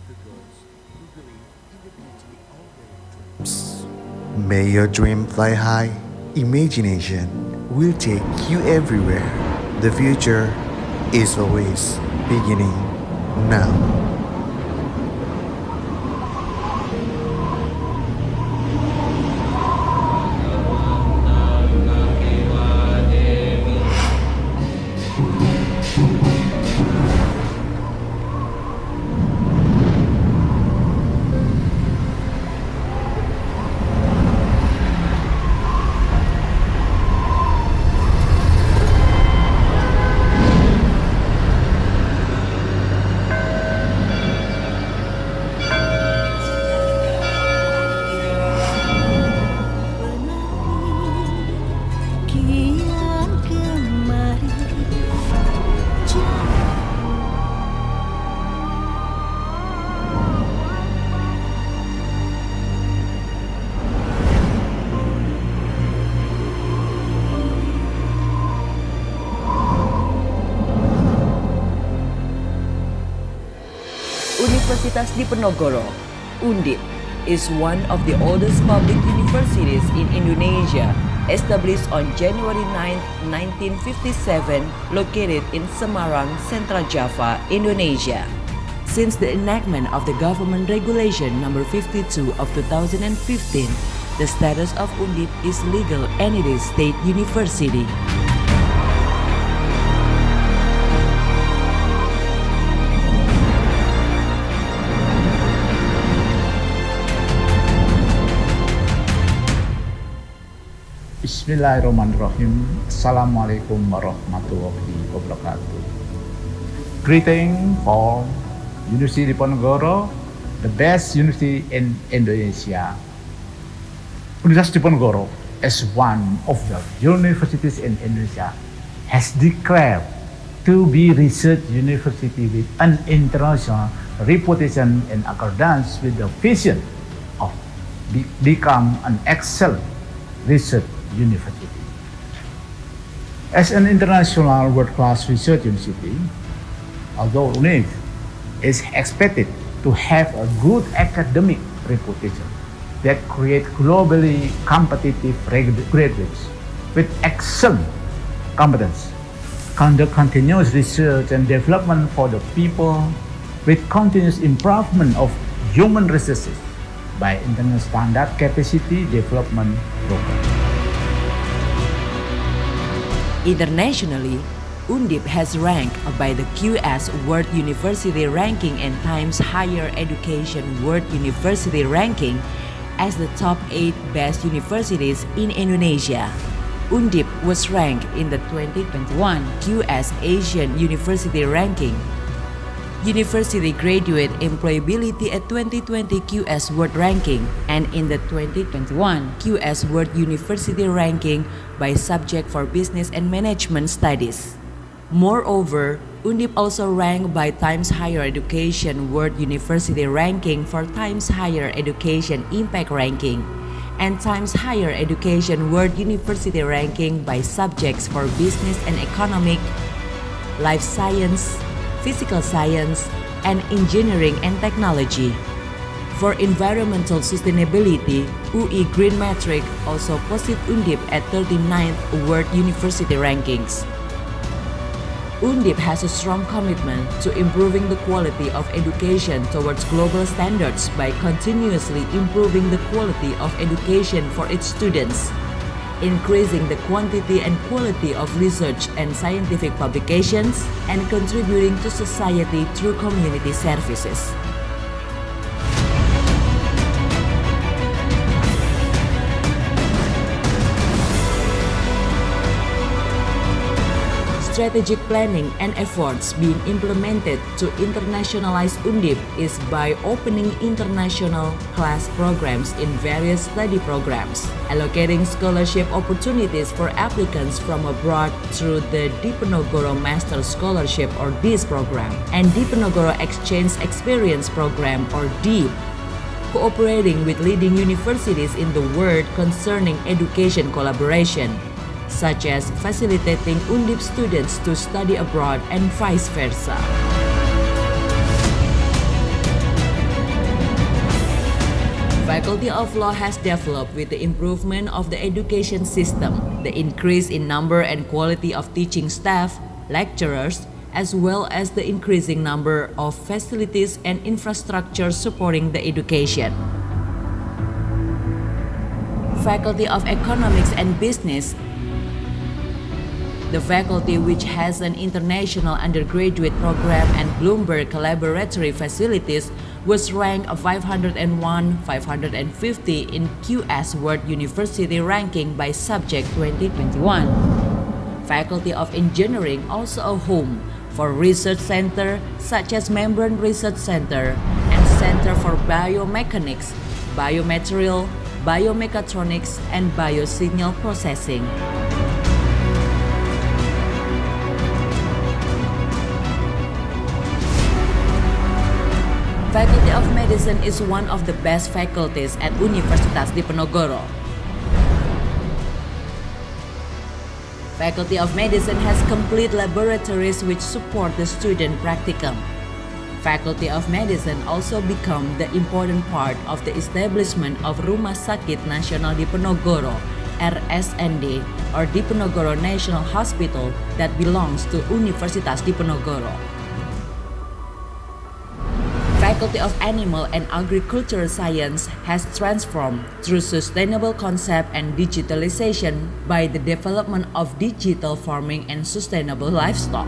May your dream fly high. Imagination will take you everywhere. The future is always beginning now. Kian kemari Universitas Diponegoro, Undip, is one of the oldest public universities in Indonesia, established on January 9, 1957, located in Semarang, Central Java, Indonesia. Since the enactment of the Government Regulation Number 52 of 2015, the status of Undip is legal and it is state university. Bismillahirrahmanirrahim. Assalamualaikum warahmatullahi wabarakatuh. Greeting for University Diponegoro, the best university in Indonesia. Universitas Diponegoro, as one of the universities in Indonesia, has declared to be research university with an international reputation in accordance with the vision of become an excellent research university. As an international world-class research university, although UNIF is expected to have a good academic reputation that create globally competitive graduates with excellent competence, conduct continuous research and development for the people with continuous improvement of human resources by international standard capacity development program. Internationally, Undip has ranked by the QS World University Ranking and Times Higher Education World University Ranking as the top 8 best universities in Indonesia. Undip was ranked in the 2021 QS Asian University Ranking, University Graduate Employability at 2020 QS World Ranking, and in the 2021 QS World University Ranking by subject for Business and Management Studies. Moreover, Undip also ranked by Times Higher Education World University Ranking for Times Higher Education Impact Ranking, and Times Higher Education World University Ranking by subjects for Business and Economic, Life Science, Physical Science, and Engineering and Technology. For environmental sustainability, UI Green Metric also posted Undip at 39th World University Rankings. Undip has a strong commitment to improving the quality of education towards global standards by continuously improving the quality of education for its students, increasing the quantity and quality of research and scientific publications, and contributing to society through community services. Strategic planning and efforts being implemented to internationalize Undip is by opening international class programs in various study programs, allocating scholarship opportunities for applicants from abroad through the Diponegoro Master Scholarship or DIS program, and Diponegoro Exchange Experience Program or DEEP, cooperating with leading universities in the world concerning education collaboration, such as facilitating Undip students to study abroad and vice versa. Faculty of Law has developed with the improvement of the education system, the increase in number and quality of teaching staff, lecturers, as well as the increasing number of facilities and infrastructure supporting the education. Faculty of Economics and Business, the faculty which has an international undergraduate program and Bloomberg laboratory facilities, was ranked 501, 550 in QS World University Ranking by Subject 2021. Faculty of Engineering also a home for research center such as Membrane Research Center and Center for Biomechanics, Biomaterial, Biomechatronics, and Biosignal Processing. Faculty of Medicine is one of the best faculties at Universitas Diponegoro. Faculty of Medicine has complete laboratories which support the student practicum. Faculty of Medicine also become the important part of the establishment of Rumah Sakit Nasional Diponegoro, RSND, or Diponegoro National Hospital that belongs to Universitas Diponegoro. Faculty of Animal and Agricultural Science has transformed through sustainable concept and digitalization by the development of digital farming and sustainable livestock.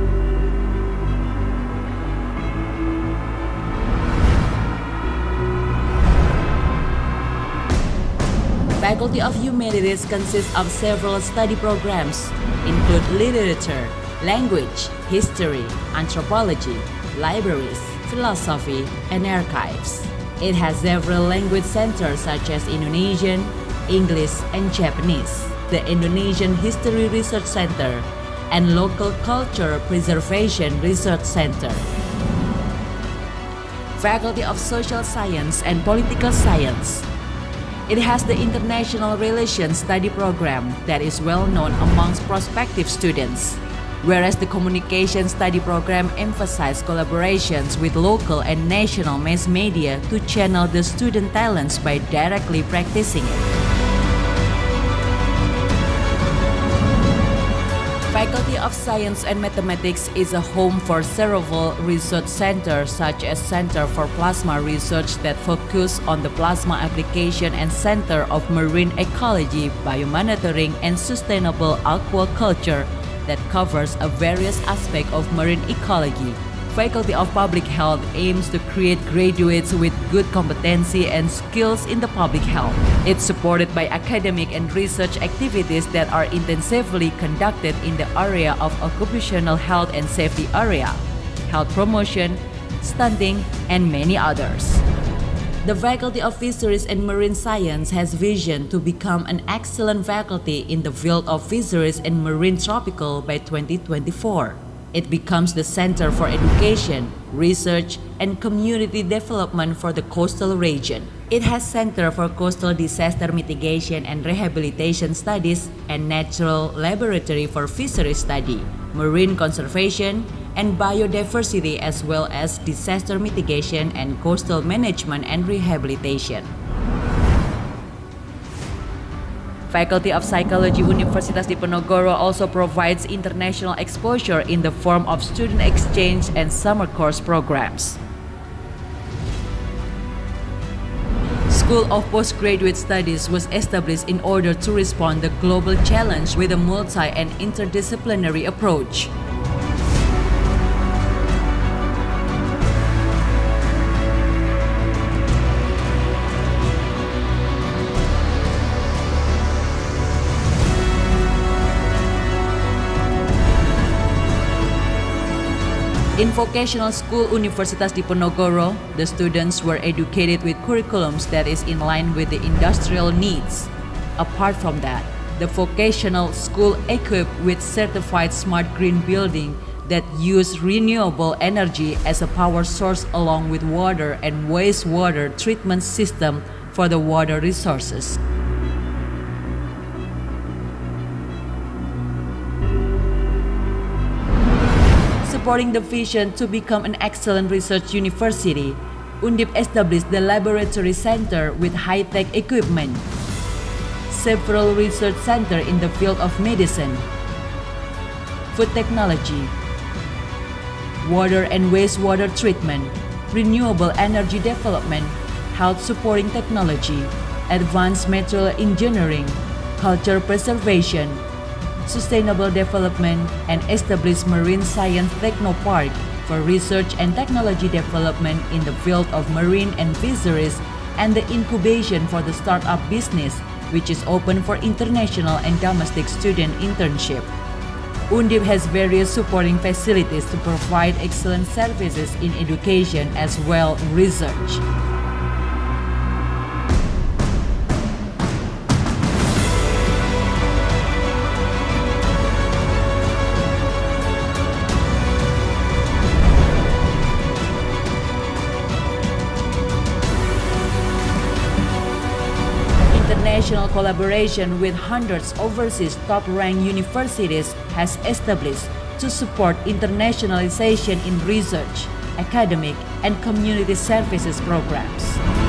Faculty of Humanities consists of several study programs, include literature, language, history, anthropology, libraries, philosophy, and archives. It has several language centers such as Indonesian, English, and Japanese, the Indonesian History Research Center, and Local Culture Preservation Research Center. Faculty of Social Science and Political Science. It has the International Relations Study Program that is well known amongst prospective students, whereas the Communication Study Program emphasizes collaborations with local and national mass media to channel the student talents by directly practicing it. Faculty of Science and Mathematics is a home for several research centers such as Center for Plasma Research that focus on the plasma application and Center of Marine Ecology, Biomonitoring, and Sustainable Aquaculture that covers a various aspects of marine ecology. Faculty of Public Health aims to create graduates with good competency and skills in the public health. It's supported by academic and research activities that are intensively conducted in the area of occupational health and safety area, health promotion, stunting, and many others. The Faculty of Fisheries and Marine Science has vision to become an excellent faculty in the field of fisheries and marine tropical by 2024. It becomes the center for education, research, and community development for the coastal region. It has Center for Coastal Disaster Mitigation and Rehabilitation Studies and Natural Laboratory for Fishery Study, Marine Conservation, and Biodiversity, as well as Disaster Mitigation and Coastal Management and Rehabilitation. Faculty of Psychology Universitas Diponegoro also provides international exposure in the form of student exchange and summer course programs. School of Postgraduate Studies was established in order to respond to the global challenge with a multi- and interdisciplinary approach. In Vocational School Universitas Diponegoro, the students were educated with curriculums that is in line with the industrial needs. Apart from that, the vocational school equipped with certified smart green building that use renewable energy as a power source along with water and wastewater treatment system for the water resources. Supporting the vision to become an excellent research university, Undip established the laboratory center with high-tech equipment, several research centers in the field of medicine, food technology, water and wastewater treatment, renewable energy development, health supporting technology, advanced material engineering, culture preservation, sustainable development, and established Marine Science Technopark for research and technology development in the field of marine and fisheries, and the incubation for the startup business, which is open for international and domestic student internship. Undip has various supporting facilities to provide excellent services in education as well as research. International collaboration with hundreds overseas top-ranked universities has established to support internationalization in research, academic, and community services programs.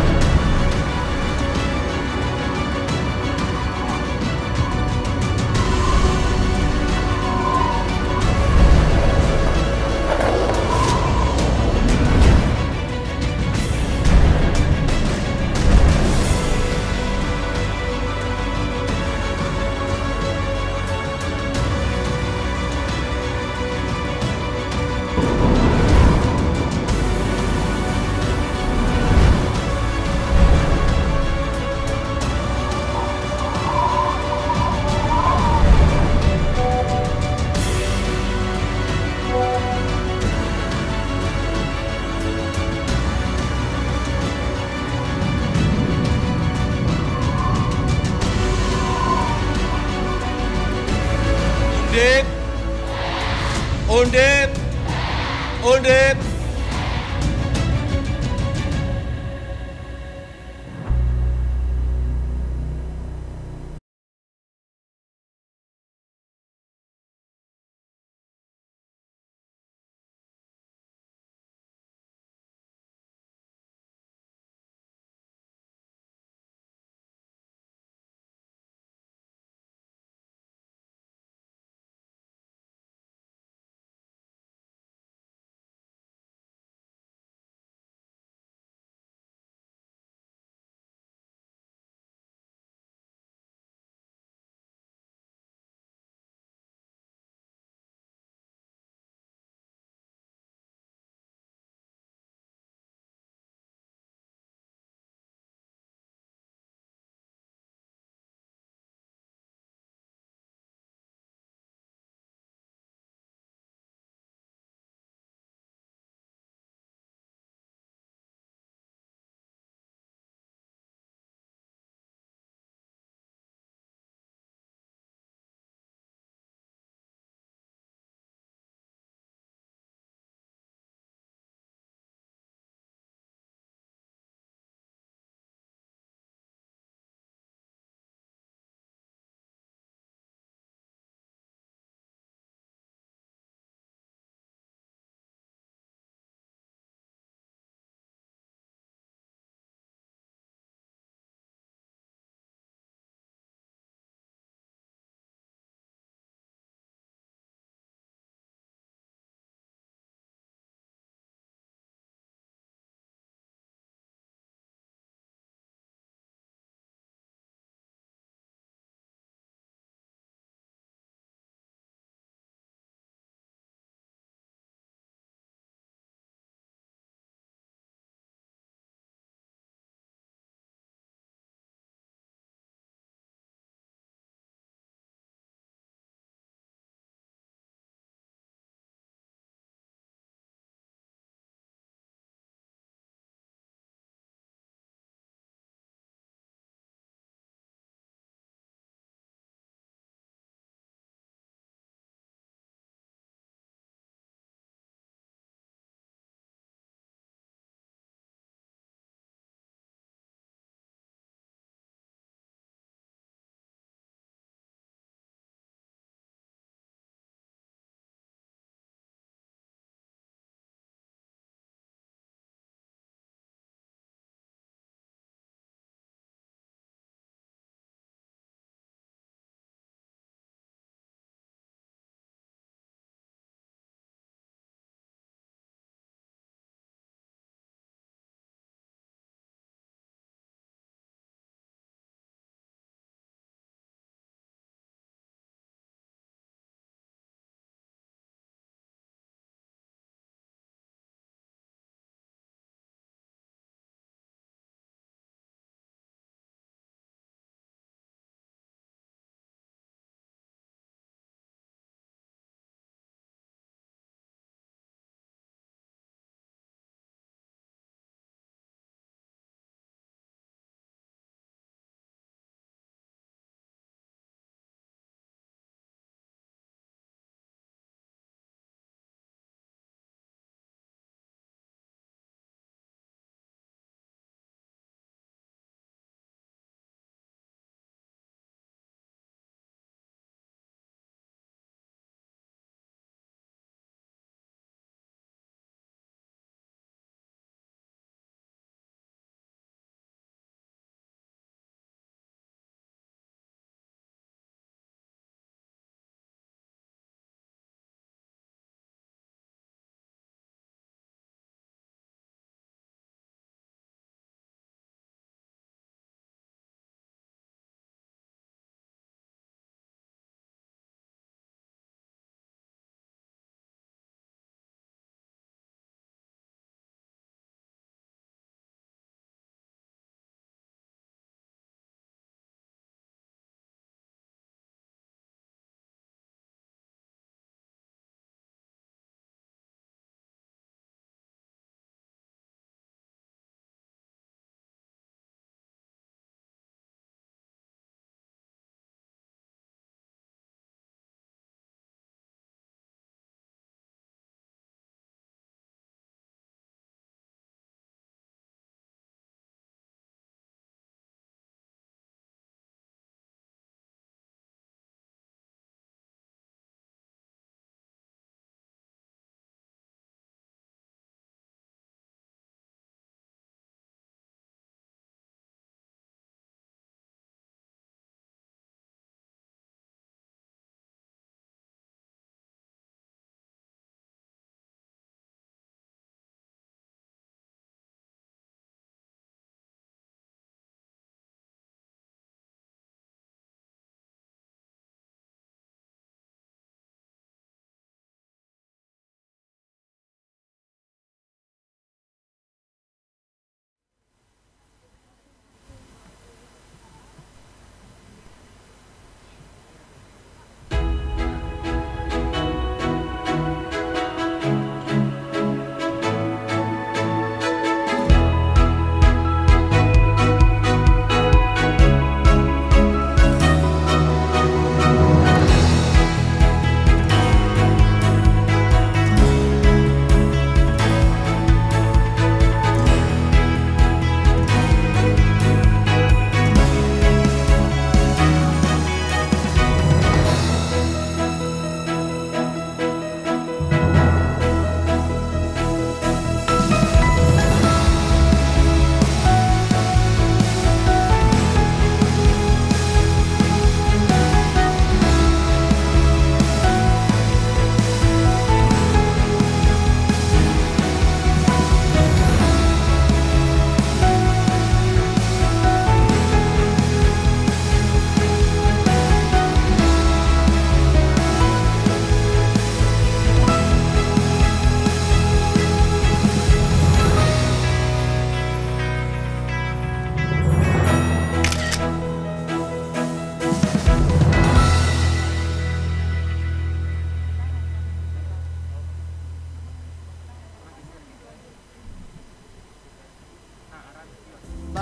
Undip, Undip, Undip.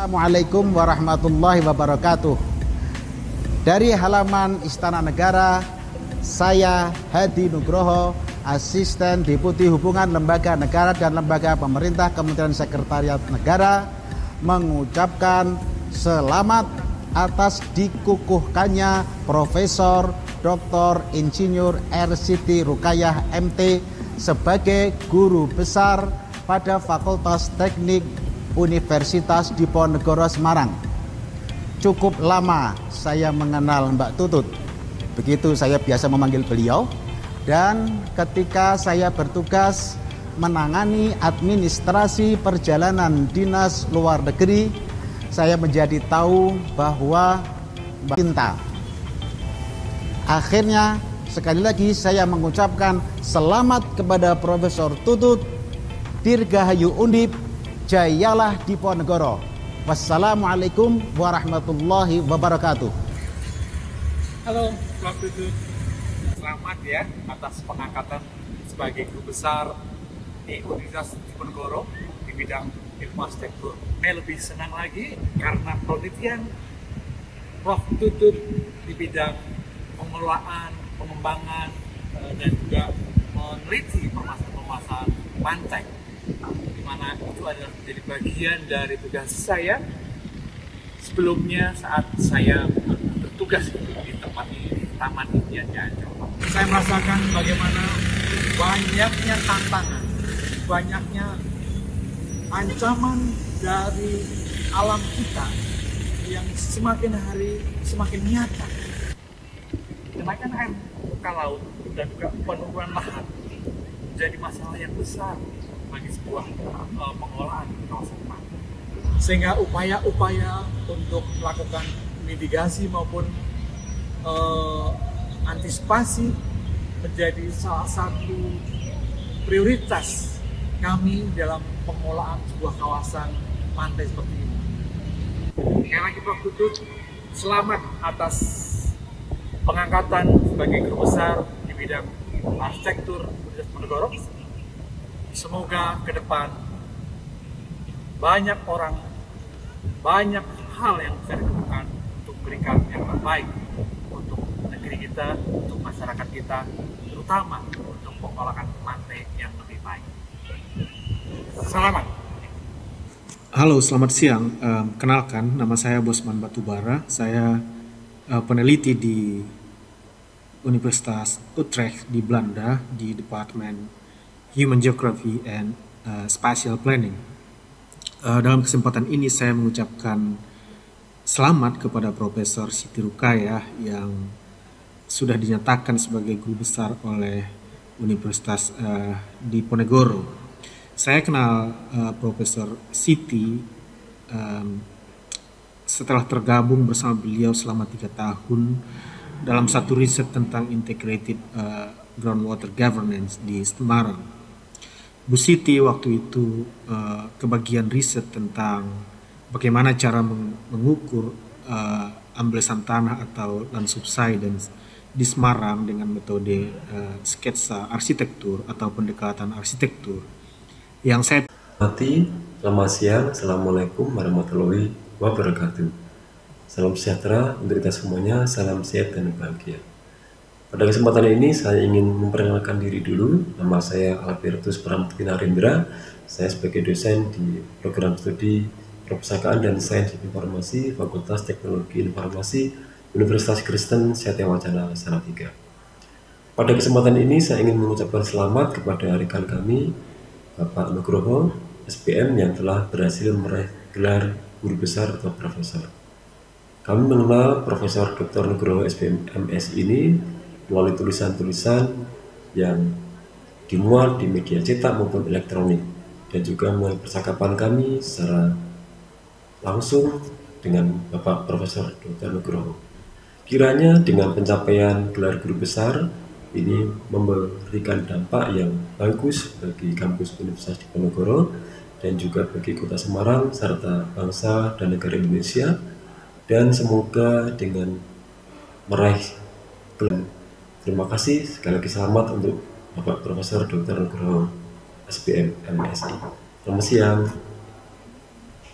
Assalamualaikum warahmatullahi wabarakatuh. Dari halaman Istana Negara, saya Hadi Nugroho, Asisten Deputi Hubungan Lembaga Negara dan Lembaga Pemerintah Kementerian Sekretariat Negara, mengucapkan selamat atas dikukuhkannya Profesor Dr. Insinyur R. Siti Rukayah MT sebagai guru besar pada Fakultas Teknik Universitas Diponegoro Semarang. Cukup lama saya mengenal Mbak Tutut, begitu saya biasa memanggil beliau. Dan ketika saya bertugas menangani administrasi perjalanan dinas luar negeri, saya menjadi tahu bahwa Mbak Cinta. Akhirnya sekali lagi saya mengucapkan selamat kepada Profesor Tutut, Dirgahayu Undip, Jayalah Diponegoro. Wassalamualaikum warahmatullahi wabarakatuh. Halo, Prof. Tutut. Selamat ya atas pengangkatan sebagai guru besar di Universitas Diponegoro di bidang ilmu arsitektur. Saya lebih senang lagi karena penelitian Prof. Tutut di bidang pengelolaan, pengembangan, dan juga meneliti permasalahan pantai, di mana itu adalah menjadi bagian dari tugas saya sebelumnya saat saya bertugas di tempat ini, di Taman Impian Cianjur. Saya merasakan bagaimana banyaknya tantangan, banyaknya ancaman dari alam kita yang semakin hari semakin nyata. Kenaikan air muka laut dan juga penurunan lahan menjadi masalah yang besar bagi sebuah pengelolaan kawasan pantai. Sehingga upaya-upaya untuk melakukan mitigasi maupun antisipasi menjadi salah satu prioritas kami dalam pengelolaan sebuah kawasan pantai seperti ini. Sekali lagi Prof. Tutut, selamat atas pengangkatan sebagai guru besar di bidang arsitektur Universitas Diponegoro. Semoga ke depan banyak orang, banyak hal yang bisa dilakukan untuk berikan yang terbaik untuk negeri kita, untuk masyarakat kita, terutama untuk pengelolaan pantai yang lebih baik. Selamat. Halo, selamat siang. Kenalkan, nama saya Bosman Batubara. Saya peneliti di Universitas Utrecht di Belanda di Departemen Human Geography and Spatial Planning. Dalam kesempatan ini saya mengucapkan selamat kepada Profesor Siti Rukayah yang sudah dinyatakan sebagai guru besar oleh Universitas Diponegoro. Saya kenal Profesor Siti setelah tergabung bersama beliau selama 3 tahun dalam satu riset tentang integrated groundwater governance di Semarang. Bu Siti waktu itu kebagian riset tentang bagaimana cara mengukur amblesan tanah atau land subsidence di Semarang dengan metode sketsa arsitektur atau pendekatan arsitektur yang saya Selamat siang, Assalamualaikum warahmatullahi wabarakatuh. Salam sejahtera untuk kita semuanya, salam sehat dan bahagia. Pada kesempatan ini saya ingin memperkenalkan diri dulu. Nama saya Albertus Pramuktina Narendra. Saya sebagai dosen di program studi Perpustakaan dan Sains Informasi Fakultas Teknologi Informasi Universitas Kristen Setia-Wacana Salatiga. Pada kesempatan ini saya ingin mengucapkan selamat kepada rekan kami Bapak Nugroho SPM yang telah berhasil meraih gelar guru besar atau profesor. Kami mengenal Profesor Dr. Nugroho SPM MS ini melalui tulisan-tulisan yang dimuat di media cetak maupun elektronik, dan juga melalui percakapan kami secara langsung dengan Bapak Profesor Dr. Nugroho. Kiranya dengan pencapaian gelar guru besar ini memberikan dampak yang bagus bagi kampus Universitas Diponegoro dan juga bagi Kota Semarang serta bangsa dan negara Indonesia, dan semoga dengan meraih gelar. Terima kasih, sekali lagi selamat untuk Bapak Profesor Dr. Nugroho SPM MSI. Selamat siang.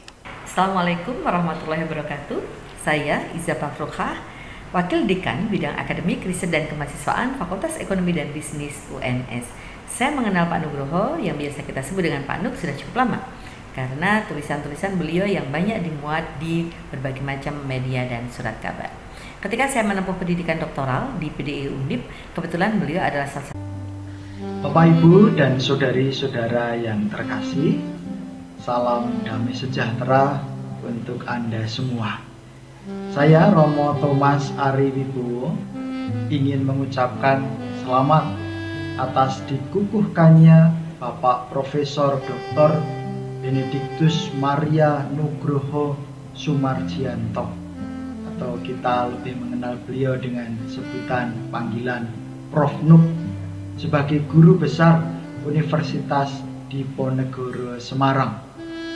Assalamualaikum warahmatullahi wabarakatuh. Saya Iza Pafrukhah, Wakil Dekan Bidang Akademik Riset dan Kemahasiswaan Fakultas Ekonomi dan Bisnis UNS. Saya mengenal Pak Nugroho yang biasa kita sebut dengan Pak Nuk sudah cukup lama karena tulisan-tulisan beliau yang banyak dimuat di berbagai macam media dan surat kabar. Ketika saya menempuh pendidikan doktoral di PDI Undip, kebetulan beliau adalah salah satu. Bapak, Ibu, dan saudari-saudara yang terkasih, salam damai sejahtera untuk Anda semua. Saya Romo Thomas Ari Wibowo ingin mengucapkan selamat atas dikukuhkannya Bapak Profesor Dr. Benediktus Maria Nugroho Sumarjianto, atau kita lebih mengenal beliau dengan sebutan panggilan Prof. Nuk, sebagai guru besar Universitas Diponegoro Semarang.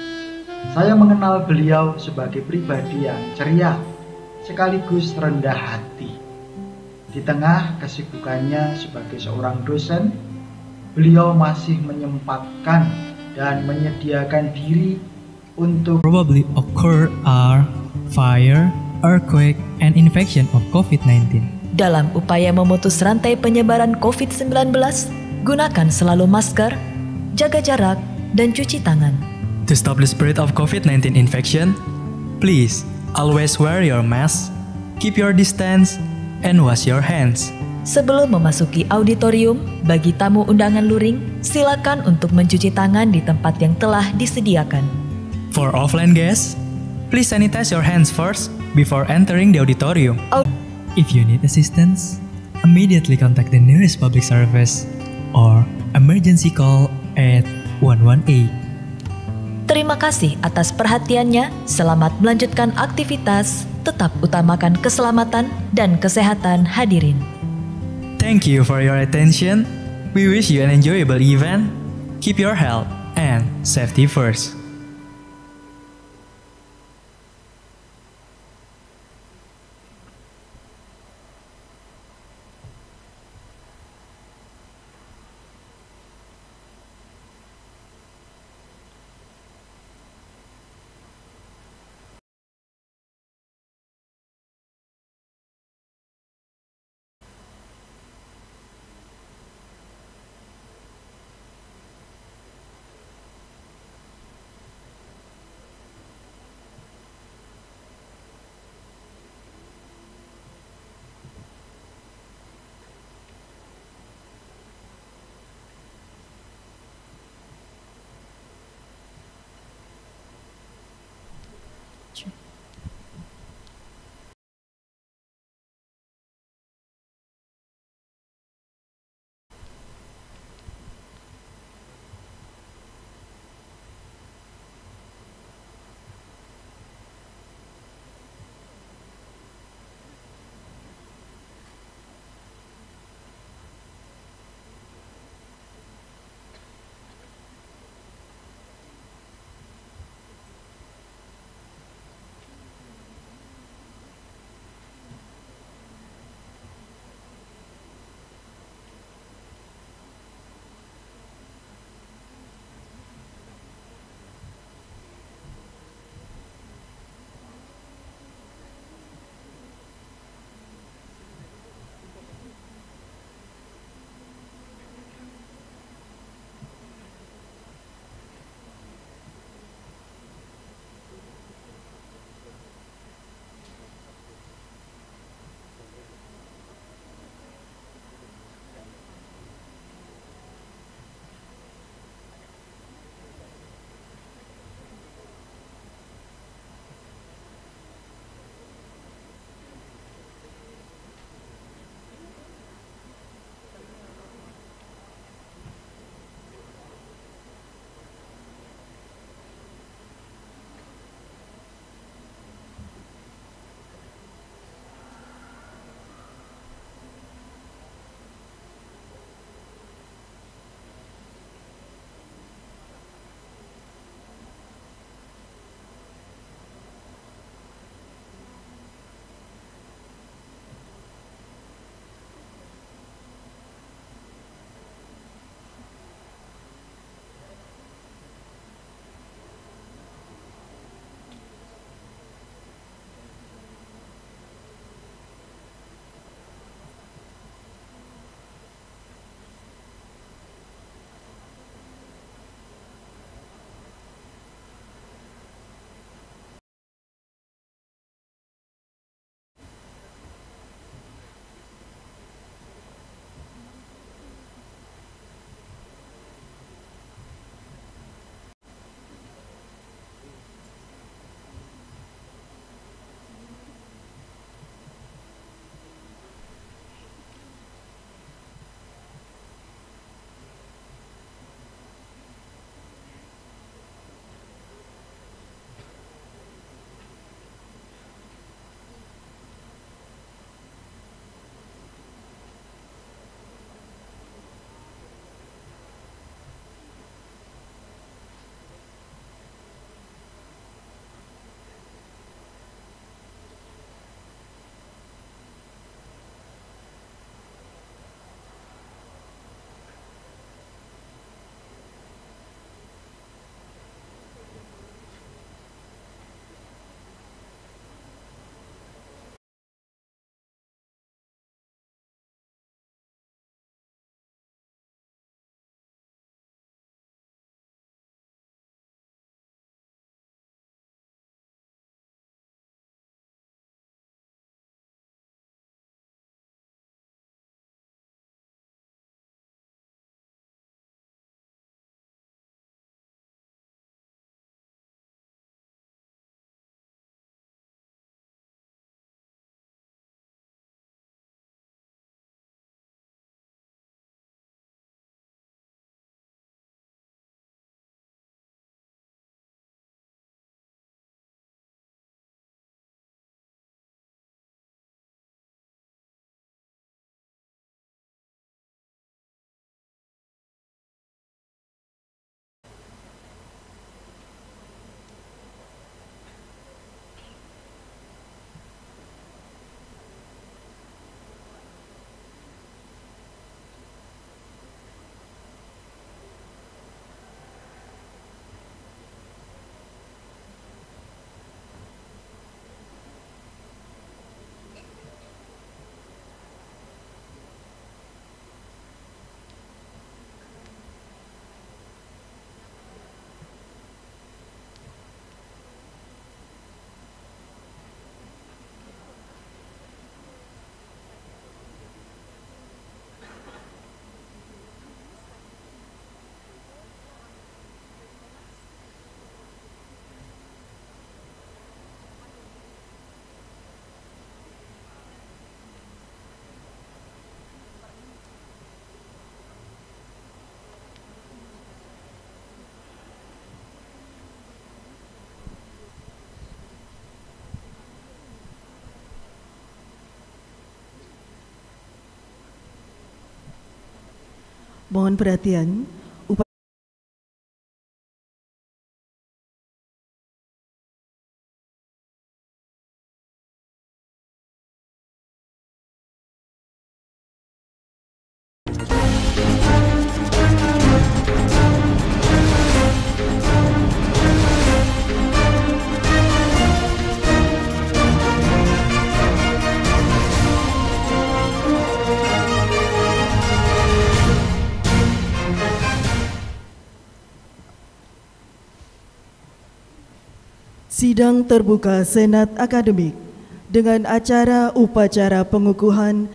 Saya mengenal beliau sebagai pribadi yang ceria sekaligus rendah hati. Di tengah kesibukannya sebagai seorang dosen, beliau masih menyempatkan dan menyediakan diri untuk probably occur are fire, earthquake, and infection of COVID-19. Dalam upaya memutus rantai penyebaran COVID-19, gunakan selalu masker, jaga jarak, dan cuci tangan. To stop the spread of COVID-19 infection, please always wear your mask, keep your distance, and wash your hands. Sebelum memasuki auditorium, bagi tamu undangan luring, silakan untuk mencuci tangan di tempat yang telah disediakan. For offline guests, please sanitize your hands first before entering the auditorium. If you need assistance, immediately contact the nearest public service or emergency call at 118. Terima kasih atas perhatiannya. Selamat melanjutkan aktivitas. Tetap utamakan keselamatan dan kesehatan hadirin. Thank you for your attention. We wish you an enjoyable event. Keep your health and safety first. Mohon perhatian. Sidang terbuka Senat Akademik dengan acara upacara pengukuhan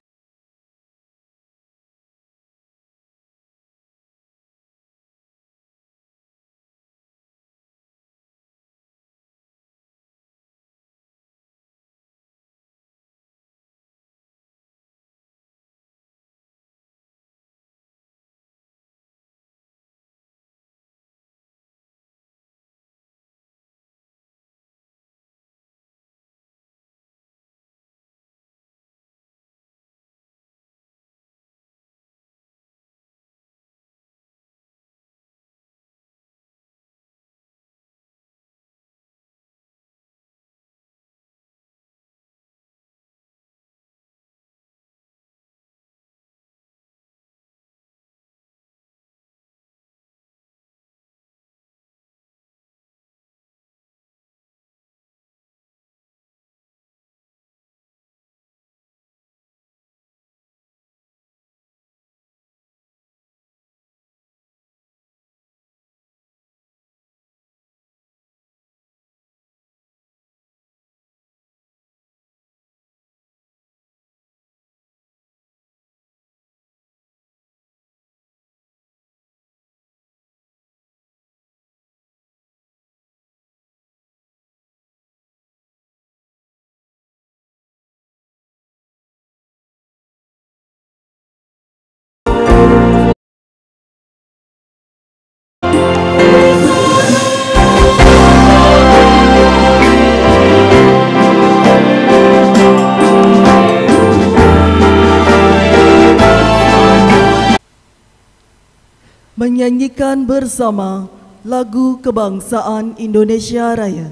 menyanyikan bersama lagu kebangsaan Indonesia Raya.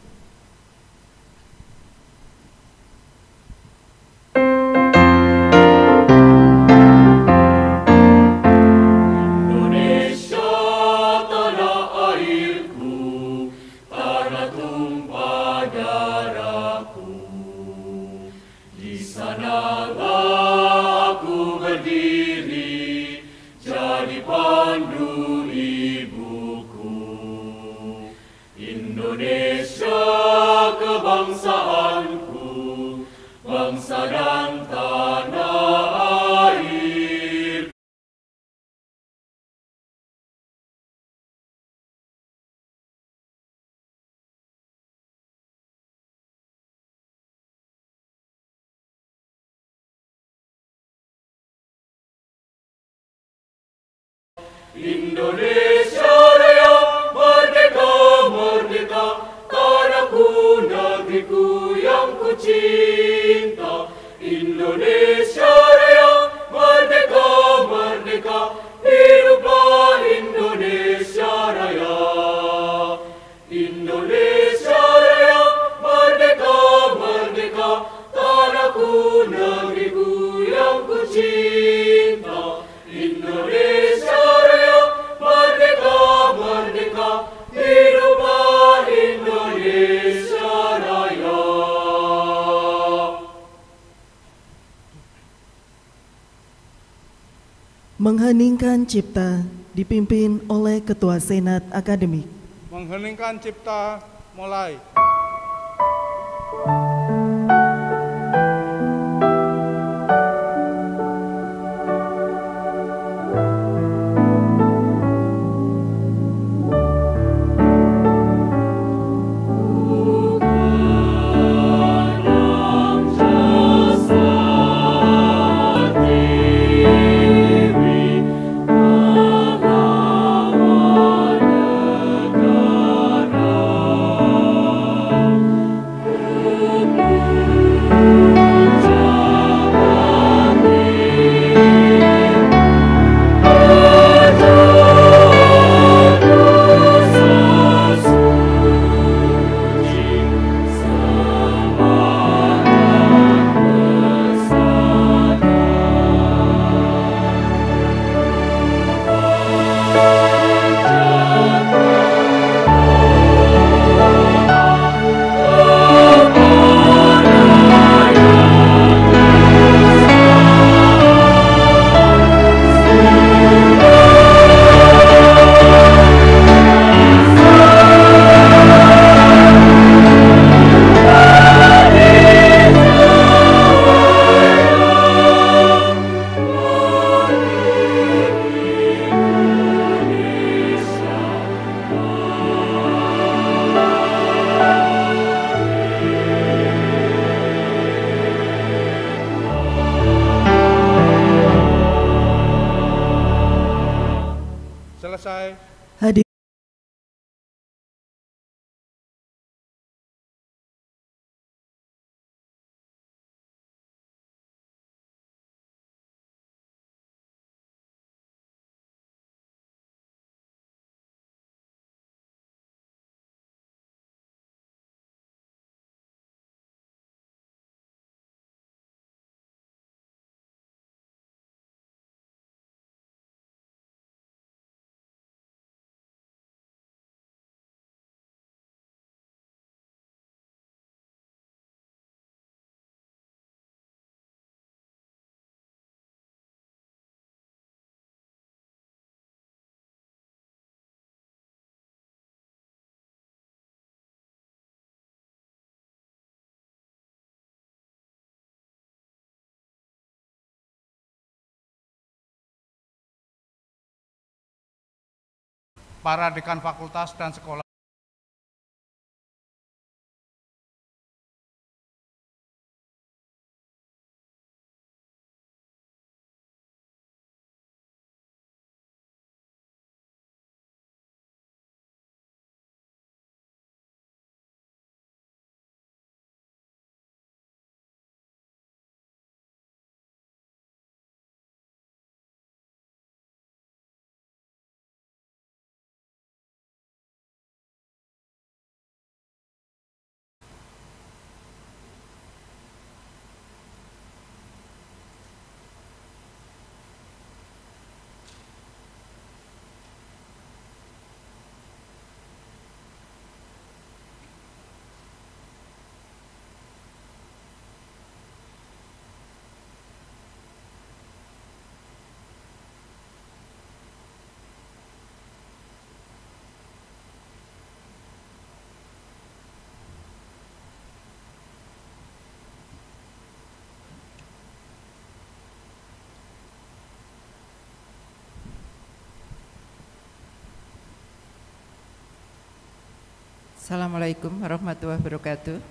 Indonesia kebangsaanku, bangsa dan tanah air. Indonesia Raya, merdeka, merdeka, tanahku, negeriku yang ku cinta. Indonesia Raya, merdeka, merdeka, hiduplah Indonesia Raya. Indonesia Raya, merdeka, merdeka, tanahku, negeriku yang ku cinta. Indonesia Raya, merdeka, merdeka, hiduplah Indonesia Raya. Mengheningkan cipta dipimpin oleh Ketua Senat Akademik. Mengheningkan cipta mulai. Ku Selesai. Hadir. Para dekan fakultas dan sekolah. Assalamualaikum warahmatullahi wabarakatuh.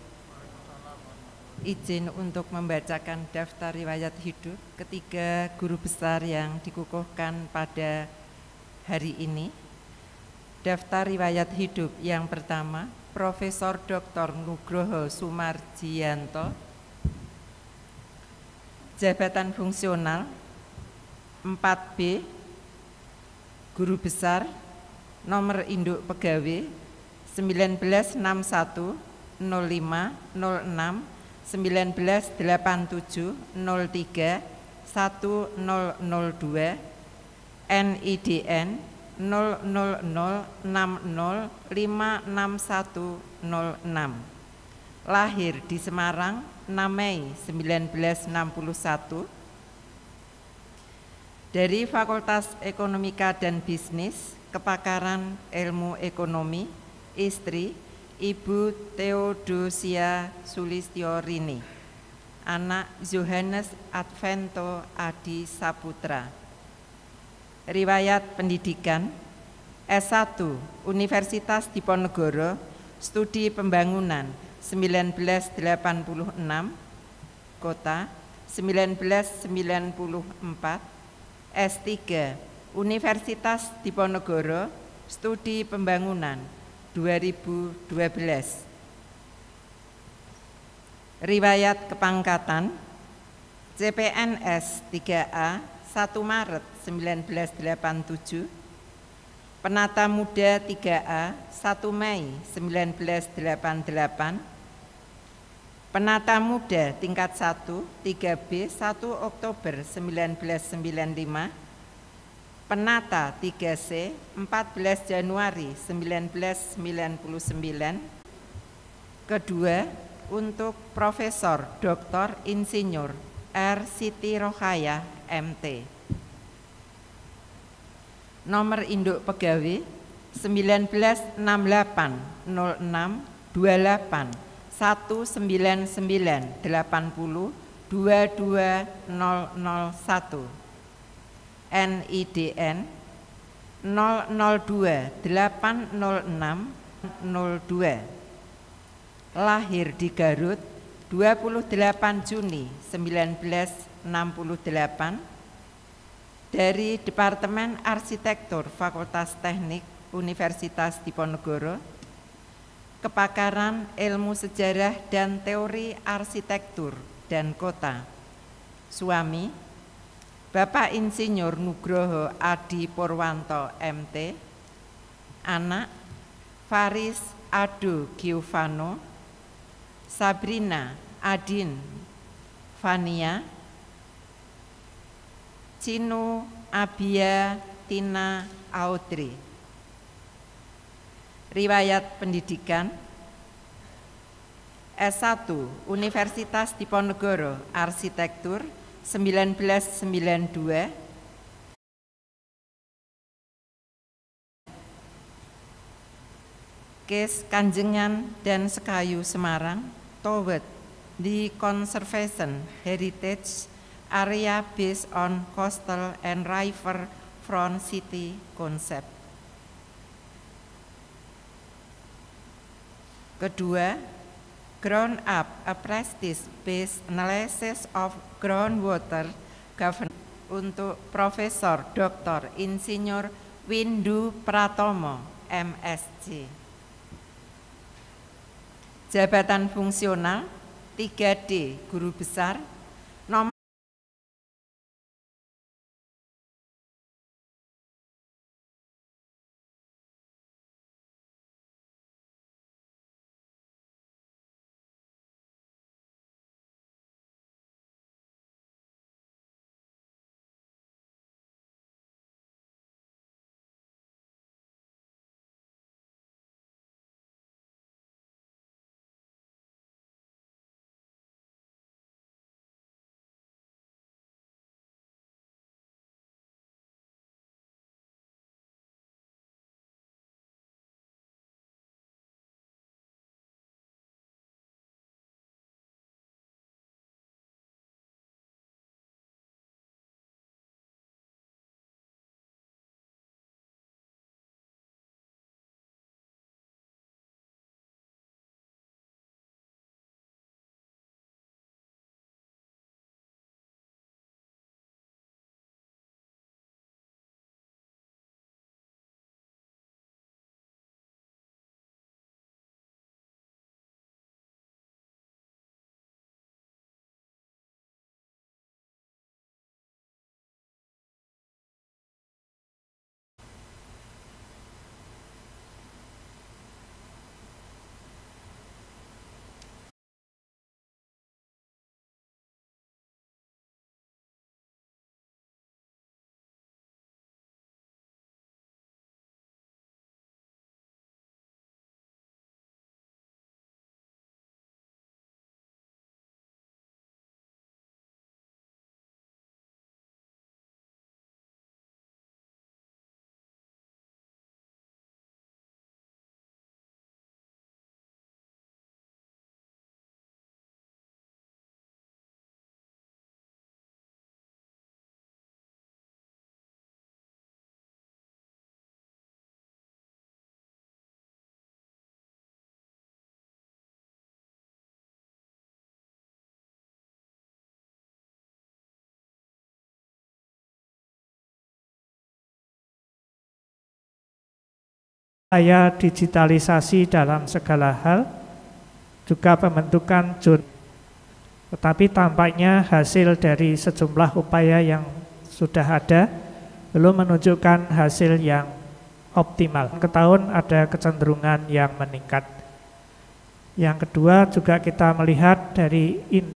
Izin untuk membacakan daftar riwayat hidup ketiga guru besar yang dikukuhkan pada hari ini. Daftar riwayat hidup yang pertama, Profesor Dr. Nugroho Sumarjianto. Jabatan fungsional 4B, guru besar, nomor induk pegawai 1961 05 06 1987 03 1002 NIDN 0006056106. Lahir di Semarang 6 Mei 1961. Dari Fakultas Ekonomika dan Bisnis, Kepakaran Ilmu Ekonomi, istri Ibu Theodosia Sulistyorini, anak Johannes Advento Adi Saputra. Riwayat pendidikan S1 Universitas Diponegoro, studi pembangunan 1986, kota 1994. S3 Universitas Diponegoro, studi pembangunan 2012. Riwayat kepangkatan CPNS 3A 1 Maret 1987, Penata Muda 3A 1 Mei 1988, Penata Muda tingkat 1 3B 1 Oktober 1995, Penata 3C 14 Januari 1999. Kedua, untuk Profesor Dr. Insinyur R. Siti Rokhaya, MT. Nomor induk pegawai 1968 06 28 199 80 22001. NIDN 002 806 02. Lahir di Garut 28 Juni 1968 dari Departemen Arsitektur Fakultas Teknik Universitas Diponegoro, kepakaran ilmu sejarah dan teori arsitektur dan kota. Suami Bapak Insinyur Nugroho Adi Purwanto, MT. Anak Faris Ado Giovanno, Sabrina Adin Fania, Cinu Abia Tina Audrey. Riwayat pendidikan S1 Universitas Diponegoro Arsitektur 1992. Kes Kanjengan dan Sekayu Semarang toward the conservation heritage area based on coastal and river front city concept. Kedua, ground up a practice-based analysis of groundwater governance untuk Profesor Dr. Insinyur Windu Pratomo, MSc. Jabatan fungsional 3D Guru Besar nomor Upaya digitalisasi dalam segala hal, juga pembentukan zona. Tetapi tampaknya hasil dari sejumlah upaya yang sudah ada belum menunjukkan hasil yang optimal. Ke tahun ada kecenderungan yang meningkat. Yang kedua juga kita melihat dari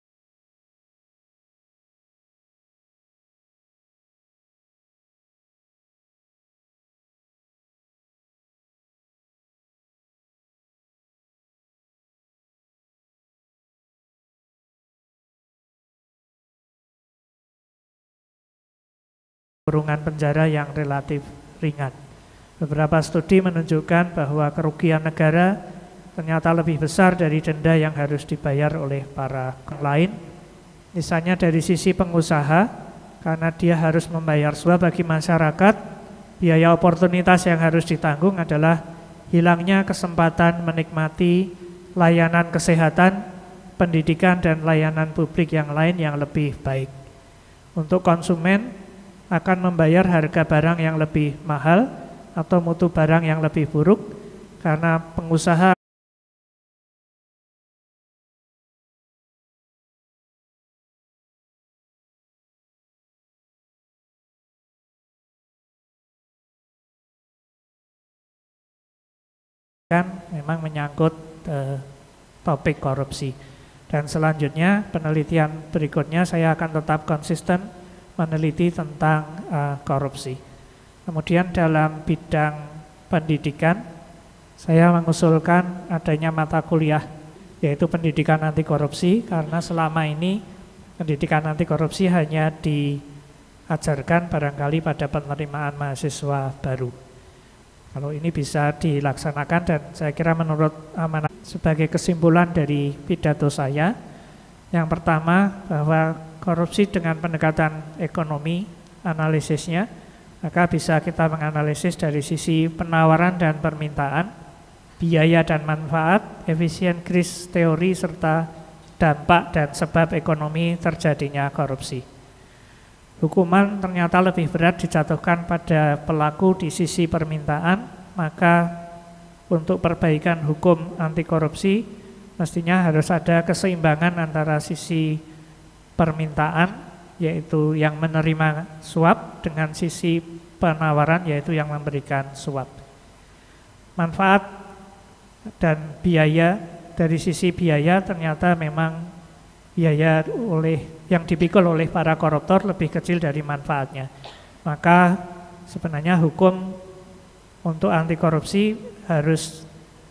kurungan penjara yang relatif ringan. Beberapa studi menunjukkan bahwa kerugian negara ternyata lebih besar dari denda yang harus dibayar oleh para lain. Misalnya dari sisi pengusaha, karena dia harus membayar suap bagi masyarakat, biaya oportunitas yang harus ditanggung adalah hilangnya kesempatan menikmati layanan kesehatan, pendidikan, dan layanan publik yang lain yang lebih baik. Untuk konsumen akan membayar harga barang yang lebih mahal atau mutu barang yang lebih buruk karena pengusaha kan memang menyangkut topik korupsi. Dan selanjutnya penelitian berikutnya saya akan tetap konsisten meneliti tentang korupsi. Kemudian dalam bidang pendidikan saya mengusulkan adanya mata kuliah yaitu pendidikan anti korupsi, karena selama ini pendidikan anti korupsi hanya diajarkan barangkali pada penerimaan mahasiswa baru. Kalau ini bisa dilaksanakan, dan saya kira menurut amanat sebagai kesimpulan dari pidato saya, yang pertama bahwa korupsi dengan pendekatan ekonomi analisisnya, maka bisa kita menganalisis dari sisi penawaran dan permintaan, biaya dan manfaat, efisien kris teori, serta dampak dan sebab ekonomi terjadinya korupsi. Hukuman ternyata lebih berat dijatuhkan pada pelaku di sisi permintaan, maka untuk perbaikan hukum anti korupsi mestinya harus ada keseimbangan antara sisi permintaan, yaitu yang menerima suap, dengan sisi penawaran, yaitu yang memberikan suap. Manfaat dan biaya, dari sisi biaya ternyata memang biaya yang dipikul oleh para koruptor lebih kecil dari manfaatnya. Maka sebenarnya hukum untuk anti korupsi harus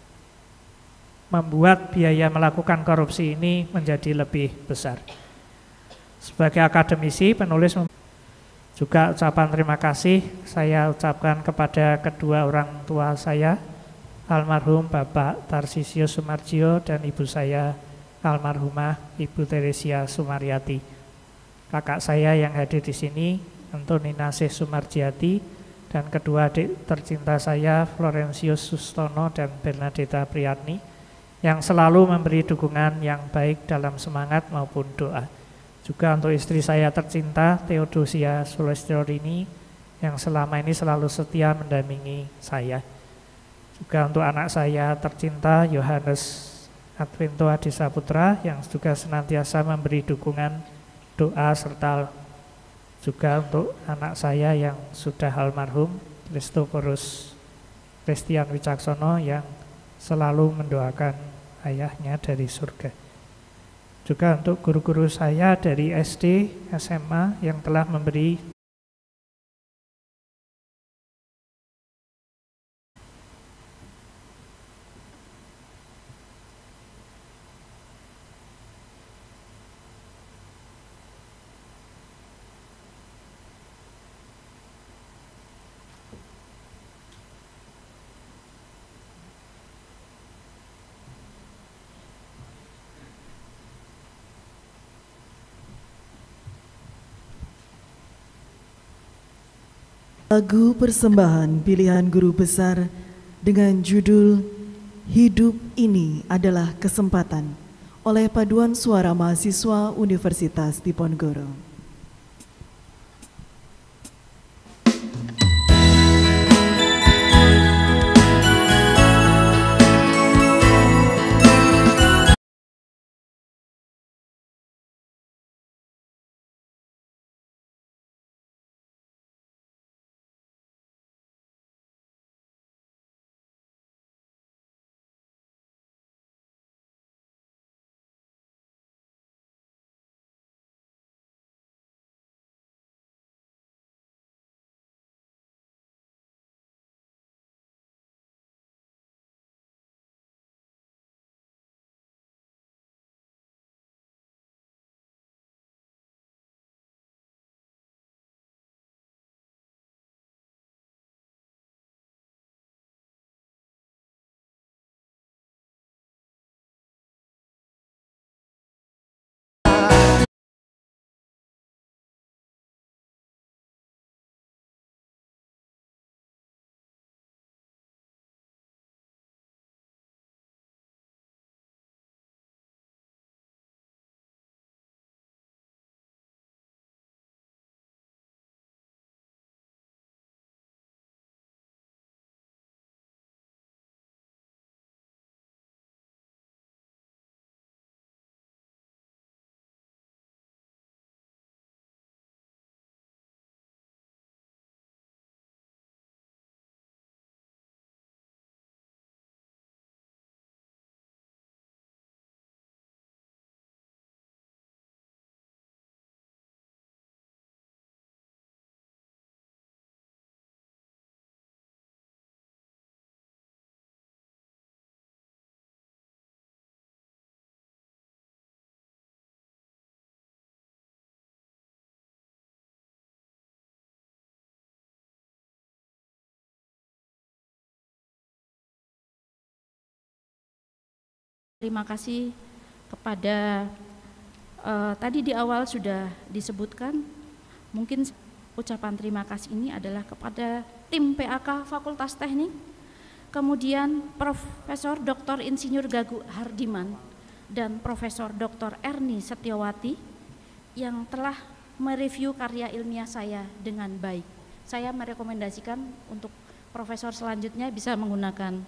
membuat biaya melakukan korupsi ini menjadi lebih besar. Sebagai akademisi, penulis juga ucapan terima kasih saya ucapkan kepada kedua orang tua saya, almarhum Bapak Tarsisius Sumarjio dan ibu saya almarhumah Ibu Teresia Sumaryati. Kakak saya yang hadir di sini, Antoni Nasih Sumarjiati, dan kedua adik tercinta saya, Florensius Sustono dan Bernadetta Priyatni, yang selalu memberi dukungan yang baik dalam semangat maupun doa. Juga untuk istri saya tercinta, Theodosia Sulestiorini, yang selama ini selalu setia mendampingi saya. Juga untuk anak saya tercinta, Yohanes Advento Adi Saputra, yang juga senantiasa memberi dukungan doa, serta juga untuk anak saya yang sudah almarhum, Kristoforus Christian Wicaksono, yang selalu mendoakan ayahnya dari surga. Juga untuk guru-guru saya dari SD, SMA yang telah memberi lagu persembahan pilihan guru besar dengan judul Hidup Ini Adalah Kesempatan oleh Paduan Suara Mahasiswa Universitas Diponegoro. Terima kasih kepada tadi di awal sudah disebutkan, mungkin ucapan terima kasih ini adalah kepada tim PAK Fakultas Teknik, kemudian Profesor Dr. Insinyur Gagu Hardiman dan Profesor Dr. Erni Setiawati yang telah mereview karya ilmiah saya dengan baik. Saya merekomendasikan untuk profesor selanjutnya bisa menggunakan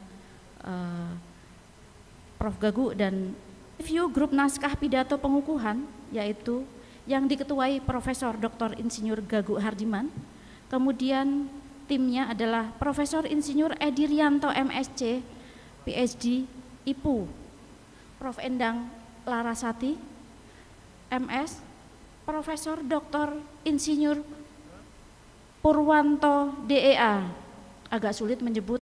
Prof. Gagu dan review grup naskah pidato pengukuhan, yaitu yang diketuai Profesor Dr. Insinyur Gagu Hardiman. Kemudian timnya adalah Profesor Insinyur Edi Rianto MSc, PhD, IPU, Prof. Endang Larasati, MS, Profesor Dr. Insinyur Purwanto DEA, agak sulit menyebut.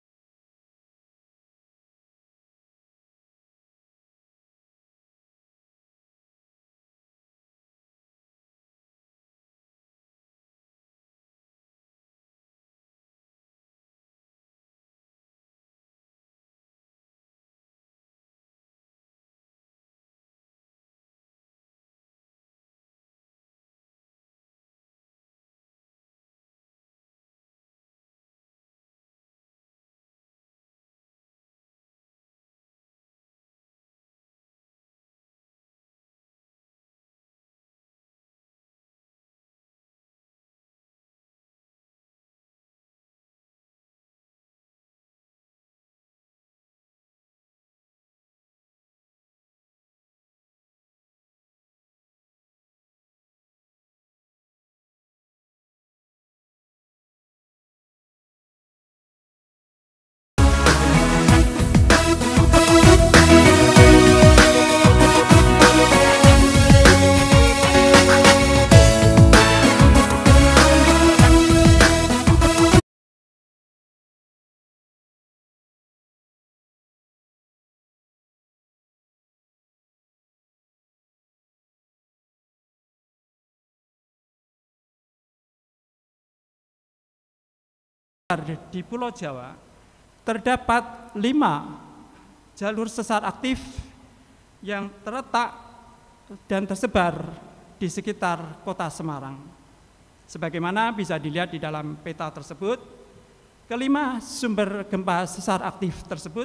Di Pulau Jawa terdapat 5 jalur sesar aktif yang terletak dan tersebar di sekitar kota Semarang. Sebagaimana bisa dilihat di dalam peta tersebut, kelima sumber gempa sesar aktif tersebut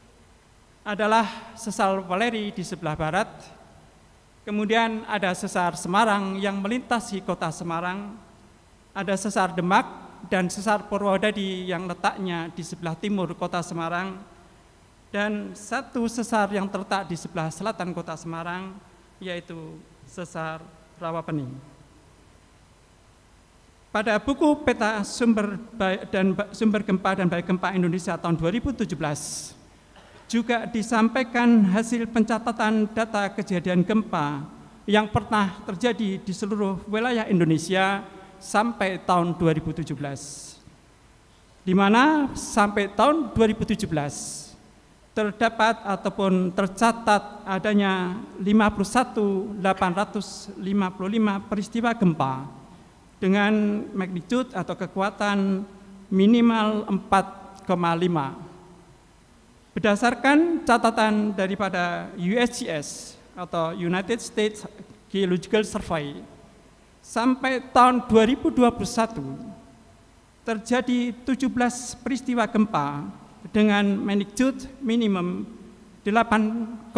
adalah sesar Waleri di sebelah barat, kemudian ada sesar Semarang yang melintasi kota Semarang, ada sesar Demak, dan sesar Purwodadi yang letaknya di sebelah timur kota Semarang, dan satu sesar yang terletak di sebelah selatan kota Semarang, yaitu sesar Rawapening. Pada buku peta sumber gempa dan baik gempa Indonesia tahun 2017 juga disampaikan hasil pencatatan data kejadian gempa yang pernah terjadi di seluruh wilayah Indonesia sampai tahun 2017, di mana sampai tahun 2017 terdapat ataupun tercatat adanya 51.855 peristiwa gempa dengan magnitudo atau kekuatan minimal 4,5. Berdasarkan catatan daripada USGS atau United States Geological Survey, sampai tahun 2021 terjadi 17 peristiwa gempa dengan magnitudo minimum 8,5.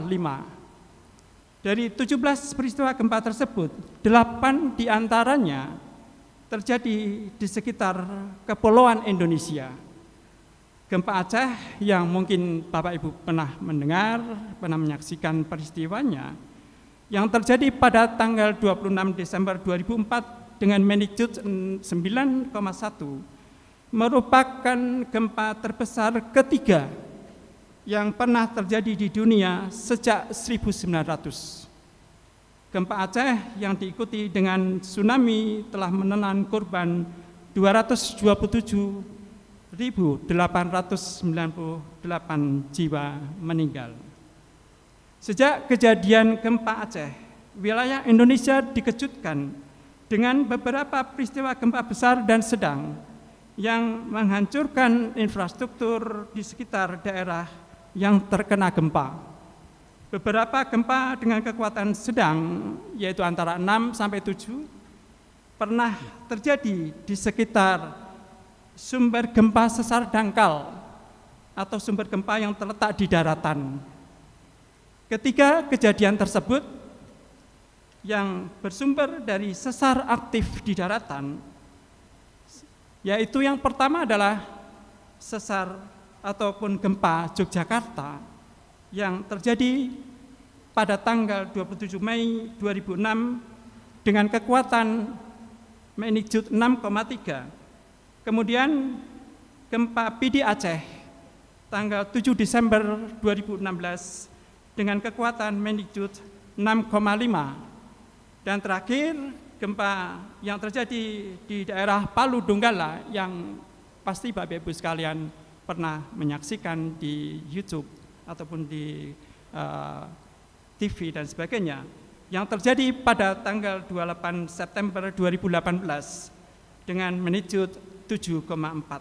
Dari 17 peristiwa gempa tersebut, 8 diantaranya terjadi di sekitar Kepulauan Indonesia. Gempa Aceh yang mungkin Bapak Ibu pernah mendengar, pernah menyaksikan peristiwanya, yang terjadi pada tanggal 26 Desember 2004 dengan magnitudo 9,1, merupakan gempa terbesar ketiga yang pernah terjadi di dunia sejak 1900. Gempa Aceh yang diikuti dengan tsunami telah menelan korban 227.898 jiwa meninggal. Sejak kejadian gempa Aceh, wilayah Indonesia dikejutkan dengan beberapa peristiwa gempa besar dan sedang yang menghancurkan infrastruktur di sekitar daerah yang terkena gempa. Beberapa gempa dengan kekuatan sedang, yaitu antara 6 sampai 7, pernah terjadi di sekitar sumber gempa sesar dangkal atau sumber gempa yang terletak di daratan. Ketiga kejadian tersebut yang bersumber dari sesar aktif di daratan, yaitu yang pertama adalah sesar ataupun gempa Yogyakarta yang terjadi pada tanggal 27 Mei 2006 dengan kekuatan magnitudo 6,3. Kemudian gempa PD Aceh tanggal 7 Desember 2016 dengan kekuatan magnitudo 6,5. Dan terakhir gempa yang terjadi di daerah Palu Donggala yang pasti Bapak Ibu sekalian pernah menyaksikan di YouTube ataupun di TV dan sebagainya, yang terjadi pada tanggal 28 September 2018 dengan magnitudo 7,4.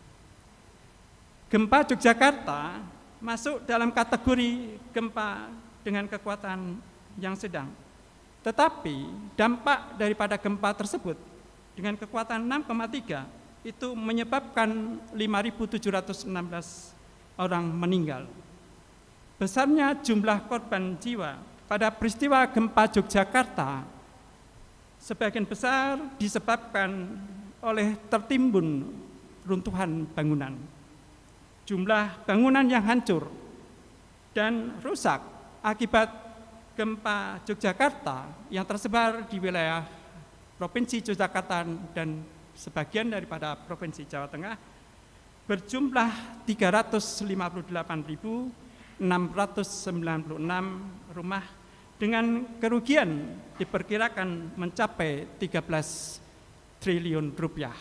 Gempa Yogyakarta masuk dalam kategori gempa dengan kekuatan yang sedang. Tetapi dampak daripada gempa tersebut dengan kekuatan 6,3 itu menyebabkan 5.716 orang meninggal. Besarnya jumlah korban jiwa pada peristiwa gempa Yogyakarta sebagian besar disebabkan oleh tertimbun runtuhan bangunan. Jumlah bangunan yang hancur dan rusak akibat gempa Yogyakarta yang tersebar di wilayah Provinsi Yogyakarta dan sebagian daripada Provinsi Jawa Tengah berjumlah 358.696 rumah dengan kerugian diperkirakan mencapai 13 triliun rupiah.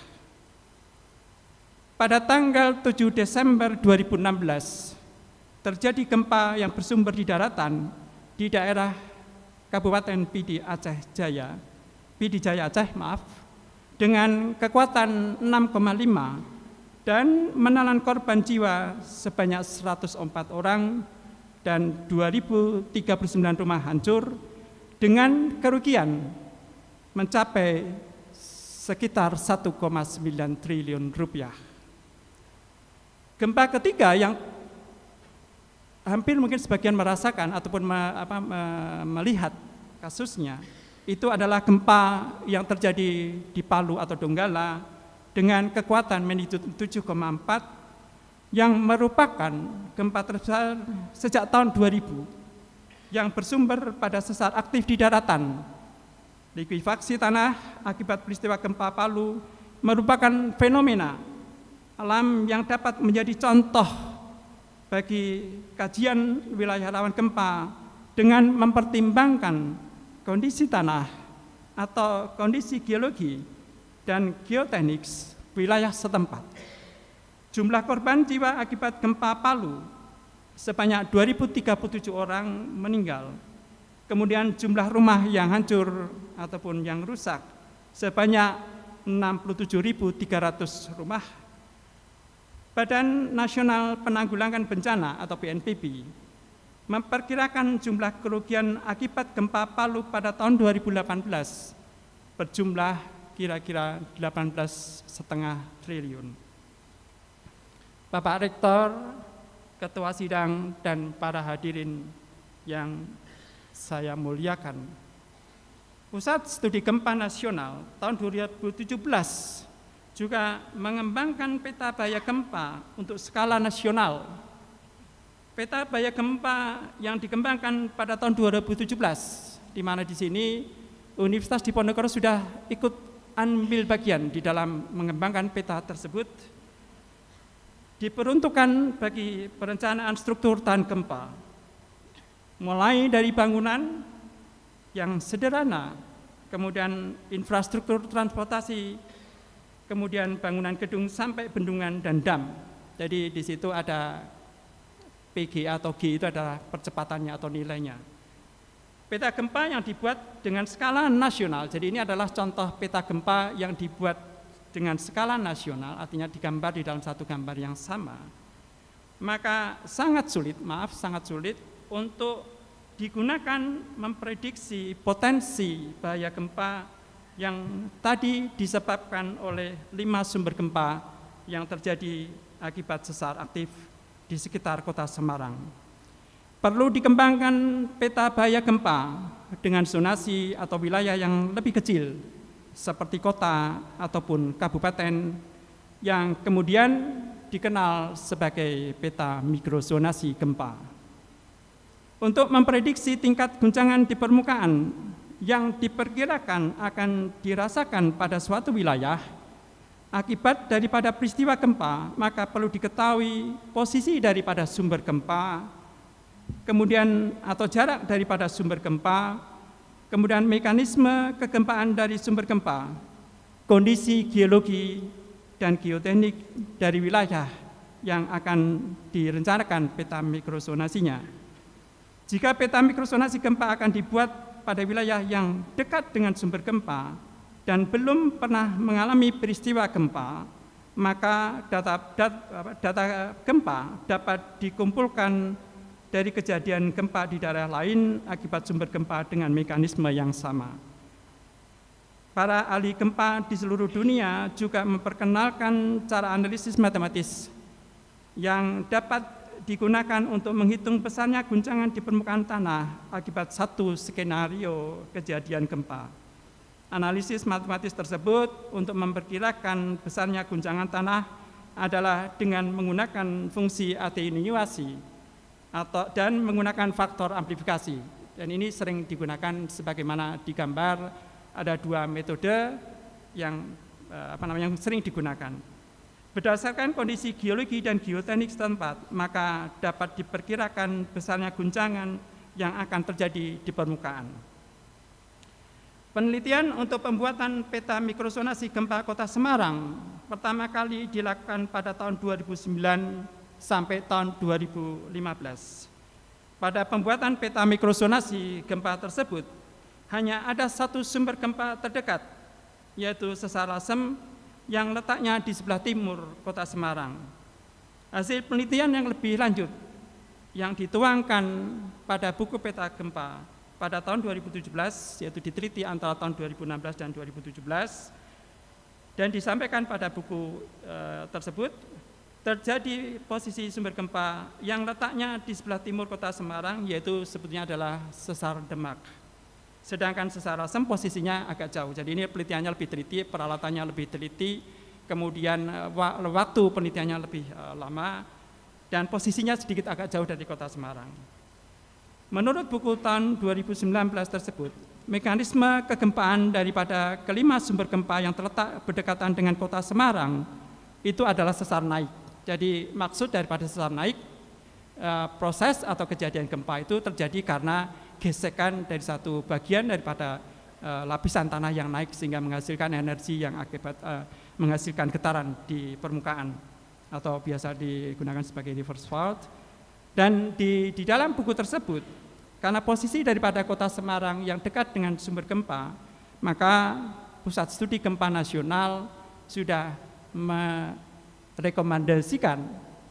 Pada tanggal 7 Desember 2016 terjadi gempa yang bersumber di daratan di daerah Kabupaten PD Jaya Aceh, dengan kekuatan 6,5 dan menelan korban jiwa sebanyak 104 orang dan 2.039 rumah hancur dengan kerugian mencapai sekitar 1,9 triliun rupiah. Gempa ketiga yang hampir mungkin sebagian merasakan ataupun melihat kasusnya itu adalah gempa yang terjadi di Palu atau Donggala dengan kekuatan magnitudo 7,4 yang merupakan gempa terbesar sejak tahun 2000 yang bersumber pada sesar aktif di daratan. Likuifaksi tanah akibat peristiwa gempa Palu merupakan fenomena alam yang dapat menjadi contoh bagi kajian wilayah rawan gempa dengan mempertimbangkan kondisi tanah atau kondisi geologi dan geoteknik wilayah setempat. Jumlah korban jiwa akibat gempa Palu sebanyak 2.037 orang meninggal. Kemudian jumlah rumah yang hancur ataupun yang rusak sebanyak 67.300 rumah. Badan Nasional Penanggulangan Bencana atau BNPB memperkirakan jumlah kerugian akibat gempa Palu pada tahun 2018 berjumlah kira-kira 18,5 triliun. Bapak Rektor, Ketua Sidang, dan para hadirin yang saya muliakan, Pusat Studi Gempa Nasional tahun 2017 juga mengembangkan peta bahaya gempa untuk skala nasional. Peta bahaya gempa yang dikembangkan pada tahun 2017, di mana di sini Universitas Diponegoro sudah ikut ambil bagian di dalam mengembangkan peta tersebut, diperuntukkan bagi perencanaan struktur tahan gempa, mulai dari bangunan yang sederhana, kemudian infrastruktur transportasi, kemudian bangunan gedung sampai bendungan dan dam. Jadi di situ ada PG atau G, itu adalah percepatannya atau nilainya. Peta gempa yang dibuat dengan skala nasional, jadi ini adalah contoh peta gempa yang dibuat dengan skala nasional, artinya digambar di dalam satu gambar yang sama. Maka sangat sulit untuk digunakan memprediksi potensi bahaya gempa yang tadi disebabkan oleh 5 sumber gempa yang terjadi akibat sesar aktif di sekitar kota Semarang. Perlu dikembangkan peta bahaya gempa dengan zonasi atau wilayah yang lebih kecil seperti kota ataupun kabupaten yang kemudian dikenal sebagai peta mikrozonasi gempa. Untuk memprediksi tingkat guncangan di permukaan yang diperkirakan akan dirasakan pada suatu wilayah akibat daripada peristiwa gempa, maka perlu diketahui posisi daripada sumber gempa, kemudian atau jarak daripada sumber gempa, kemudian mekanisme kegempaan dari sumber gempa, kondisi geologi dan geoteknik dari wilayah yang akan direncanakan peta mikrozonasinya. Jika peta mikrozonasi gempa akan dibuat pada wilayah yang dekat dengan sumber gempa dan belum pernah mengalami peristiwa gempa, maka data gempa dapat dikumpulkan dari kejadian gempa di daerah lain akibat sumber gempa dengan mekanisme yang sama. Para ahli gempa di seluruh dunia juga memperkenalkan cara analisis matematis yang dapat digunakan untuk menghitung besarnya guncangan di permukaan tanah akibat satu skenario kejadian gempa. Analisis matematis tersebut untuk memperkirakan besarnya guncangan tanah adalah dengan menggunakan fungsi atenuasi dan menggunakan faktor amplifikasi. Dan ini sering digunakan sebagaimana digambar. Ada 2 metode yang sering digunakan. Berdasarkan kondisi geologi dan geoteknik setempat, maka dapat diperkirakan besarnya guncangan yang akan terjadi di permukaan. Penelitian untuk pembuatan peta mikrozonasi gempa Kota Semarang pertama kali dilakukan pada tahun 2009 sampai tahun 2015. Pada pembuatan peta mikrozonasi gempa tersebut, hanya ada satu sumber gempa terdekat, yaitu Sesar Lasem yang letaknya di sebelah timur Kota Semarang. Hasil penelitian yang lebih lanjut yang dituangkan pada buku peta gempa pada tahun 2017, yaitu diteliti antara tahun 2016 dan 2017, dan disampaikan pada buku tersebut, terjadi posisi sumber gempa yang letaknya di sebelah timur Kota Semarang, yaitu sebetulnya adalah Sesar Demak. Sedangkan Sesar Lasem posisinya agak jauh. Jadi ini penelitiannya lebih teliti, peralatannya lebih teliti, kemudian waktu penelitiannya lebih lama, dan posisinya sedikit agak jauh dari Kota Semarang. Menurut buku tahun 2019 tersebut, mekanisme kegempaan daripada kelima sumber gempa yang terletak berdekatan dengan Kota Semarang itu adalah sesar naik. Jadi maksud daripada sesar naik, proses atau kejadian gempa itu terjadi karena gesekan dari satu bagian daripada lapisan tanah yang naik sehingga menghasilkan energi yang akibat menghasilkan getaran di permukaan atau biasa digunakan sebagai reverse fault. Dan di dalam buku tersebut, karena posisi daripada Kota Semarang yang dekat dengan sumber gempa, maka Pusat Studi Gempa Nasional sudah merekomendasikan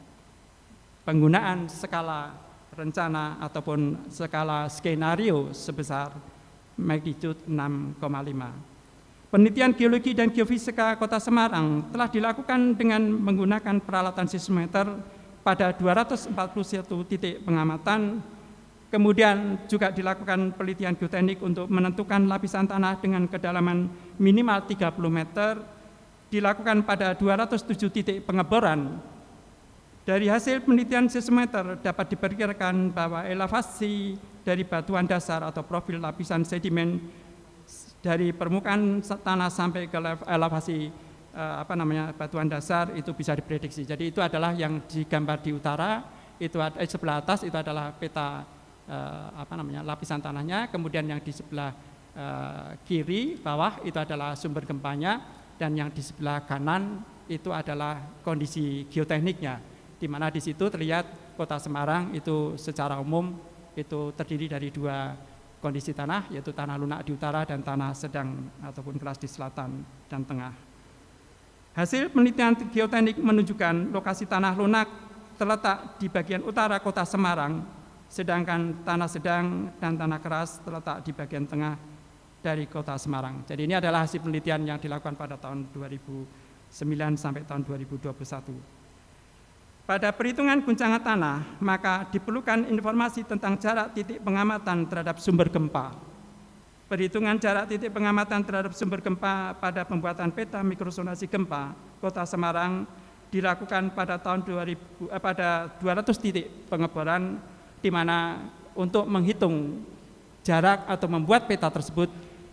penggunaan skala rencana ataupun skala skenario sebesar magnitude 6,5. Penelitian geologi dan geofisika Kota Semarang telah dilakukan dengan menggunakan peralatan seismometer pada 241 titik pengamatan. Kemudian juga dilakukan penelitian geoteknik untuk menentukan lapisan tanah dengan kedalaman minimal 30 meter, dilakukan pada 207 titik pengeboran. Dari hasil penelitian seismometer dapat diperkirakan bahwa elevasi dari batuan dasar atau profil lapisan sedimen dari permukaan tanah sampai ke elevasi batuan dasar itu bisa diprediksi. Jadi itu adalah yang digambar di utara, itu sebelah atas itu adalah peta lapisan tanahnya, kemudian yang di sebelah kiri bawah itu adalah sumber gempanya, dan yang di sebelah kanan itu adalah kondisi geotekniknya, di mana di situ terlihat Kota Semarang itu secara umum itu terdiri dari 2 kondisi tanah, yaitu tanah lunak di utara dan tanah sedang ataupun keras di selatan dan tengah. Hasil penelitian geoteknik menunjukkan lokasi tanah lunak terletak di bagian utara Kota Semarang sedangkan tanah sedang dan tanah keras terletak di bagian tengah dari kota Semarang. Jadi ini adalah hasil penelitian yang dilakukan pada tahun 2009 sampai tahun 2021. Pada perhitungan guncangan tanah, maka diperlukan informasi tentang jarak titik pengamatan terhadap sumber gempa. Perhitungan jarak titik pengamatan terhadap sumber gempa pada pembuatan peta mikrosonasi gempa Kota Semarang dilakukan pada tahun 200 titik pengeboran, di mana untuk menghitung jarak atau membuat peta tersebut,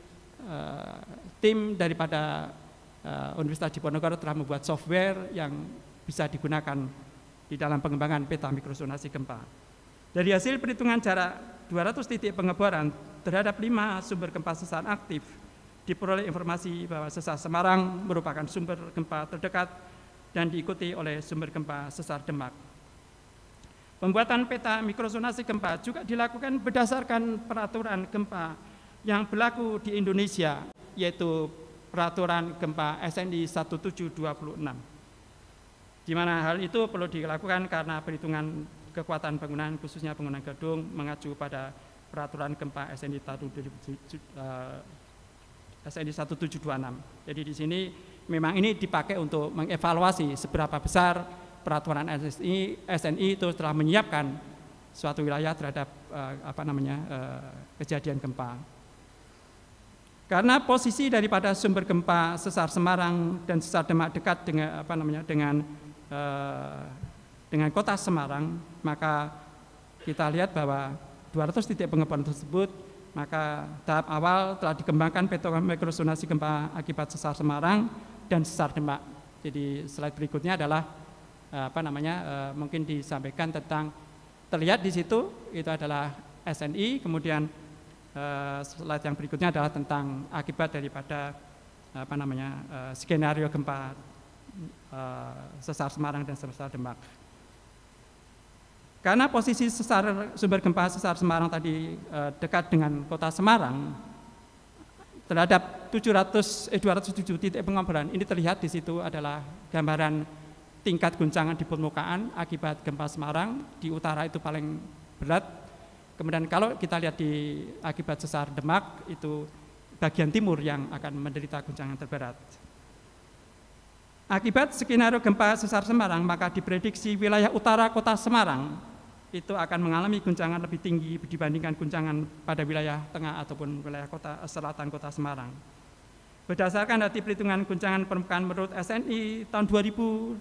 tim daripada Universitas Diponegoro telah membuat software yang bisa digunakan di dalam pengembangan peta mikrosonasi gempa. Dari hasil perhitungan jarak 200 titik pengeboran terhadap 5 sumber gempa sesar aktif, diperoleh informasi bahwa sesar Semarang merupakan sumber gempa terdekat dan diikuti oleh sumber gempa sesar Demak. Pembuatan peta mikrosonasi gempa juga dilakukan berdasarkan peraturan gempa yang berlaku di Indonesia, yaitu peraturan gempa SNI 1726. Di mana hal itu perlu dilakukan karena perhitungan kekuatan bangunan, khususnya bangunan gedung, mengacu pada peraturan gempa SNI 1726. Jadi di sini memang ini dipakai untuk mengevaluasi seberapa besar peraturan SNI itu telah menyiapkan suatu wilayah terhadap kejadian gempa. Karena posisi daripada sumber gempa sesar Semarang dan sesar Demak dekat dengan kota Semarang, maka kita lihat bahwa 200 titik pengeboran tersebut, maka tahap awal telah dikembangkan peta mikrosonasi gempa akibat sesar Semarang dan sesar Demak. Jadi slide berikutnya adalah mungkin disampaikan tentang, terlihat di situ itu adalah SNI, kemudian slide yang berikutnya adalah tentang akibat daripada skenario gempa sesar Semarang dan sesar Demak. Karena posisi sumber gempa sesar Semarang tadi dekat dengan kota Semarang, terhadap 207 titik pengeboran ini terlihat di situ adalah gambaran tingkat guncangan di permukaan akibat gempa Semarang. Di utara itu paling berat. Kemudian kalau kita lihat di akibat sesar Demak, itu bagian timur yang akan menderita guncangan terberat. Akibat skenario gempa sesar Semarang, maka diprediksi wilayah utara kota Semarang itu akan mengalami guncangan lebih tinggi dibandingkan guncangan pada wilayah tengah ataupun wilayah selatan kota Semarang. Berdasarkan data perhitungan guncangan permukaan menurut SNI tahun 2002,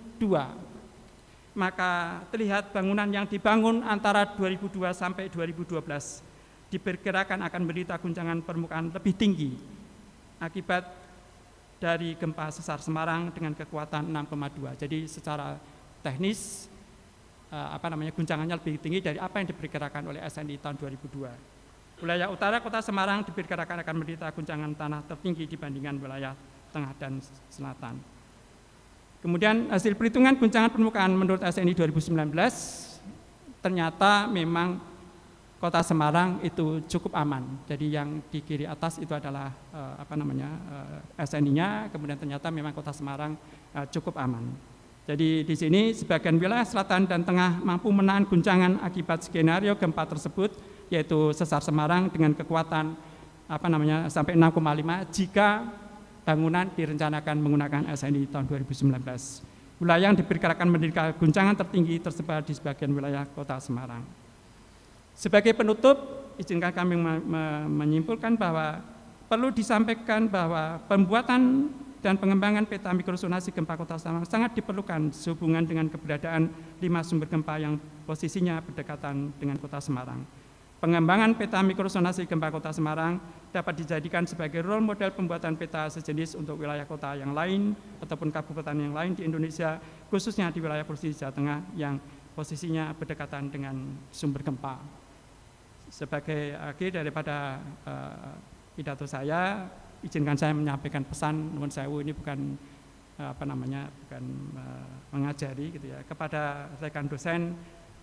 maka terlihat bangunan yang dibangun antara 2002 sampai 2012 diperkirakan akan menderita guncangan permukaan lebih tinggi akibat dari gempa sesar Semarang dengan kekuatan 6,2. Jadi secara teknis guncangannya lebih tinggi dari apa yang diperkirakan oleh SNI tahun 2002. Wilayah utara kota Semarang diperkirakan akan menderita guncangan tanah tertinggi dibandingkan wilayah tengah dan selatan. Kemudian hasil perhitungan guncangan permukaan menurut SNI 2019, ternyata memang kota Semarang itu cukup aman. Jadi yang di kiri atas itu adalah SNI-nya, kemudian ternyata memang kota Semarang cukup aman. Jadi di sini sebagian wilayah selatan dan tengah mampu menahan guncangan akibat skenario gempa tersebut, yaitu sesar Semarang dengan kekuatan sampai 6,5 jika bangunan direncanakan menggunakan SNI tahun 2019. Wilayah yang diperkirakan menderita guncangan tertinggi tersebar di sebagian wilayah kota Semarang. Sebagai penutup, izinkan kami menyimpulkan bahwa perlu disampaikan bahwa pembuatan dan pengembangan peta mikrosonasi gempa kota Semarang sangat diperlukan sehubungan dengan keberadaan 5 sumber gempa yang posisinya berdekatan dengan kota Semarang. Pengembangan peta mikrosonasi gempa kota Semarang dapat dijadikan sebagai role model pembuatan peta sejenis untuk wilayah kota yang lain ataupun kabupaten yang lain di Indonesia, khususnya di wilayah Provinsi Jawa Tengah yang posisinya berdekatan dengan sumber gempa. Sebagai akhir daripada pidato saya, izinkan saya menyampaikan pesan nuwun sewu, ini bukan mengajari gitu ya, kepada rekan dosen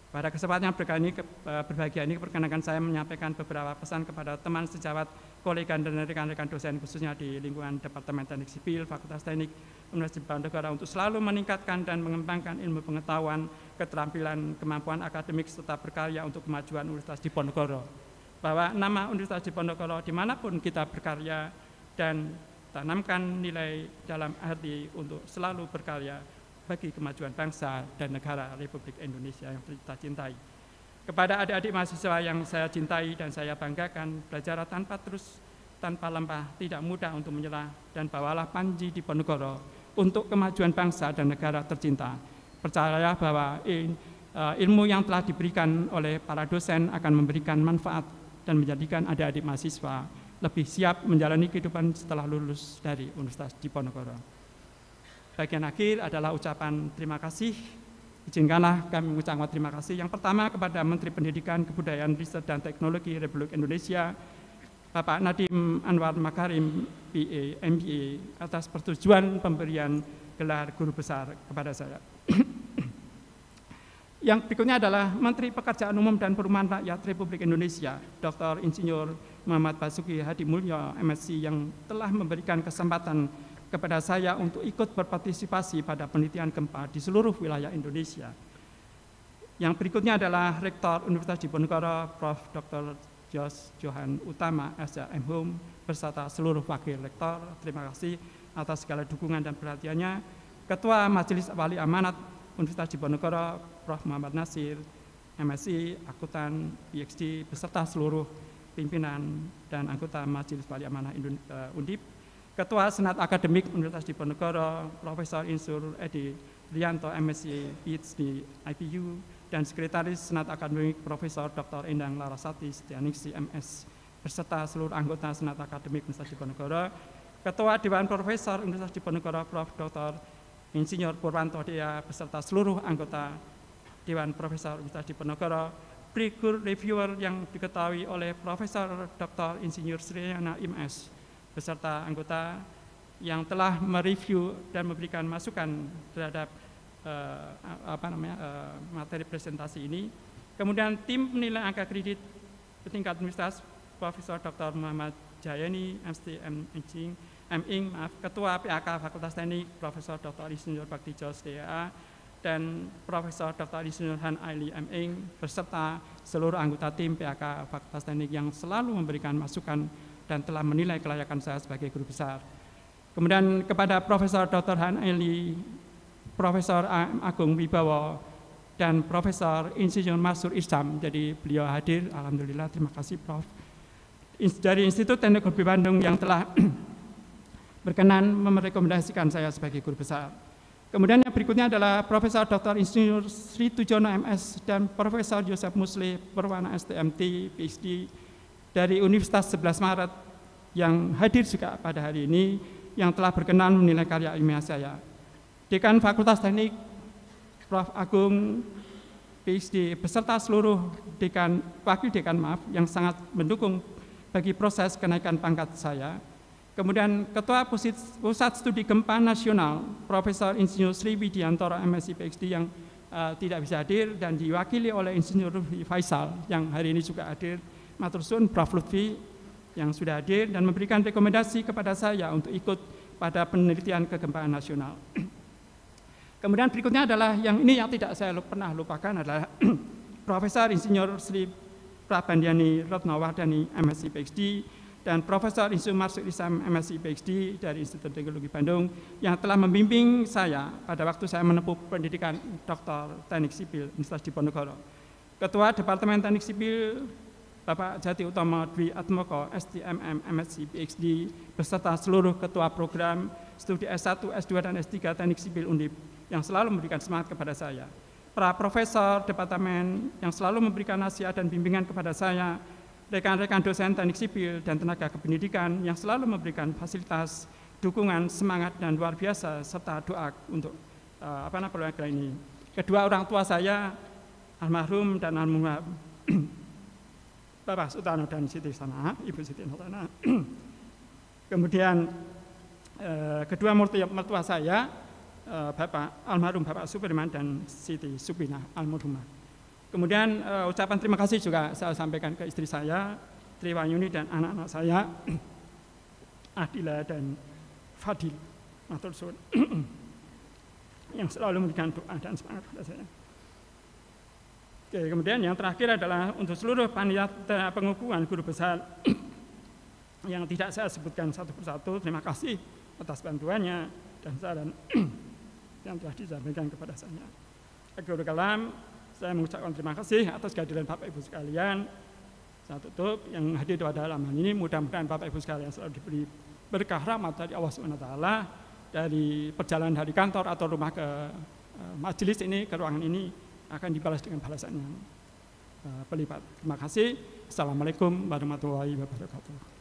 Pada kesempatan berbahagia ini, perkenankan saya menyampaikan beberapa pesan kepada teman sejawat, kolega dan rekan-rekan dosen khususnya di lingkungan Departemen Teknik Sipil, Fakultas Teknik Universitas Diponegoro untuk selalu meningkatkan dan mengembangkan ilmu pengetahuan, keterampilan, kemampuan akademik serta berkarya untuk kemajuan Universitas Diponegoro. Bahwa nama Universitas Diponegoro dimanapun kita berkarya dan tanamkan nilai dalam hati untuk selalu berkarya bagi kemajuan bangsa dan negara Republik Indonesia yang kita cintai. Kepada adik-adik mahasiswa yang saya cintai dan saya banggakan, belajar tanpa lempah, tidak mudah untuk menyerah, dan bawalah Panji Diponegoro untuk kemajuan bangsa dan negara tercinta. Percayalah bahwa ilmu yang telah diberikan oleh para dosen akan memberikan manfaat dan menjadikan adik-adik mahasiswa lebih siap menjalani kehidupan setelah lulus dari Universitas Diponegoro. Bagian akhir adalah ucapan terima kasih. Izinkanlah kami mengucapkan terima kasih. Yang pertama kepada Menteri Pendidikan, Kebudayaan, Riset, dan Teknologi Republik Indonesia, Bapak Nadiem Anwar Makarim, PA, MBA, atas persetujuan pemberian gelar guru besar kepada saya. Yang berikutnya adalah Menteri Pekerjaan Umum dan Perumahan Rakyat Republik Indonesia, Dr. Insinyur Muhammad Basuki Hadimulyo, MSc, yang telah memberikan kesempatan kepada saya untuk ikut berpartisipasi pada penelitian gempa di seluruh wilayah Indonesia. Yang berikutnya adalah Rektor Universitas Diponegoro, Prof. Dr. Jos Johan Utama, SHM, beserta seluruh wakil rektor. Terima kasih atas segala dukungan dan perhatiannya. Ketua Majelis Wali Amanat Universitas Diponegoro, Prof. Muhammad Nasir, MSc, Akuntan, PhD, beserta seluruh pimpinan dan anggota Majelis Wali Amanat Undip. Ketua Senat Akademik Universitas Diponegoro, Profesor Insur Edi Rianto, MSc, PhD, IPU, dan Sekretaris Senat Akademik Profesor Dr. Endang Larasati Setianingsi, MS, beserta seluruh anggota Senat Akademik Universitas Diponegoro. Ketua Dewan Profesor Universitas Diponegoro, Prof. Dr. Insinyur Purwanto Dea, beserta seluruh anggota Dewan Profesor Universitas Diponegoro. Pre-Kur Reviewer yang diketahui oleh Profesor Dr. Insinyur Sriana MS, beserta anggota yang telah mereview dan memberikan masukan terhadap materi presentasi ini. Kemudian tim penilai angka kredit tingkat universitas, Profesor Dr. Muhammad Jayani, MIng, Ketua PAK Fakultas Teknik, Profesor Dr. Insinyur Bakti Jos, DA, dan Profesor Dr. Insinyur Han Aili, MIng, beserta seluruh anggota tim PAK Fakultas Teknik yang selalu memberikan masukan dan telah menilai kelayakan saya sebagai guru besar. Kemudian kepada Profesor Dr. Han Aili, Profesor Agung Wibowo, dan Profesor Insinyur Mansur Isham, jadi beliau hadir, alhamdulillah, terima kasih Prof. Dari Institut Teknik Bandung yang telah berkenan merekomendasikan saya sebagai guru besar. Kemudian yang berikutnya adalah Profesor Dr. Insinyur Sri Tujono, MS, dan Profesor Yosef Musli, Perwana STMT, PhD, dari Universitas 11 Maret yang hadir juga pada hari ini, yang telah berkenan menilai karya ilmiah saya. Dekan Fakultas Teknik, Prof. Agung, PhD, beserta seluruh wakil dekan yang sangat mendukung bagi proses kenaikan pangkat saya. Kemudian Ketua Pusat Studi Gempa Nasional, Profesor Insinyur Sri Widiantoro, MSc, PhD, yang tidak bisa hadir, dan diwakili oleh Insinyur Rufi Faisal yang hari ini juga hadir. Matur suwun Prof. Lutfi yang sudah hadir dan memberikan rekomendasi kepada saya untuk ikut pada penelitian kegempaan nasional. Kemudian berikutnya adalah yang tidak saya pernah lupakan adalah Profesor Insinyur Sri Prabandiani Ratnawardhani, MSc, PhD, dan Profesor Insinyur Mansur Isham, MSc, PhD, dari Institut Teknologi Bandung, yang telah membimbing saya pada waktu saya menempuh pendidikan Dr. Teknik Sipil Universitas Diponegoro. Ketua Departemen Teknik Sipil Bapak Jati Utomo Dwi Atmoko, STMM, MSc, PhD, beserta seluruh ketua program studi S1, S2, dan S3 Teknik Sipil Undip yang selalu memberikan semangat kepada saya. Para profesor departemen yang selalu memberikan nasihat dan bimbingan kepada saya, rekan-rekan dosen teknik sipil dan tenaga kependidikan yang selalu memberikan fasilitas, dukungan, semangat, dan luar biasa, serta doa untuk program ini. Kedua orang tua saya, almarhum dan almarhumah Bapak Sutano dan Siti Sana, Ibu Siti Notana. Kemudian kedua mertua saya, almarhum Bapak Supirman dan Siti Supina almarhumah. Kemudian ucapan terima kasih juga saya sampaikan ke istri saya, Triwayuni, dan anak-anak saya, Adila dan Fadil, matur suwun, yang selalu memberikan doa dan semangat kepada saya. Oke, kemudian yang terakhir adalah untuk seluruh panitia pengukuhan guru besar yang tidak saya sebutkan satu persatu, terima kasih atas bantuannya dan saran yang telah disampaikan kepada saya. Akhirul kalam, saya mengucapkan terima kasih atas kehadiran Bapak Ibu sekalian. Saya tutup, yang hadir pada halaman ini mudah-mudahan Bapak Ibu sekalian selalu diberi berkah rahmat dari Allah SWT, dari perjalanan dari kantor atau rumah ke majelis ini, ke ruangan ini, akan dibalas dengan balasan yang berlipat. Terima kasih. Assalamualaikum warahmatullahi wabarakatuh.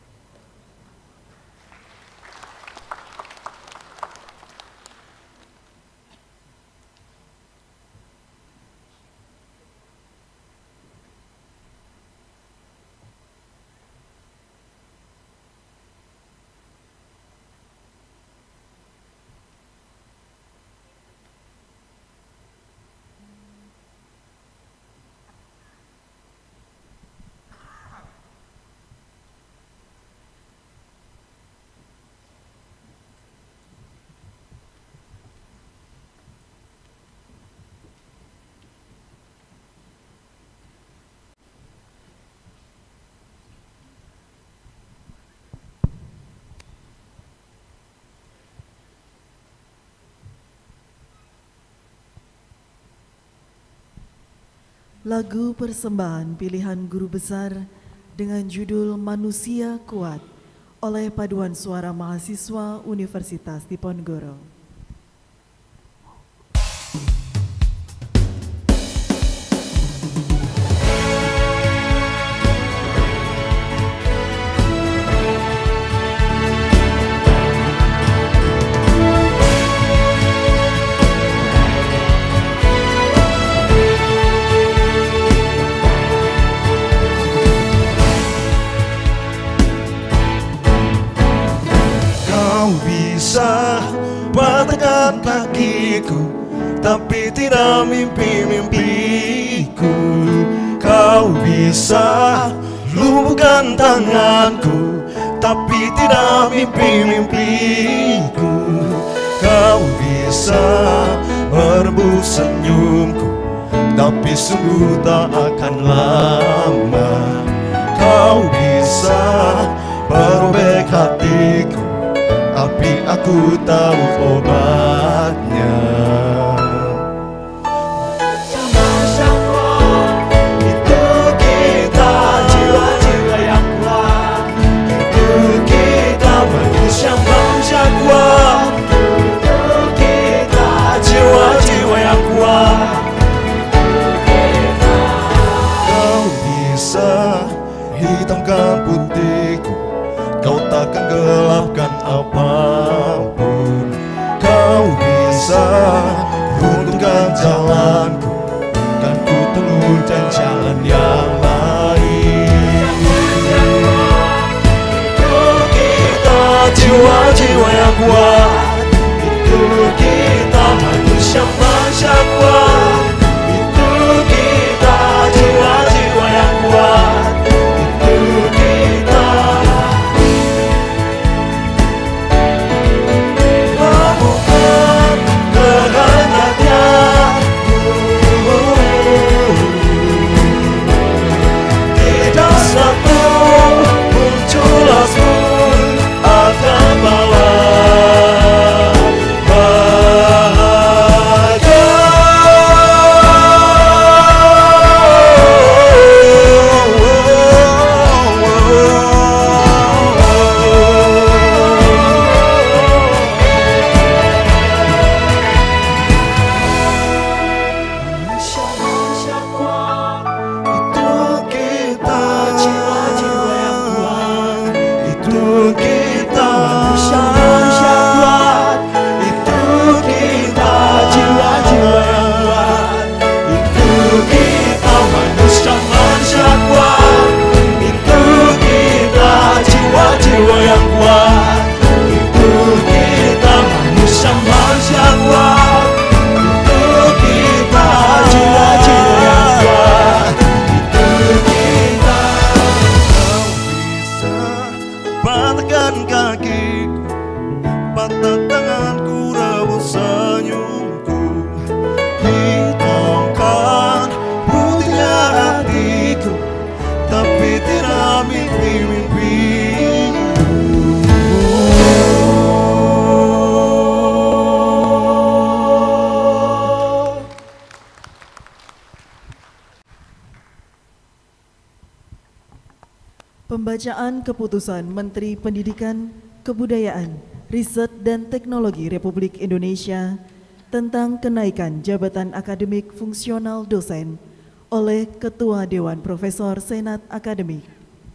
Lagu persembahan pilihan guru besar dengan judul Manusia Kuat oleh Paduan Suara Mahasiswa Universitas Diponegoro. Patahkan kakiku, tapi tidak mimpi-mimpiku. Kau bisa lumpuhkan tanganku, tapi tidak mimpi-mimpiku. Kau bisa merebut senyumku, tapi sungguh tak akan lama. Kau bisa merobek hatiku, tapi aku tahu obatnya. Masya Allah, itu kita jiwa-jiwa yang kuat. Itu kita manusia kuat. Itu kita jiwa-jiwa yang kuat. Kau bisa hitamkan putihku, kau takkan gelapkan apapun. Kau bisa runtuhkan jalanku, kan ku temukan jalan yang lain. Itu kita jiwa-jiwa yang kuat. Itu kita manusia kuat. Itu kita jiwa-jiwa yang kuat. Itu kita bahagia. Pembacaan Keputusan Menteri Pendidikan, Kebudayaan, Riset dan Teknologi Republik Indonesia tentang kenaikan jabatan akademik fungsional dosen oleh Ketua Dewan Profesor Senat Akademik.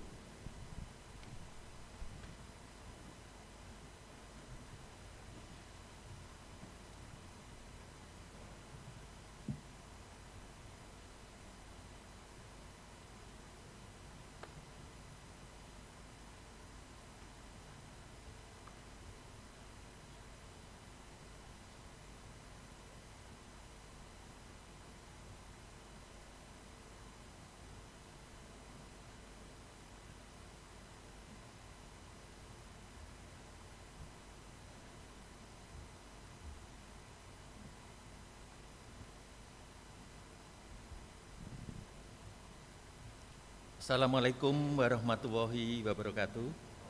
Assalamualaikum warahmatullahi wabarakatuh.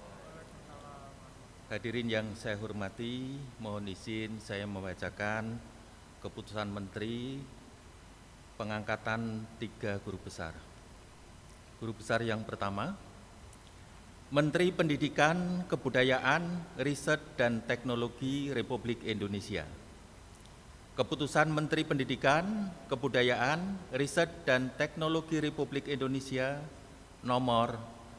Hadirin yang saya hormati, mohon izin saya membacakan keputusan Menteri pengangkatan 3 guru besar. Guru besar yang pertama, Menteri Pendidikan, Kebudayaan, Riset dan Teknologi Republik Indonesia. Keputusan Menteri Pendidikan, Kebudayaan, Riset dan Teknologi Republik Indonesia nomor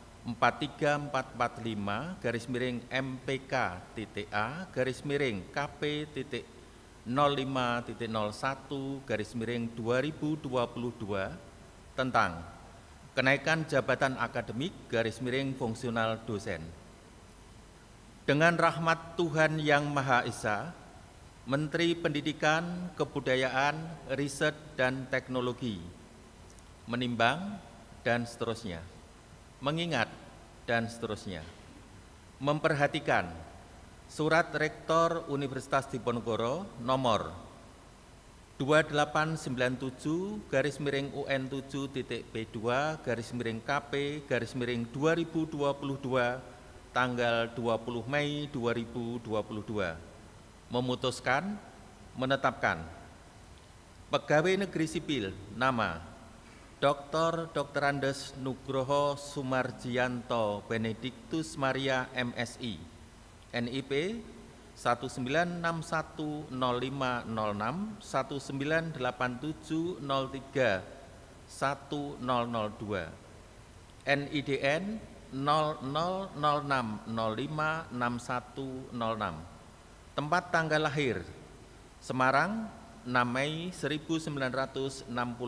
43465-MPK.MPK-KP.05.01/2022 tentang kenaikan jabatan akademik _fungsional dosen. Dengan rahmat Tuhan Yang Maha Esa, Menteri Pendidikan, Kebudayaan, Riset dan Teknologi menimbang dan seterusnya, mengingat dan seterusnya, memperhatikan Surat Rektor Universitas Diponegoro nomor 2897-7.P2-KP-2022 tanggal 20 Mei 2022 memutuskan menetapkan pegawai negeri sipil nama Dr. Andes Nugroho Sumarjianto Benediktus Maria MSI, NIP 1991-98703-1002, NIDN 0006056106, tempat tanggal lahir Semarang 6 Mei 1961,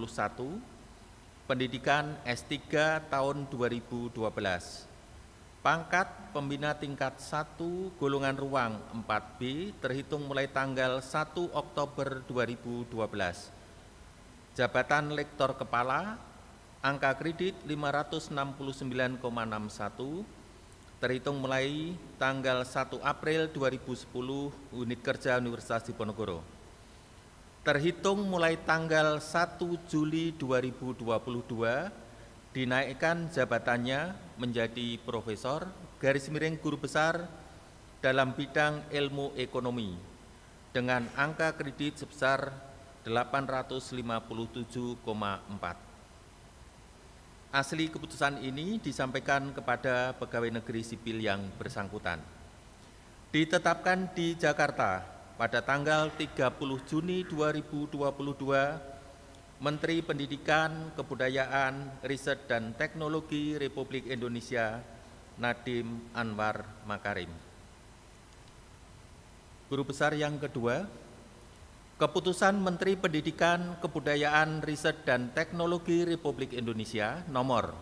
pendidikan S3 tahun 2012, pangkat pembina tingkat 1 golongan ruang 4B terhitung mulai tanggal 1 Oktober 2012, jabatan lektor kepala, angka kredit 569,61 terhitung mulai tanggal 1 April 2010 unit kerja Universitas Diponegoro. Terhitung mulai tanggal 1 Juli 2022 dinaikkan jabatannya menjadi profesor _guru besar dalam bidang ilmu ekonomi dengan angka kredit sebesar 857,4. Asli keputusan ini disampaikan kepada pegawai negeri sipil yang bersangkutan. Ditetapkan di Jakarta pada tanggal 30 Juni 2022, Menteri Pendidikan, Kebudayaan, Riset dan Teknologi Republik Indonesia Nadiem Anwar Makarim. Guru besar yang kedua, Keputusan Menteri Pendidikan, Kebudayaan, Riset dan Teknologi Republik Indonesia nomor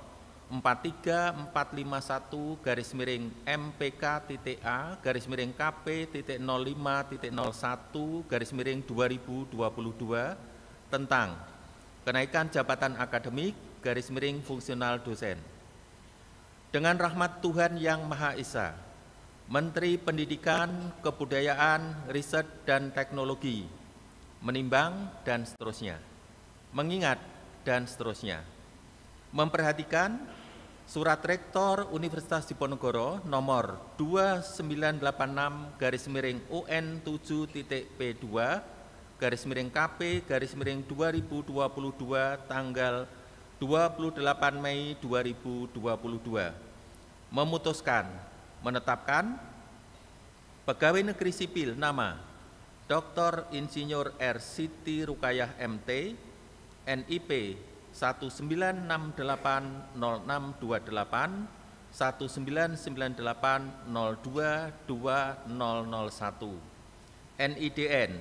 43451-MPK.KP.05.01/2022 tentang kenaikan jabatan akademik _fungsional dosen. Dengan rahmat Tuhan Yang Maha Esa, Menteri Pendidikan, Kebudayaan, Riset dan Teknologi menimbang dan seterusnya, mengingat dan seterusnya, memperhatikan Surat Rektor Universitas Diponegoro nomor 2986-UN7.P2-KP-2022 tanggal 28 Mei 2022 memutuskan menetapkan pegawai negeri sipil nama Dr. Insinyur R. Siti Rukayah MT, NIP 19680628, 1998022001, NIDN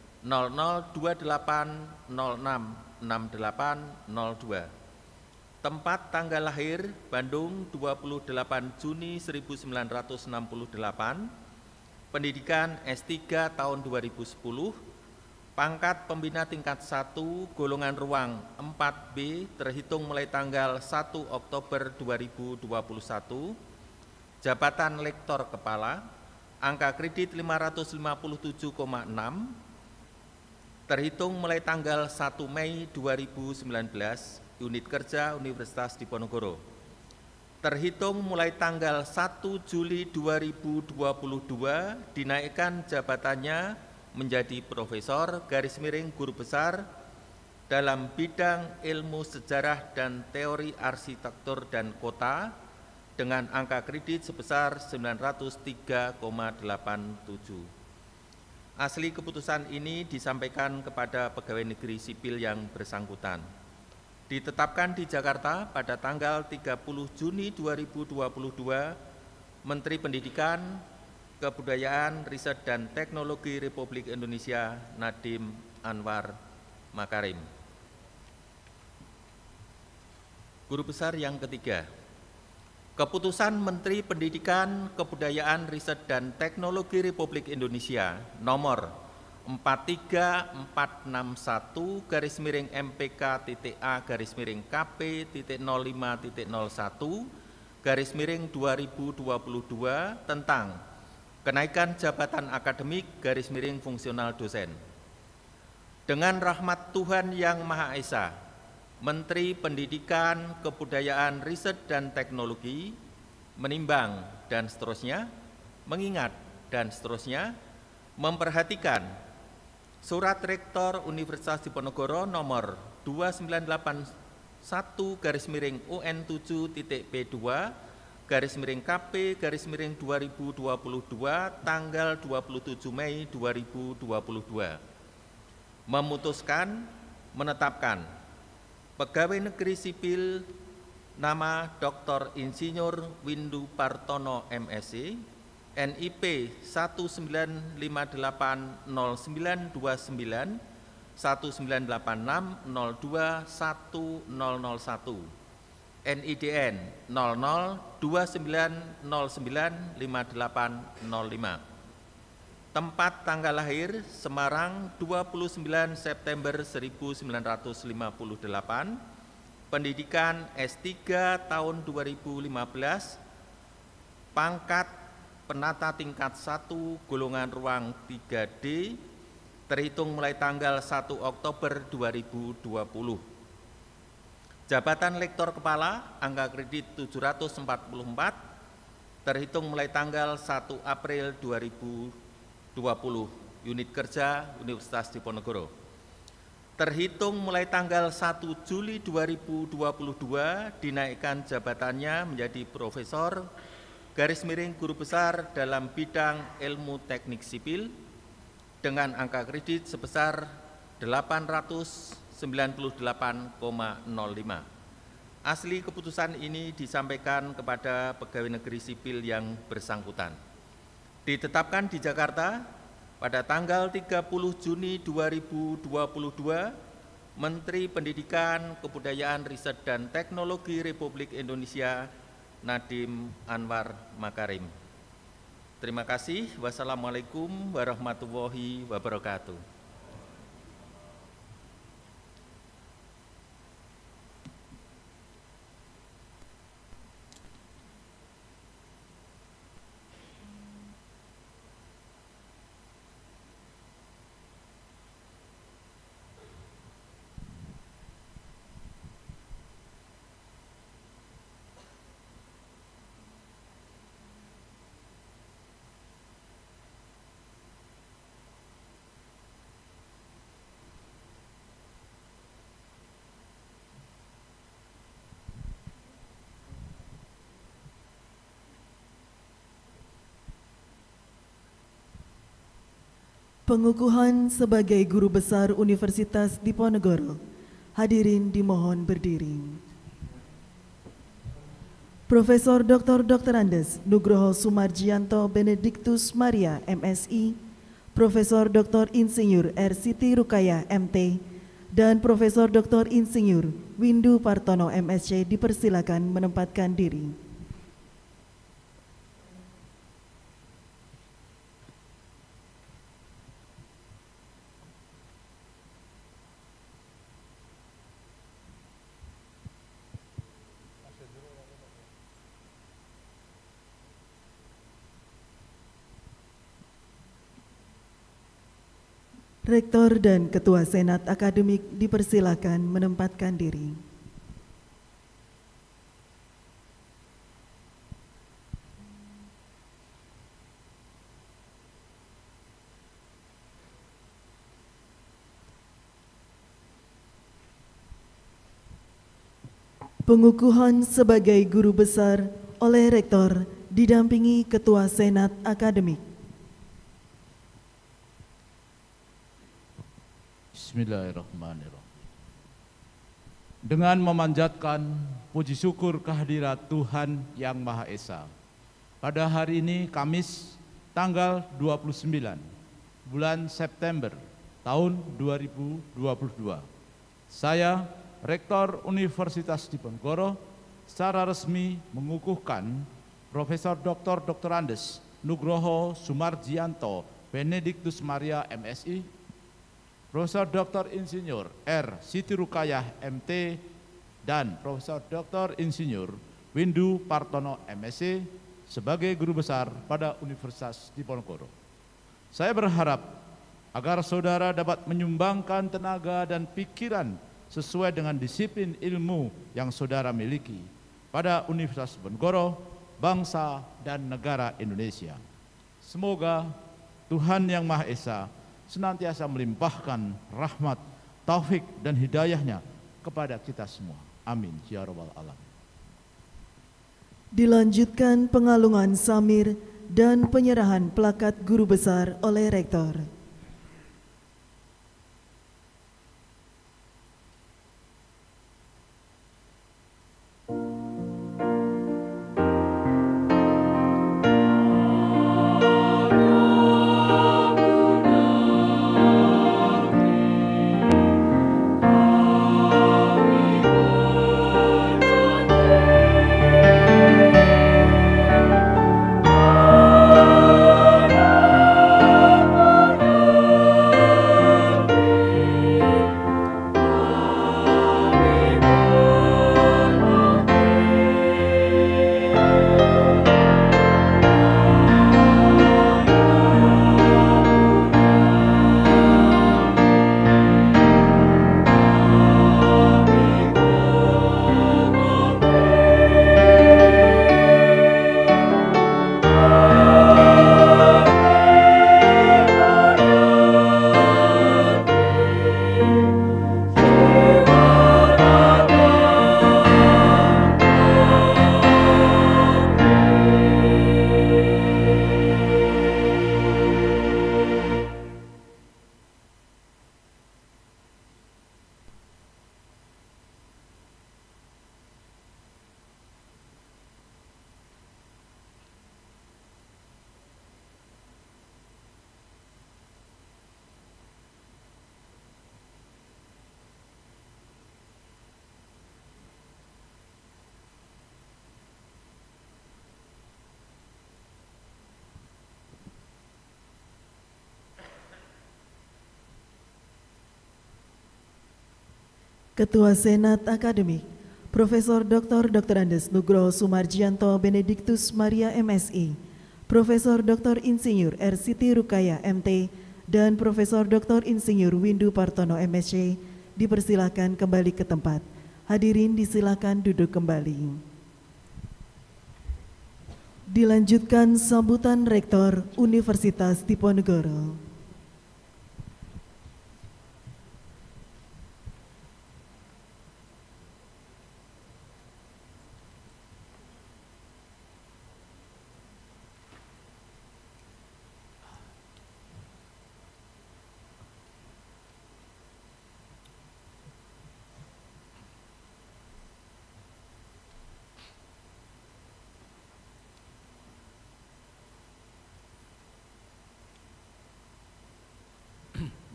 0028066802. Tempat tanggal lahir Bandung 28 Juni 1968. Pendidikan S3 tahun 2010. Pangkat pembina tingkat 1 golongan ruang 4B terhitung mulai tanggal 1 Oktober 2021. Jabatan lektor kepala. Angka kredit 557,6 terhitung mulai tanggal 1 Mei 2019, unit kerja Universitas Diponegoro. Terhitung mulai tanggal 1 Juli 2022 dinaikkan jabatannya menjadi profesor garis miring guru besar dalam bidang ilmu sejarah dan teori arsitektur dan kota dengan angka kredit sebesar 903,87. Asli keputusan ini disampaikan kepada pegawai negeri sipil yang bersangkutan. Ditetapkan di Jakarta pada tanggal 30 Juni 2022, Menteri Pendidikan, Kebudayaan, Riset dan Teknologi Republik Indonesia Nadiem Anwar Makarim. Guru besar yang ketiga. Keputusan Menteri Pendidikan, Kebudayaan, Riset dan Teknologi Republik Indonesia nomor 434-MPK.A/MPK.05.01/2022 tentang kenaikan jabatan akademik /fungsional dosen. Dengan rahmat Tuhan Yang Maha Esa, Menteri Pendidikan, Kebudayaan, Riset dan Teknologi menimbang dan seterusnya, mengingat dan seterusnya, memperhatikan Surat Rektor Universitas Diponegoro nomor 2981-B2/KP/2022 tanggal 27 Mei 2022. Memutuskan menetapkan pegawai negeri sipil nama Dr. Insinyur Windu Partono MSc, NIP 19580929 1986021001, NIDN 0029095805. Tempat tanggal lahir Semarang 29 September 1958. Pendidikan S3 tahun 2015. Pangkat penata tingkat 1 golongan ruang 3D terhitung mulai tanggal 1 Oktober 2020. Jabatan lektor kepala angka kredit 744 terhitung mulai tanggal 1 April 2020, unit kerja Universitas Diponegoro. Terhitung mulai tanggal 1 Juli 2022 dinaikkan jabatannya menjadi profesor guru besar dalam bidang ilmu teknik sipil dengan angka kredit sebesar 898,05. Asli keputusan ini disampaikan kepada pegawai negeri sipil yang bersangkutan. Ditetapkan di Jakarta pada tanggal 30 Juni 2022, Menteri Pendidikan, Kebudayaan, Riset dan Teknologi Republik Indonesia Nadiem Anwar Makarim. Terima kasih. Wassalamualaikum warahmatullahi wabarakatuh. Pengukuhan sebagai Guru Besar Universitas Diponegoro. Hadirin dimohon berdiri. Profesor Dr. Andes Nugroho Sumarjianto Benediktus Maria MSI, Profesor Dr. Insinyur R. Siti Rukayah MT, dan Profesor Dr. Insinyur Windu Partono MSc dipersilakan menempatkan diri. Rektor dan Ketua Senat Akademik dipersilakan menempatkan diri. Pengukuhan sebagai Guru Besar oleh Rektor didampingi Ketua Senat Akademik. Bismillahirrahmanirrahim. Dengan memanjatkan puji syukur kehadirat Tuhan Yang Maha Esa, pada hari ini Kamis tanggal 29 bulan September tahun 2022, saya Rektor Universitas Diponegoro secara resmi mengukuhkan Profesor Dr. Andes Nugroho Sumarjianto Benediktus Maria MSI, Profesor Dr. Insinyur R. Siti Rukayah MT, dan Profesor Dr. Insinyur Windu Partono MSc sebagai Guru Besar pada Universitas Diponegoro. Saya berharap agar saudara dapat menyumbangkan tenaga dan pikiran sesuai dengan disiplin ilmu yang saudara miliki pada Universitas Diponegoro, bangsa dan negara Indonesia. Semoga Tuhan Yang Maha Esa senantiasa melimpahkan rahmat, taufik dan hidayahnya kepada kita semua. Amin. Ya Rabbal Alamin. Dilanjutkan pengalungan samir dan penyerahan plakat Guru Besar oleh Rektor. Ketua Senat Akademik, Profesor Dr. Andes Nugroho Sumarjianto Benediktus Maria MSI, Profesor Dr. Insinyur R. Siti Rukayah MT, dan Profesor Dr. Insinyur Windu Partono MSc dipersilakan kembali ke tempat. Hadirin disilakan duduk kembali. Dilanjutkan sambutan Rektor Universitas Diponegoro.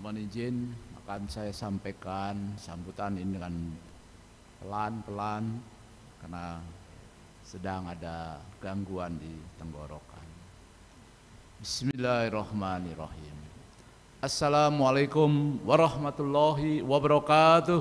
Mohon izin akan saya sampaikan sambutan ini dengan pelan-pelan karena sedang ada gangguan di tenggorokan. Bismillahirrahmanirrahim. Assalamualaikum warahmatullahi wabarakatuh.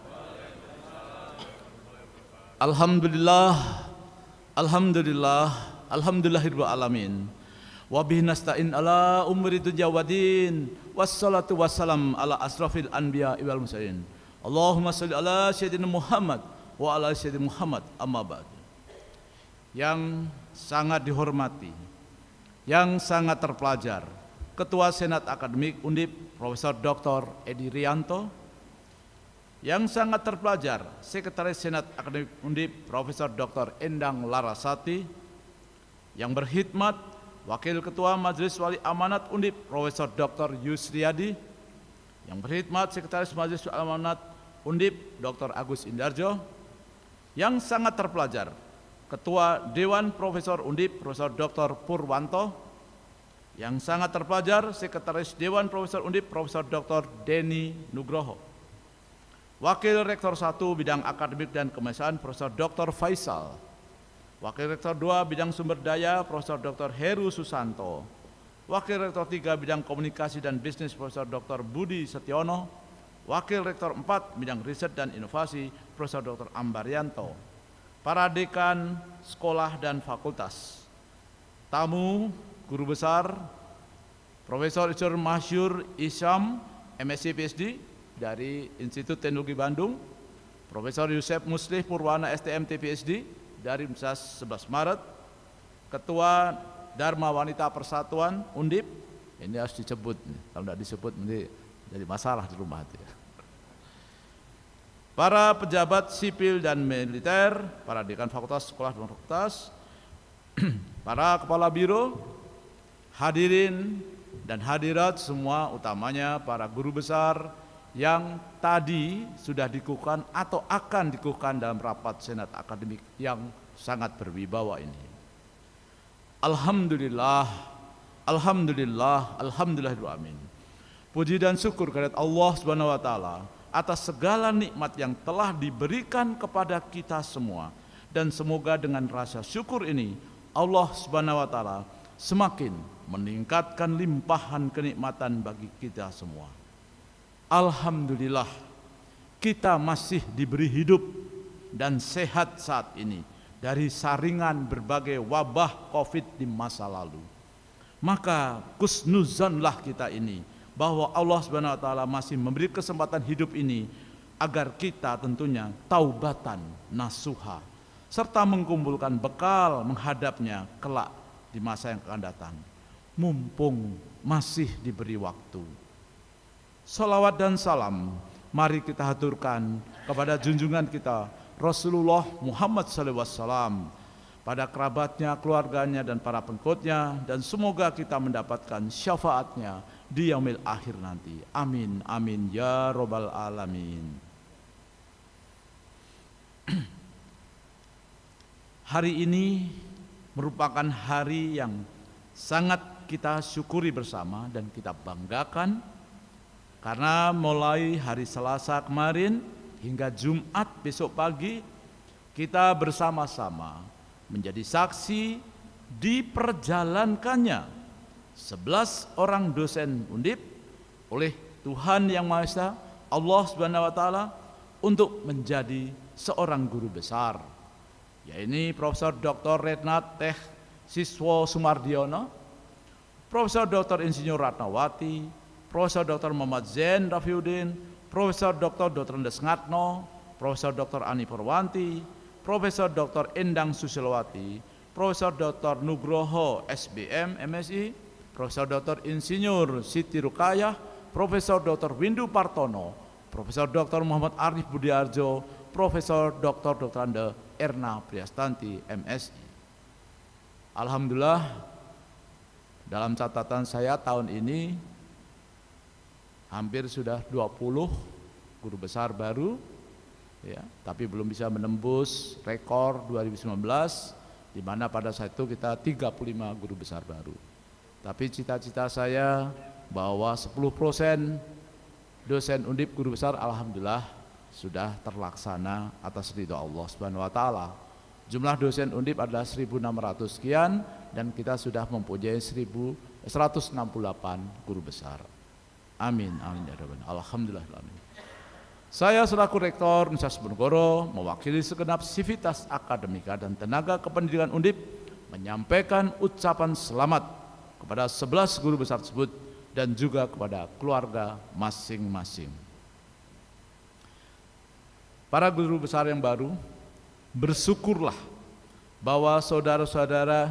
Alhamdulillah, alhamdulillah, alhamdulillahirabbil alamin. Wa bihi nasta'in ala umuri dunya waddin. Wassalatu wassalam ala asrafil anbiya wal mursalin. Allahumma shalli ala sayyidina Muhammad wa ala sayyidina Muhammad, amma ba'd. Yang sangat dihormati, yang sangat terpelajar, Ketua Senat Akademik Undip Profesor Dr. Edi Rianto, yang sangat terpelajar, Sekretaris Senat Akademik Undip Profesor Dr. Endang Larasati, yang berkhidmat Wakil Ketua Majelis Wali Amanat Undip Profesor Dr. Yusriyadi, yang berkhidmat Sekretaris Majelis Wali Amanat Undip Dr. Agus Indarjo, yang sangat terpelajar, Ketua Dewan Profesor Undip Profesor Dr. Purwanto, yang sangat terpelajar, Sekretaris Dewan Profesor Undip Profesor Dr. Denny Nugroho, Wakil Rektor 1 Bidang Akademik dan Kemahasiswaan Profesor Dr. Faisal, Wakil Rektor 2 Bidang Sumber Daya Profesor Dr. Heru Susanto, Wakil Rektor 3 Bidang Komunikasi dan Bisnis Profesor Dr. Budi Setiono, Wakil Rektor 4 Bidang Riset dan Inovasi Profesor Dr. Ambaryanto, para dekan sekolah dan fakultas, tamu, guru besar, Profesor Dr. Masyur Isyam, MSc PhD dari Institut Teknologi Bandung, Profesor Yusef Muslih Purwana STMT PhD dari Universitas 11 Maret, Ketua Dharma Wanita Persatuan Undip, ini harus disebut, kalau tidak disebut nanti jadi masalah di rumah itu ya. Para pejabat sipil dan militer, para dekan fakultas, sekolah dan fakultas, para kepala biro, hadirin dan hadirat semua, utamanya para guru besar yang tadi sudah dikukuhkan atau akan dikukuhkan dalam rapat Senat Akademik yang sangat berwibawa ini. Alhamdulillah, alhamdulillah, alhamdulillahirabbil alamin. Puji dan syukur kehadirat Allah Subhanahu wa taala atas segala nikmat yang telah diberikan kepada kita semua, dan semoga dengan rasa syukur ini Allah Subhanahu wa taala semakin meningkatkan limpahan kenikmatan bagi kita semua. Alhamdulillah, kita masih diberi hidup dan sehat saat ini dari saringan berbagai wabah COVID di masa lalu. Maka kusnuzanlah kita ini bahwa Allah Subhanahu wa taala masih memberi kesempatan hidup ini agar kita tentunya taubatan nasuha serta mengumpulkan bekal menghadapnya kelak di masa yang akan datang. Mumpung masih diberi waktu. Salawat dan salam mari kita haturkan kepada junjungan kita Rasulullah Muhammad SAW, pada kerabatnya, keluarganya dan para pengikutnya, dan semoga kita mendapatkan syafaatnya di yaumil akhir nanti. Amin amin ya robbal alamin. Hari ini merupakan hari yang sangat kita syukuri bersama dan kita banggakan, karena mulai hari Selasa kemarin hingga Jumat besok pagi kita bersama-sama menjadi saksi diperjalankannya 11 orang dosen Undip oleh Tuhan Yang Maha Esa, Allah Subhanahu wa taala, untuk menjadi seorang guru besar, yaitu Profesor Dr. Renat Teh Siswo Sumardiono, Profesor Dr. Insinyur Ratnawati, Profesor Dr. Muhammad Zain Rafiuddin, Profesor Dr. Andes Ngatno, Profesor Dr. Ani Purwanti, Profesor Dr. Endang Susilowati, Profesor Dr. Nugroho SBM MSI, Profesor Dr. Insinyur Siti Rukayah, Profesor Dr. Windu Partono, Profesor Dr. Muhammad Arif Budiarjo, Profesor Dr. Ande Erna Priastanti MSI. Alhamdulillah, dalam catatan saya tahun ini hampir sudah 20 guru besar baru, ya, tapi belum bisa menembus rekor 2019, di mana pada saat itu kita 35 guru besar baru. Tapi cita-cita saya bahwa 10% dosen Undip, guru besar, alhamdulillah sudah terlaksana atas ridho Allah Subhanahu wa taala. Jumlah dosen Undip adalah 1.600 sekian dan kita sudah mempunyai 168 guru besar. Amin, amin ya rabbal alamin. Alhamdulillah. Saya selaku Rektor Universitas Diponegoro mewakili segenap sivitas akademika dan tenaga kependidikan Undip menyampaikan ucapan selamat kepada 11 guru besar tersebut dan juga kepada keluarga masing-masing. Para guru besar yang baru, bersyukurlah bahwa saudara-saudara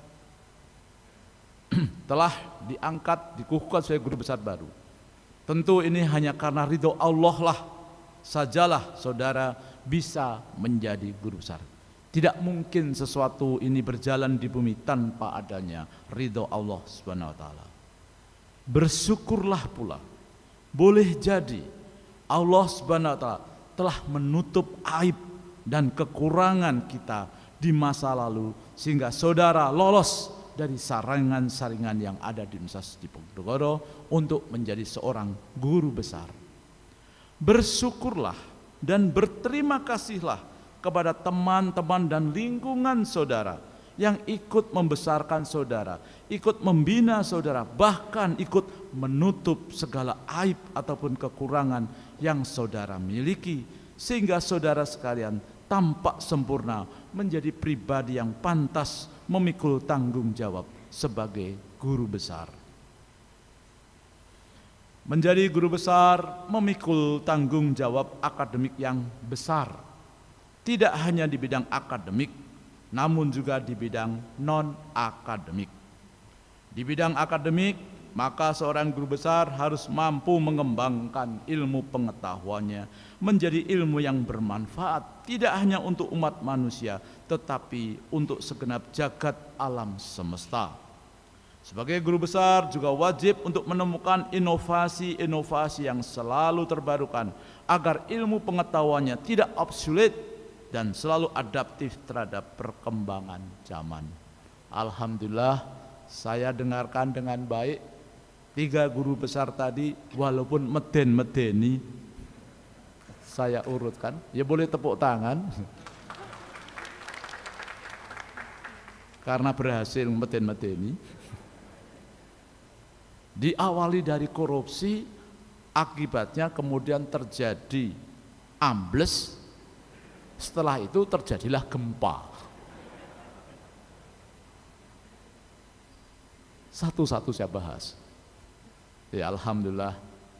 telah diangkat, dikukuhkan sebagai guru besar baru. Tentu ini hanya karena ridho Allah lah sajalah saudara bisa menjadi guru besar. Tidak mungkin sesuatu ini berjalan di bumi tanpa adanya ridho Allah Subhanahu wa taala. Bersyukurlah pula, boleh jadi Allah Subhanahu wa taala telah menutup aib dan kekurangan kita di masa lalu sehingga saudara lolos dari saringan-saringan yang ada di Universitas Diponegoro untuk menjadi seorang guru besar. Bersyukurlah dan berterima kasihlah kepada teman-teman dan lingkungan saudara yang ikut membesarkan saudara, ikut membina saudara, bahkan ikut menutup segala aib ataupun kekurangan yang saudara miliki, sehingga saudara sekalian tampak sempurna menjadi pribadi yang pantas memikul tanggung jawab sebagai guru besar. Menjadi guru besar memikul tanggung jawab akademik yang besar, tidak hanya di bidang akademik, namun juga di bidang non-akademik. Di bidang akademik, maka seorang guru besar harus mampu mengembangkan ilmu pengetahuannya menjadi ilmu yang bermanfaat, tidak hanya untuk umat manusia, tetapi untuk segenap jagat alam semesta. Sebagai guru besar juga wajib untuk menemukan inovasi-inovasi yang selalu terbarukan agar ilmu pengetahuannya tidak obsolete dan selalu adaptif terhadap perkembangan zaman. Alhamdulillah, saya dengarkan dengan baik 3 guru besar tadi, walaupun meden-medeni saya urutkan, ya boleh tepuk tangan karena berhasil meden-medeni. Diawali dari korupsi, akibatnya kemudian terjadi ambles, setelah itu terjadilah gempa. Satu-satu saya bahas. Ya alhamdulillah.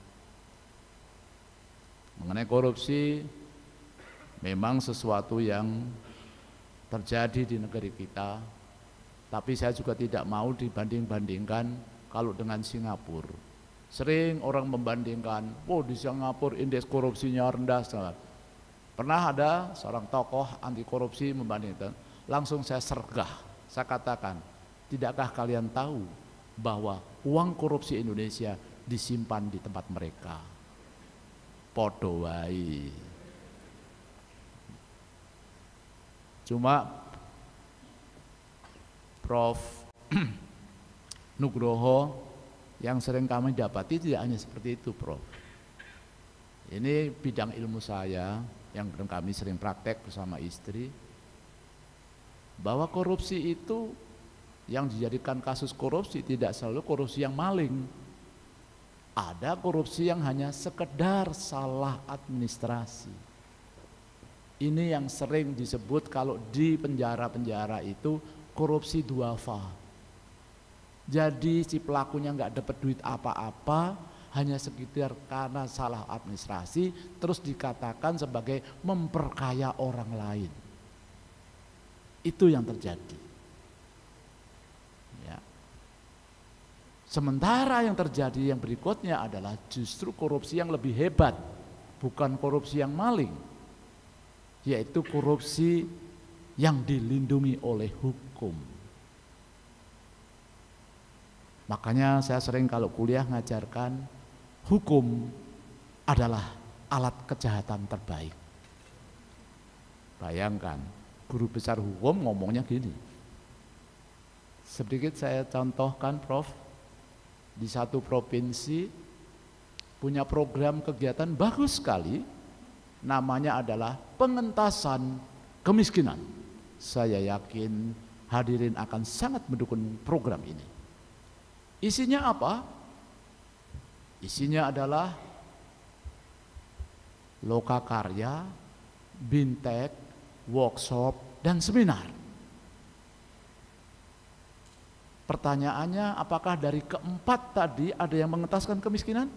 Mengenai korupsi memang sesuatu yang terjadi di negeri kita, tapi saya juga tidak mau dibanding-bandingkan kalau dengan Singapura. Sering orang membandingkan, di Singapura indeks korupsinya rendah. Pernah ada seorang tokoh anti korupsi membandingkan, langsung saya sergah, saya katakan, tidakkah kalian tahu bahwa uang korupsi Indonesia disimpan di tempat mereka? Podo wae. Cuma Prof Nugroho yang sering kami dapati tidak hanya seperti itu, Prof. Ini bidang ilmu saya yang kami sering praktek bersama istri, bahwa korupsi itu yang dijadikan kasus korupsi tidak selalu korupsi yang maling. Ada korupsi yang hanya sekedar salah administrasi. Ini yang sering disebut kalau di penjara-penjara itu korupsi duafa. Jadi si pelakunya nggak dapat duit apa-apa, hanya sekitar karena salah administrasi, terus dikatakan sebagai memperkaya orang lain. Itu yang terjadi. Ya. Sementara yang terjadi yang berikutnya adalah justru korupsi yang lebih hebat, bukan korupsi yang maling, yaitu korupsi yang dilindungi oleh hukum. Makanya saya sering kalau kuliah ngajarkan hukum adalah alat kejahatan terbaik. Bayangkan, guru besar hukum ngomongnya gini. Sedikit saya contohkan, Prof. Di satu provinsi punya program kegiatan bagus sekali, namanya adalah pengentasan kemiskinan. Saya yakin hadirin akan sangat mendukung program ini. Isinya apa? Isinya adalah lokakarya, bintek, workshop, dan seminar. Pertanyaannya, apakah dari keempat tadi ada yang mengentaskan kemiskinan?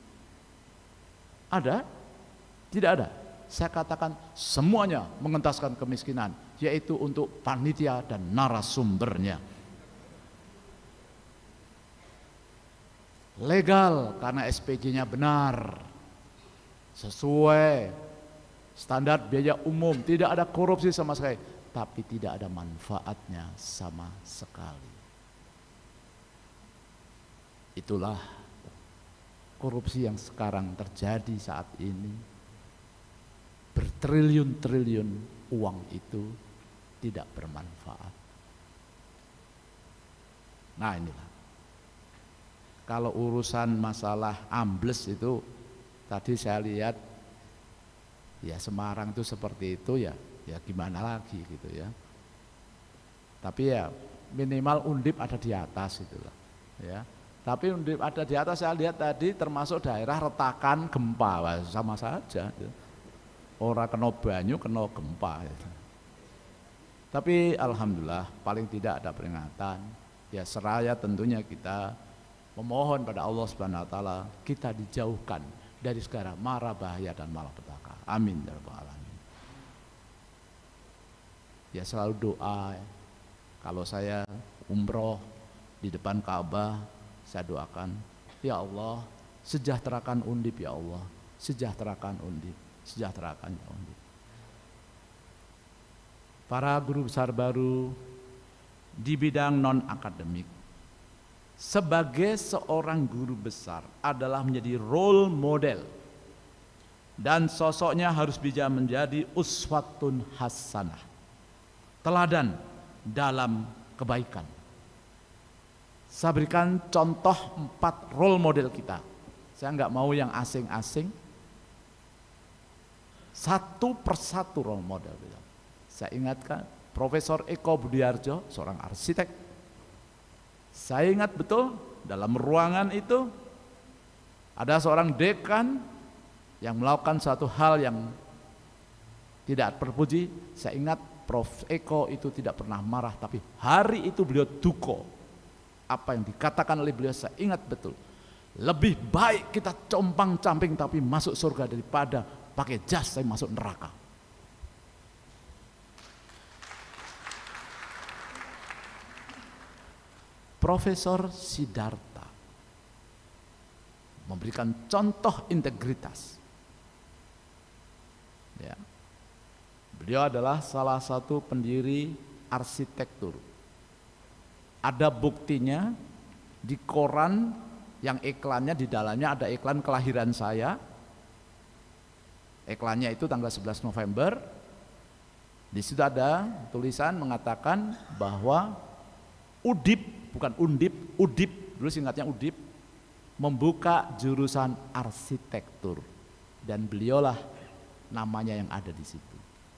Ada? Tidak ada. Saya katakan semuanya mengentaskan kemiskinan, yaitu untuk panitia dan narasumbernya. Legal karena SPG-nya benar, sesuai standar biaya umum, tidak ada korupsi sama sekali, tapi tidak ada manfaatnya sama sekali. Itulah korupsi yang sekarang terjadi saat ini. Bertriliun-triliun uang itu tidak bermanfaat. Nah inilah, kalau urusan masalah ambles itu tadi saya lihat, ya Semarang itu seperti itu, ya gimana lagi gitu ya. Tapi ya minimal Undip ada di atas itulah ya. Tapi Undip ada di atas, saya lihat tadi termasuk daerah retakan gempa, sama saja. Orang kena banyu, kena gempa. Tapi alhamdulillah paling tidak ada peringatan. Ya seraya tentunya kita memohon pada Allah Subhanahu wa taala kita dijauhkan dari segala mara bahaya dan malapetaka. Amin ya rabbal alamin. Ya selalu doa. Kalau saya umroh di depan Ka'bah, saya doakan, ya Allah, sejahterakan Undip ya Allah, sejahterakan Undip, sejahterakan ya Undip. Para guru besar baru di bidang non-akademik, sebagai seorang guru besar adalah menjadi role model dan sosoknya harus bisa menjadi uswatun hasanah, teladan dalam kebaikan. Saya berikan contoh 4 role model kita. Saya nggak mau yang asing-asing. Satu persatu role model. Saya ingatkan Profesor Eko Budiarjo, seorang arsitek. Saya ingat betul dalam ruangan itu ada seorang dekan yang melakukan satu hal yang tidak terpuji. Saya ingat Prof. Eko itu tidak pernah marah, tapi hari itu beliau duko. Apa yang dikatakan oleh beliau saya ingat betul. Lebih baik kita compang-camping tapi masuk surga daripada pakai jas saya masuk neraka. Profesor Siddhartha memberikan contoh integritas. Ya. Beliau adalah salah satu pendiri arsitektur. Ada buktinya di koran yang iklannya di dalamnya ada iklan kelahiran saya. Iklannya itu tanggal 11 November. Di situ ada tulisan mengatakan bahwa Udip, bukan Undip, Udip, dulu singkatnya Udip, membuka jurusan arsitektur dan beliaulah namanya yang ada di situ.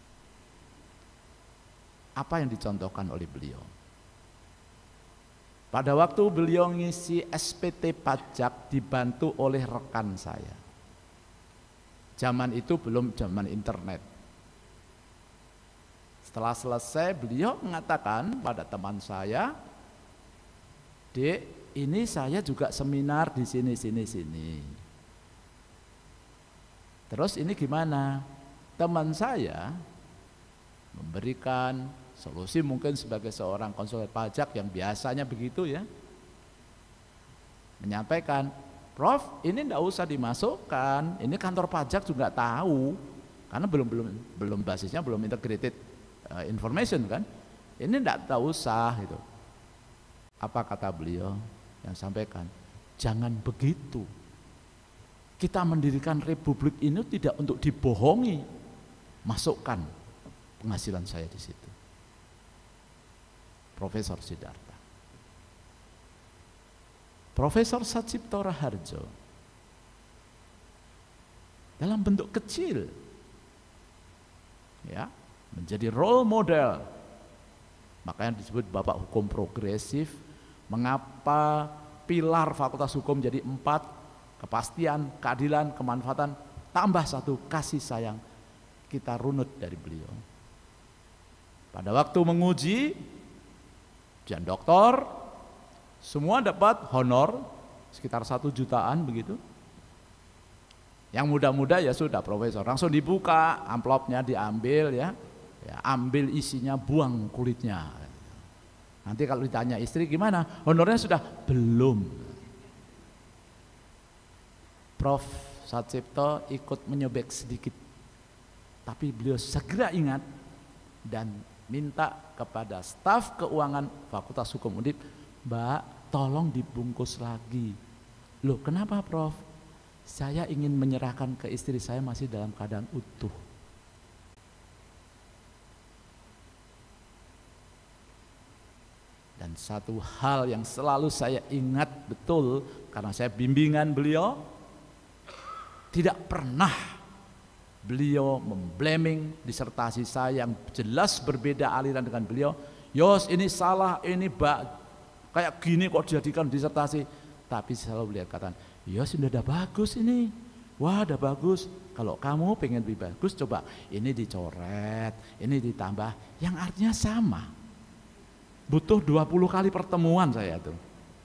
Apa yang dicontohkan oleh beliau? Pada waktu beliau ngisi SPT pajak dibantu oleh rekan saya. Zaman itu belum zaman internet. Setelah selesai beliau mengatakan pada teman saya, Dek, ini saya juga seminar di sini. Terus ini gimana? Teman saya memberikan solusi mungkin sebagai seorang konsultan pajak yang biasanya begitu ya. Menyampaikan, Prof, ini enggak usah dimasukkan, ini kantor pajak juga tahu. Karena belum basisnya belum integrated information kan. Ini enggak usah gitu. Apa kata beliau yang sampaikan? Jangan begitu. Kita mendirikan republik ini tidak untuk dibohongi. Masukkan penghasilan saya di situ. Profesor Siddhartha. Profesor Sacipto Raharjo dalam bentuk kecil, ya, menjadi role model. Makanya disebut Bapak Hukum Progresif. Mengapa pilar Fakultas Hukum jadi 4? Kepastian, keadilan, kemanfaatan, tambah 1 kasih sayang. Kita runut dari beliau. Pada waktu menguji, ujian doktor, semua dapat honor sekitar 1 jutaan begitu. Yang muda-muda ya sudah profesor, langsung dibuka, amplopnya diambil ya, ambil isinya, buang kulitnya. Nanti kalau ditanya istri gimana, honornya sudah belum. Prof. Satcipto ikut menyobek sedikit, tapi beliau segera ingat dan minta kepada staf keuangan Fakultas Hukum Undip, Mbak, tolong dibungkus lagi. Loh, kenapa Prof? Saya ingin menyerahkan ke istri saya masih dalam keadaan utuh. Dan satu hal yang selalu saya ingat betul, karena saya bimbingan beliau, tidak pernah beliau memblaming disertasi saya yang jelas berbeda aliran dengan beliau. Yos, ini salah, ini kayak gini kok dijadikan disertasi. Tapi selalu beliau katakan, Yos, sudah bagus ini. Wah, udah bagus. Kalau kamu pengen lebih bagus, coba ini dicoret, ini ditambah, yang artinya sama. Butuh 20 kali pertemuan saya tuh.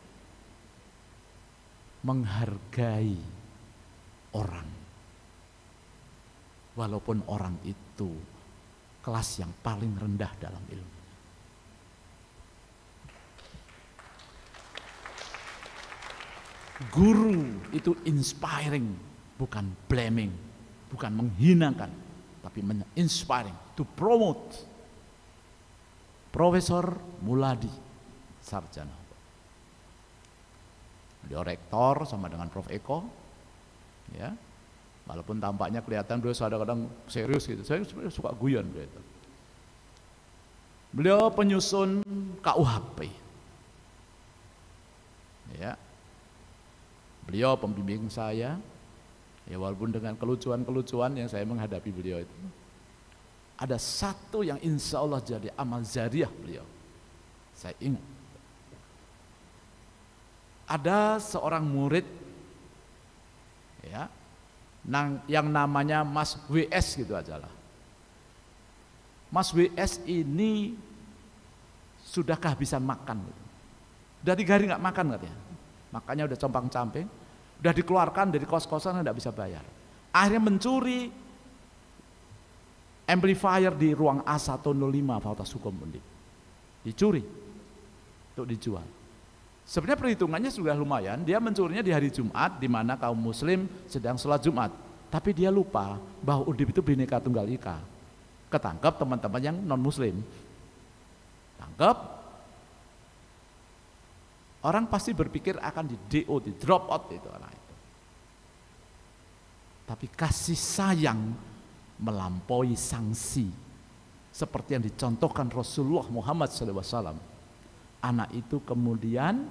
Menghargai orang. Walaupun orang itu kelas yang paling rendah dalam ilmu. Guru itu inspiring, bukan blaming, bukan menghinakan, tapi inspiring, to promote. Profesor Muladi, sarjana. Beliau rektor sama dengan Prof. Eko, ya. Walaupun tampaknya kelihatan beliau kadang-kadang serius gitu. Saya sebenarnya suka guyon gitu. Beliau penyusun KUHP. Ya. Beliau pembimbing saya. Ya, walaupun dengan kelucuan-kelucuan yang saya menghadapi beliau itu. Ada satu yang insya Allah jadi amal jariah beliau. Saya ingat. Ada seorang murid, ya, yang namanya Mas WS gitu aja lah. Mas WS ini sudah kehabisan makan gitu. Udah 3 hari nggak makan katanya. Makanya udah compang-camping, udah dikeluarkan dari kos-kosan nggak bisa bayar. Akhirnya mencuri amplifier di ruang A105 Fakultas Hukum Undip. Dicuri untuk dijual. Sebenarnya perhitungannya sudah lumayan, dia mencurinya di hari Jumat di mana kaum muslim sedang sholat Jumat. Tapi dia lupa bahwa Undip itu Bhinneka Tunggal Ika. Ketangkep teman-teman yang non muslim. Tangkep. Orang pasti berpikir akan di DO, di drop out itu orang itu. Tapi kasih sayang melampaui sanksi. Seperti yang dicontohkan Rasulullah Muhammad SAW. Anak itu kemudian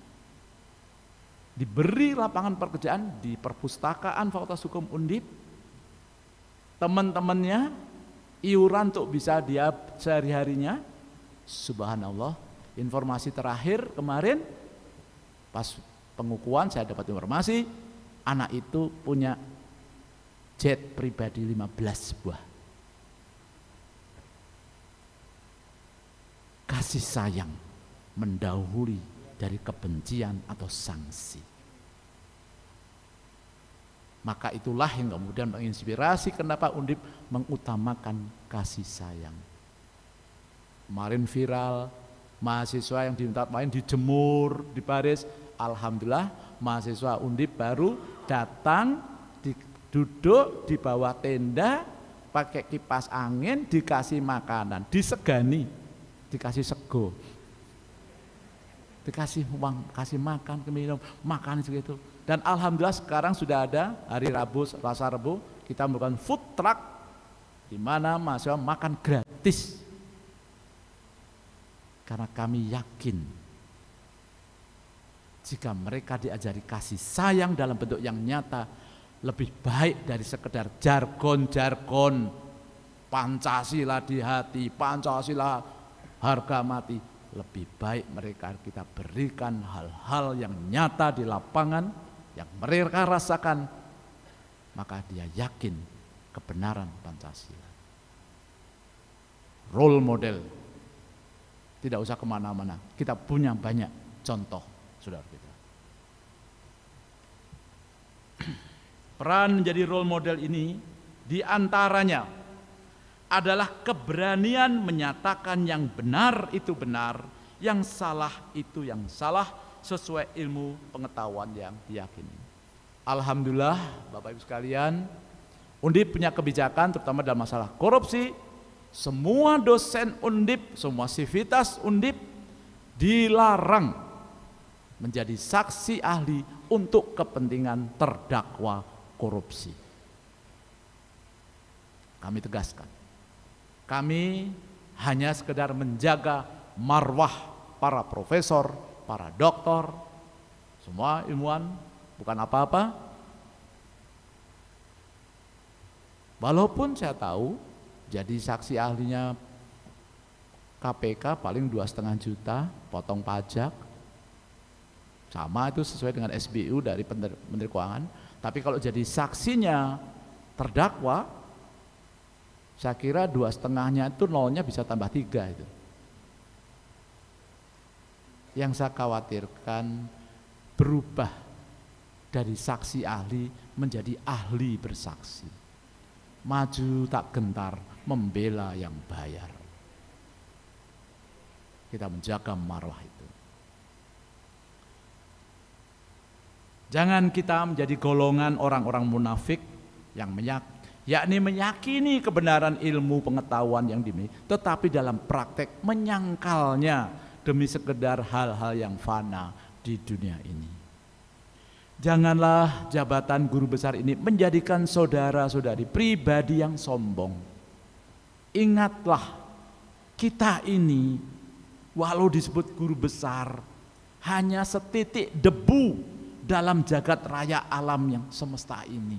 diberi lapangan pekerjaan di perpustakaan Fakultas Hukum Undip. Teman-temannya iuran untuk bisa dia sehari-harinya. Subhanallah, informasi terakhir kemarin pas pengukuhan saya dapat informasi anak itu punya jet pribadi 15 buah. Kasih sayang mendahului dari kebencian atau sanksi. Maka itulah yang kemudian menginspirasi kenapa Undip mengutamakan kasih sayang. Kemarin viral, mahasiswa yang diminta main dijemur, di baris. Alhamdulillah mahasiswa Undip baru datang, duduk di bawah tenda, pakai kipas angin, dikasih makanan, disegani, dikasih sego. Dikasih uang, kasih makan, minum, makan segitu. Dan alhamdulillah sekarang sudah ada hari Rabu, Selasa Rabu kita melakukan food truck di mana mahasiswa makan gratis. Karena kami yakin jika mereka diajari kasih sayang dalam bentuk yang nyata, lebih baik dari sekedar jargon-jargon Pancasila di hati, Pancasila harga mati. Lebih baik mereka kita berikan hal-hal yang nyata di lapangan, yang mereka rasakan, maka dia yakin kebenaran Pancasila. Role model, tidak usah kemana-mana, kita punya banyak contoh, saudara kita. Peran menjadi role model ini diantaranya adalah keberanian menyatakan yang benar itu benar, yang salah itu yang salah, sesuai ilmu pengetahuan yang diyakini. Alhamdulillah Bapak Ibu sekalian, Undip punya kebijakan terutama dalam masalah korupsi. Semua dosen Undip, semua sivitas Undip dilarang menjadi saksi ahli untuk kepentingan terdakwa korupsi. Kami tegaskan, kami hanya sekedar menjaga marwah para profesor, para doktor, semua ilmuwan, bukan apa-apa. Walaupun saya tahu jadi saksi ahlinya KPK paling 2,5 juta, potong pajak, sama itu sesuai dengan SBU dari Menteri Keuangan. Tapi kalau jadi saksinya terdakwa, saya kira 2,5-nya itu nolnya bisa tambah 3 itu. Yang saya khawatirkan berubah dari saksi ahli menjadi ahli bersaksi. Maju tak gentar, membela yang bayar. Kita menjaga marwah itu. Jangan kita menjadi golongan orang-orang munafik yang yakni meyakini kebenaran ilmu pengetahuan yang dimiliki, tetapi dalam praktek menyangkalnya demi sekedar hal-hal yang fana di dunia ini. Janganlah jabatan guru besar ini menjadikan saudara-saudari pribadi yang sombong. Ingatlah, kita ini walau disebut guru besar, hanya setitik debu dalam jagat raya alam yang semesta ini.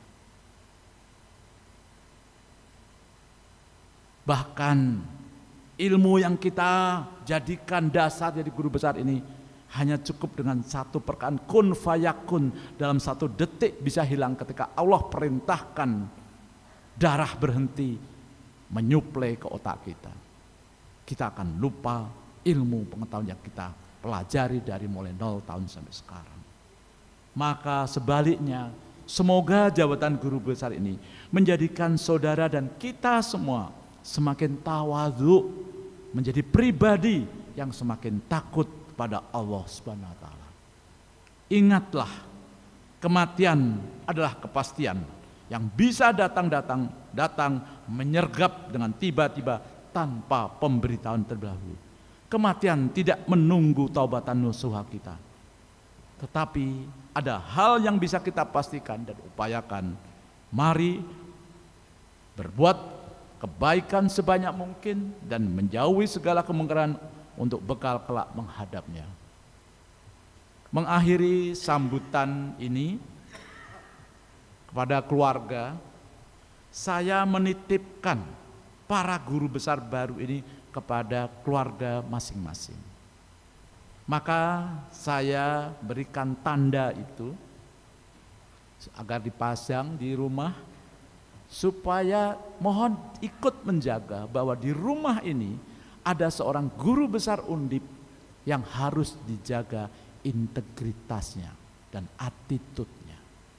Bahkan ilmu yang kita jadikan dasar jadi guru besar ini hanya cukup dengan satu perkataan kun fayakun, dalam 1 detik bisa hilang ketika Allah perintahkan darah berhenti menyuplai ke otak kita. Kita akan lupa ilmu pengetahuan yang kita pelajari dari mulai 0 tahun sampai sekarang. Maka sebaliknya, semoga jabatan guru besar ini menjadikan saudara dan kita semua semakin tawadhu, menjadi pribadi yang semakin takut pada Allah Subhanahu wa taala. Ingatlah, kematian adalah kepastian yang bisa datang menyergap dengan tiba-tiba tanpa pemberitahuan terdahulu. Kematian tidak menunggu taubatan nasuha kita. Tetapi ada hal yang bisa kita pastikan dan upayakan. Mari berbuat kebaikan sebanyak mungkin dan menjauhi segala kemungkaran untuk bekal kelak menghadapnya. Mengakhiri sambutan ini kepada keluarga, saya menitipkan para guru besar baru ini kepada keluarga masing-masing. Maka saya berikan tanda itu agar dipasang di rumah, supaya mohon ikut menjaga bahwa di rumah ini ada seorang guru besar Undip yang harus dijaga integritasnya dan attitude-nya.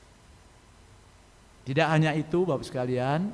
Tidak hanya itu Bapak sekalian,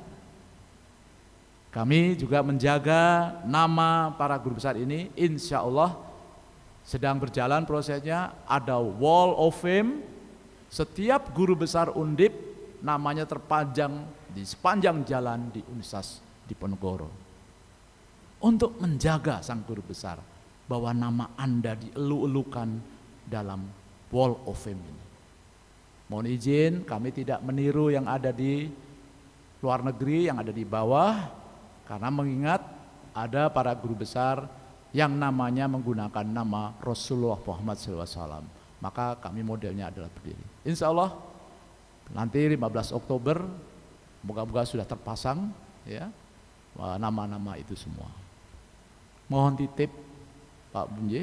kami juga menjaga nama para guru besar ini. Insya Allah sedang berjalan prosesnya, ada Wall of Fame. Setiap guru besar Undip namanya terpanjang di sepanjang jalan di Universitas Diponegoro. Untuk menjaga sang guru besar, bahwa nama Anda dielu-elukan dalam Wall of Fame ini. Mohon izin, kami tidak meniru yang ada di luar negeri, yang ada di bawah, karena mengingat ada para guru besar yang namanya menggunakan nama Rasulullah Muhammad SAW. Maka kami modelnya adalah berdiri. Insya Allah Nanti 15 Oktober moga-moga sudah terpasang ya nama-nama itu semua. Mohon titip Pak Bunje.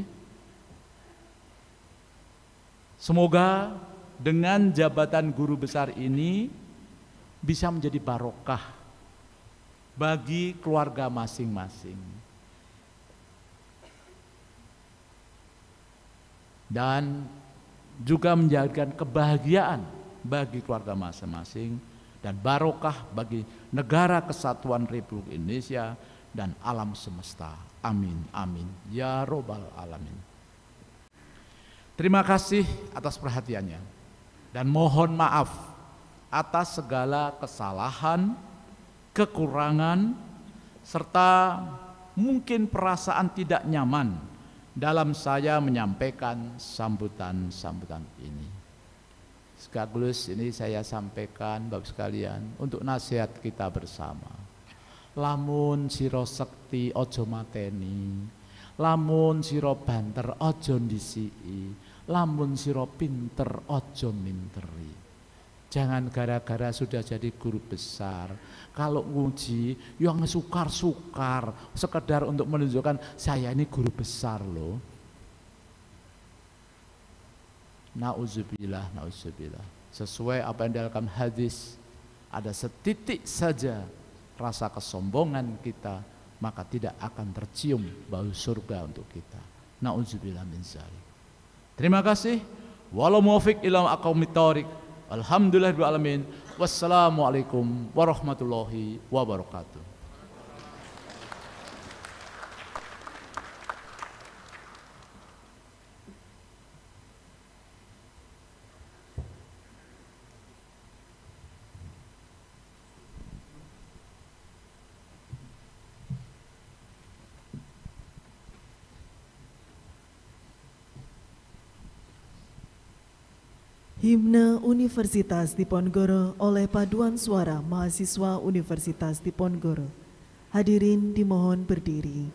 Semoga dengan jabatan guru besar ini bisa menjadi barokah bagi keluarga masing-masing. Dan juga menjadikan kebahagiaan bagi keluarga masing-masing dan barokah bagi negara kesatuan Republik Indonesia dan alam semesta. Amin, amin. Ya Robbal Alamin. Terima kasih atas perhatiannya dan mohon maaf atas segala kesalahan, kekurangan, serta mungkin perasaan tidak nyaman dalam saya menyampaikan sambutan-sambutan ini. Sekaligus ini saya sampaikan Bapak sekalian untuk nasihat kita bersama. Lamun sira sekti ojo mateni, lamun sira banter ojo ndisiki, lamun sira pinter ojo minteri. Jangan gara-gara sudah jadi guru besar, kalau nguji yang sukar-sukar, sekedar untuk menunjukkan saya ini guru besar loh. Nauzubillah, nauzubillah. Sesuai apa yang dalam hadis, ada setitik saja rasa kesombongan kita, maka tidak akan tercium bau surga untuk kita. Nauzubillah min dzalik. Terima kasih. Walau muwafiq ila aqwamit thoriq. Alhamdulillahirabbil alamin. Wassalamualaikum warahmatullahi wabarakatuh. Himne Universitas Diponegoro oleh Paduan Suara Mahasiswa Universitas Diponegoro. Hadirin dimohon berdiri.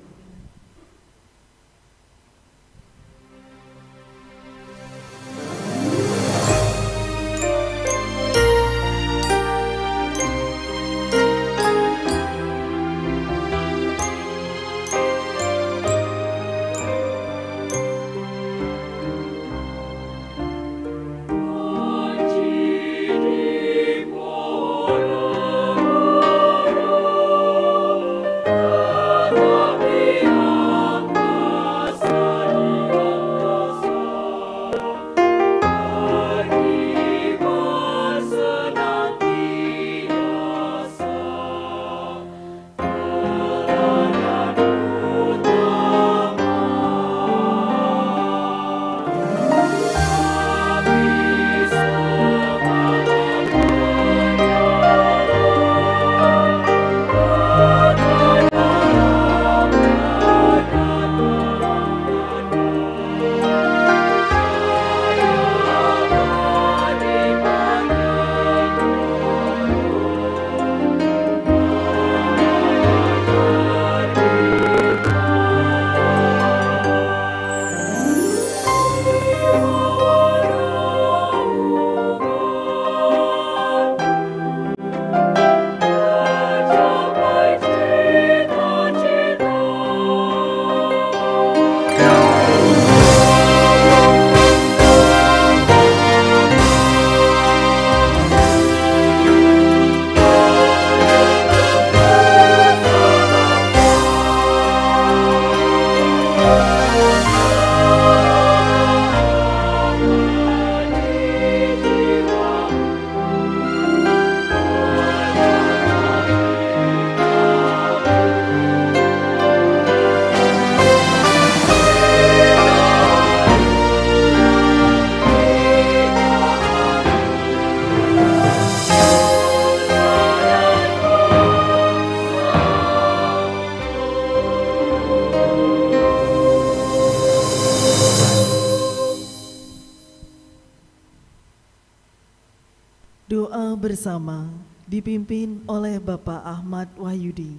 Doa bersama dipimpin oleh Bapak Ahmad Wahyudi.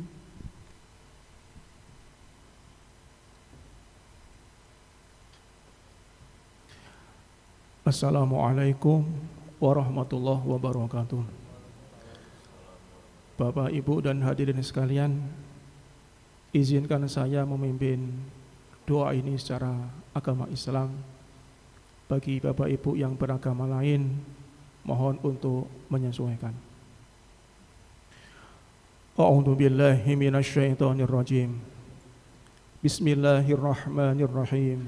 Assalamualaikum warahmatullahi wabarakatuh. Bapak, Ibu, dan hadirin sekalian, izinkan saya memimpin doa ini secara agama Islam. Bagi Bapak Ibu yang beragama lain, mohon untuk menyesuaikan. A'udzu billahi minasy syaithanir rajim. Bismillahirrahmanirrahim.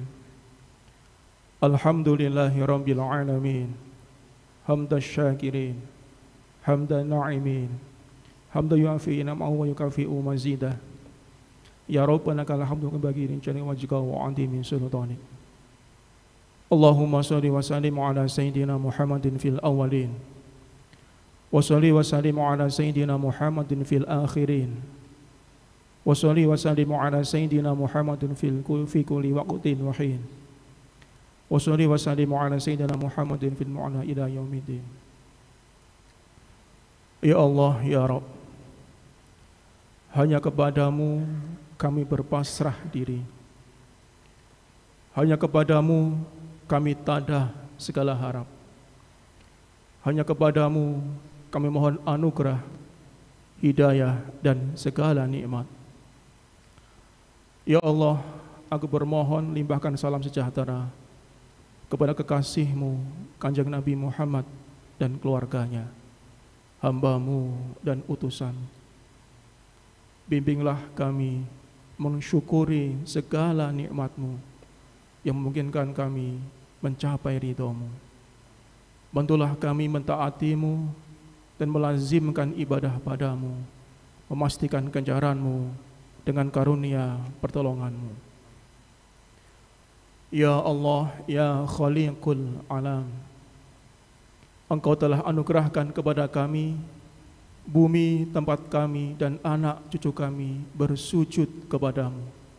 Alhamdulillahirabbil alamin. Hamdasy syakirin, hamdan na'imin, hamdan yu'afi ni'amahu wa yukafi'u mazidah. Ya Rabbana lakal hamdu bagi rincani wajhika wa andi min sultanik. Allahumma shalli wa sallim ala sayyidina Muhammadin fil awwalin wa shalli wa sallim ala sayyidina Muhammadin fil akhirin wa shalli wa sallim ala sayyidina Muhammadin fi kulli waqtin wa hin wa shalli wa sallim ala sayyidina Muhammadin fil mu'ala ila yaumiddin. Ya Allah, ya Rabb, hanya kepadamu kami berpasrah diri. Hanya kepadamu kami tadah segala harap. Hanya kepadamu kami mohon anugerah, hidayah, dan segala nikmat. Ya Allah, aku bermohon limpahkan salam sejahtera kepada kekasih-Mu, Kanjeng Nabi Muhammad dan keluarganya, hamba-Mu dan utusan. Bimbinglah kami mensyukuri segala nikmat-Mu yang memungkinkan kami mencapai ridho-Mu. Bantulah kami mentaati-Mu dan melazimkan ibadah padamu, memastikan kejaran-Mu dengan karunia pertolongan-Mu. Ya Allah, ya Khaliqul Alam, Engkau telah anugerahkan kepada kami bumi tempat kami dan anak cucu kami bersujud kepadamu.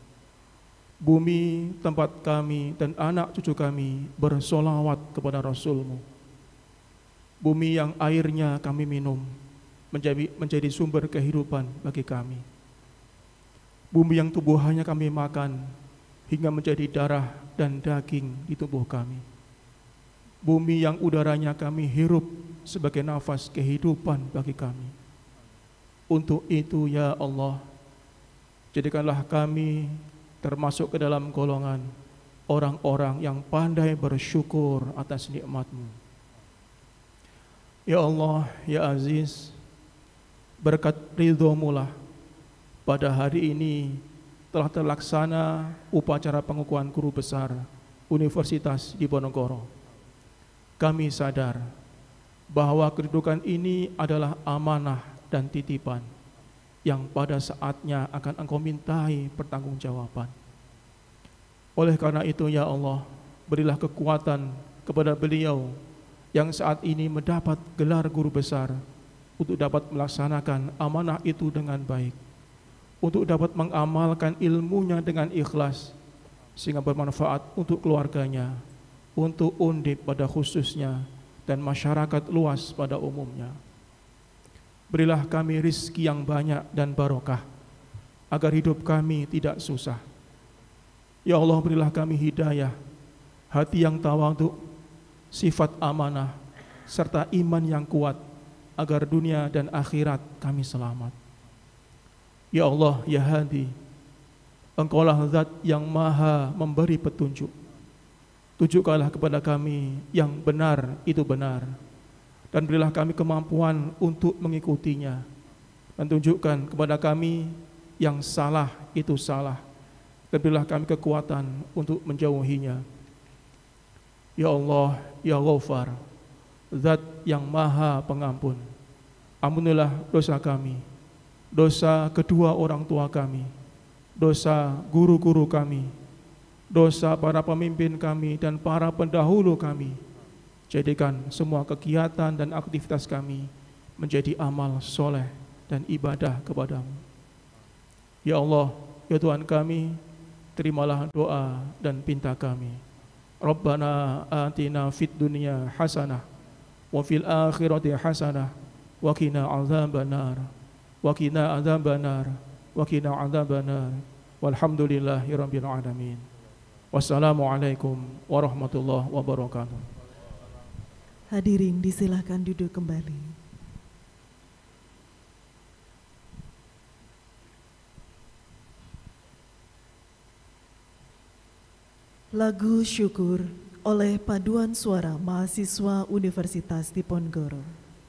Bumi tempat kami dan anak cucu kami bersolawat kepada Rasul-Mu. Bumi yang airnya kami minum menjadi sumber kehidupan bagi kami. Bumi yang tubuhannya kami makan hingga menjadi darah dan daging di tubuh kami. Bumi yang udaranya kami hirup sebagai nafas kehidupan bagi kami. Untuk itu ya Allah, jadikanlah kami termasuk ke dalam golongan orang-orang yang pandai bersyukur atas nikmat-Mu. Ya Allah, ya Aziz, berkat ridho-Mu lah pada hari ini telah terlaksana upacara pengukuhan guru besar Universitas Diponegoro. Kami sadar bahwa kedudukan ini adalah amanah dan titipan yang pada saatnya akan Engkau mintai pertanggungjawaban. Oleh karena itu ya Allah, berilah kekuatan kepada beliau yang saat ini mendapat gelar guru besar untuk dapat melaksanakan amanah itu dengan baik, untuk dapat mengamalkan ilmunya dengan ikhlas sehingga bermanfaat untuk keluarganya, untuk Undip pada khususnya, dan masyarakat luas pada umumnya. Berilah kami rizki yang banyak dan barokah agar hidup kami tidak susah. Ya Allah, berilah kami hidayah, hati yang tawadhu, sifat amanah, serta iman yang kuat agar dunia dan akhirat kami selamat. Ya Allah, ya Hadi, Engkaulah zat yang maha memberi petunjuk. Tunjukkanlah kepada kami yang benar itu benar, dan berilah kami kemampuan untuk mengikutinya, dan tunjukkan kepada kami yang salah itu salah, dan berilah kami kekuatan untuk menjauhinya. Ya Allah, ya Ghafar, zat yang maha pengampun, ampunilah dosa kami, dosa kedua orang tua kami, dosa guru-guru kami, dosa para pemimpin kami dan para pendahulu kami. Jadikan semua kegiatan dan aktivitas kami menjadi amal soleh dan ibadah kepadamu. Ya Allah, ya Tuhan kami, terimalah doa dan pinta kami. Rabbana atina fid dunya hasanah wa fil akhirati hasanah wa qina adzabannar wa qina adzabannar wa qina adzabannar walhamdulillahirabbil alamin. Wassalamualaikum warahmatullahi wabarakatuh. Hadirin disilahkan duduk kembali. Lagu Syukur oleh Paduan Suara Mahasiswa Universitas Diponegoro.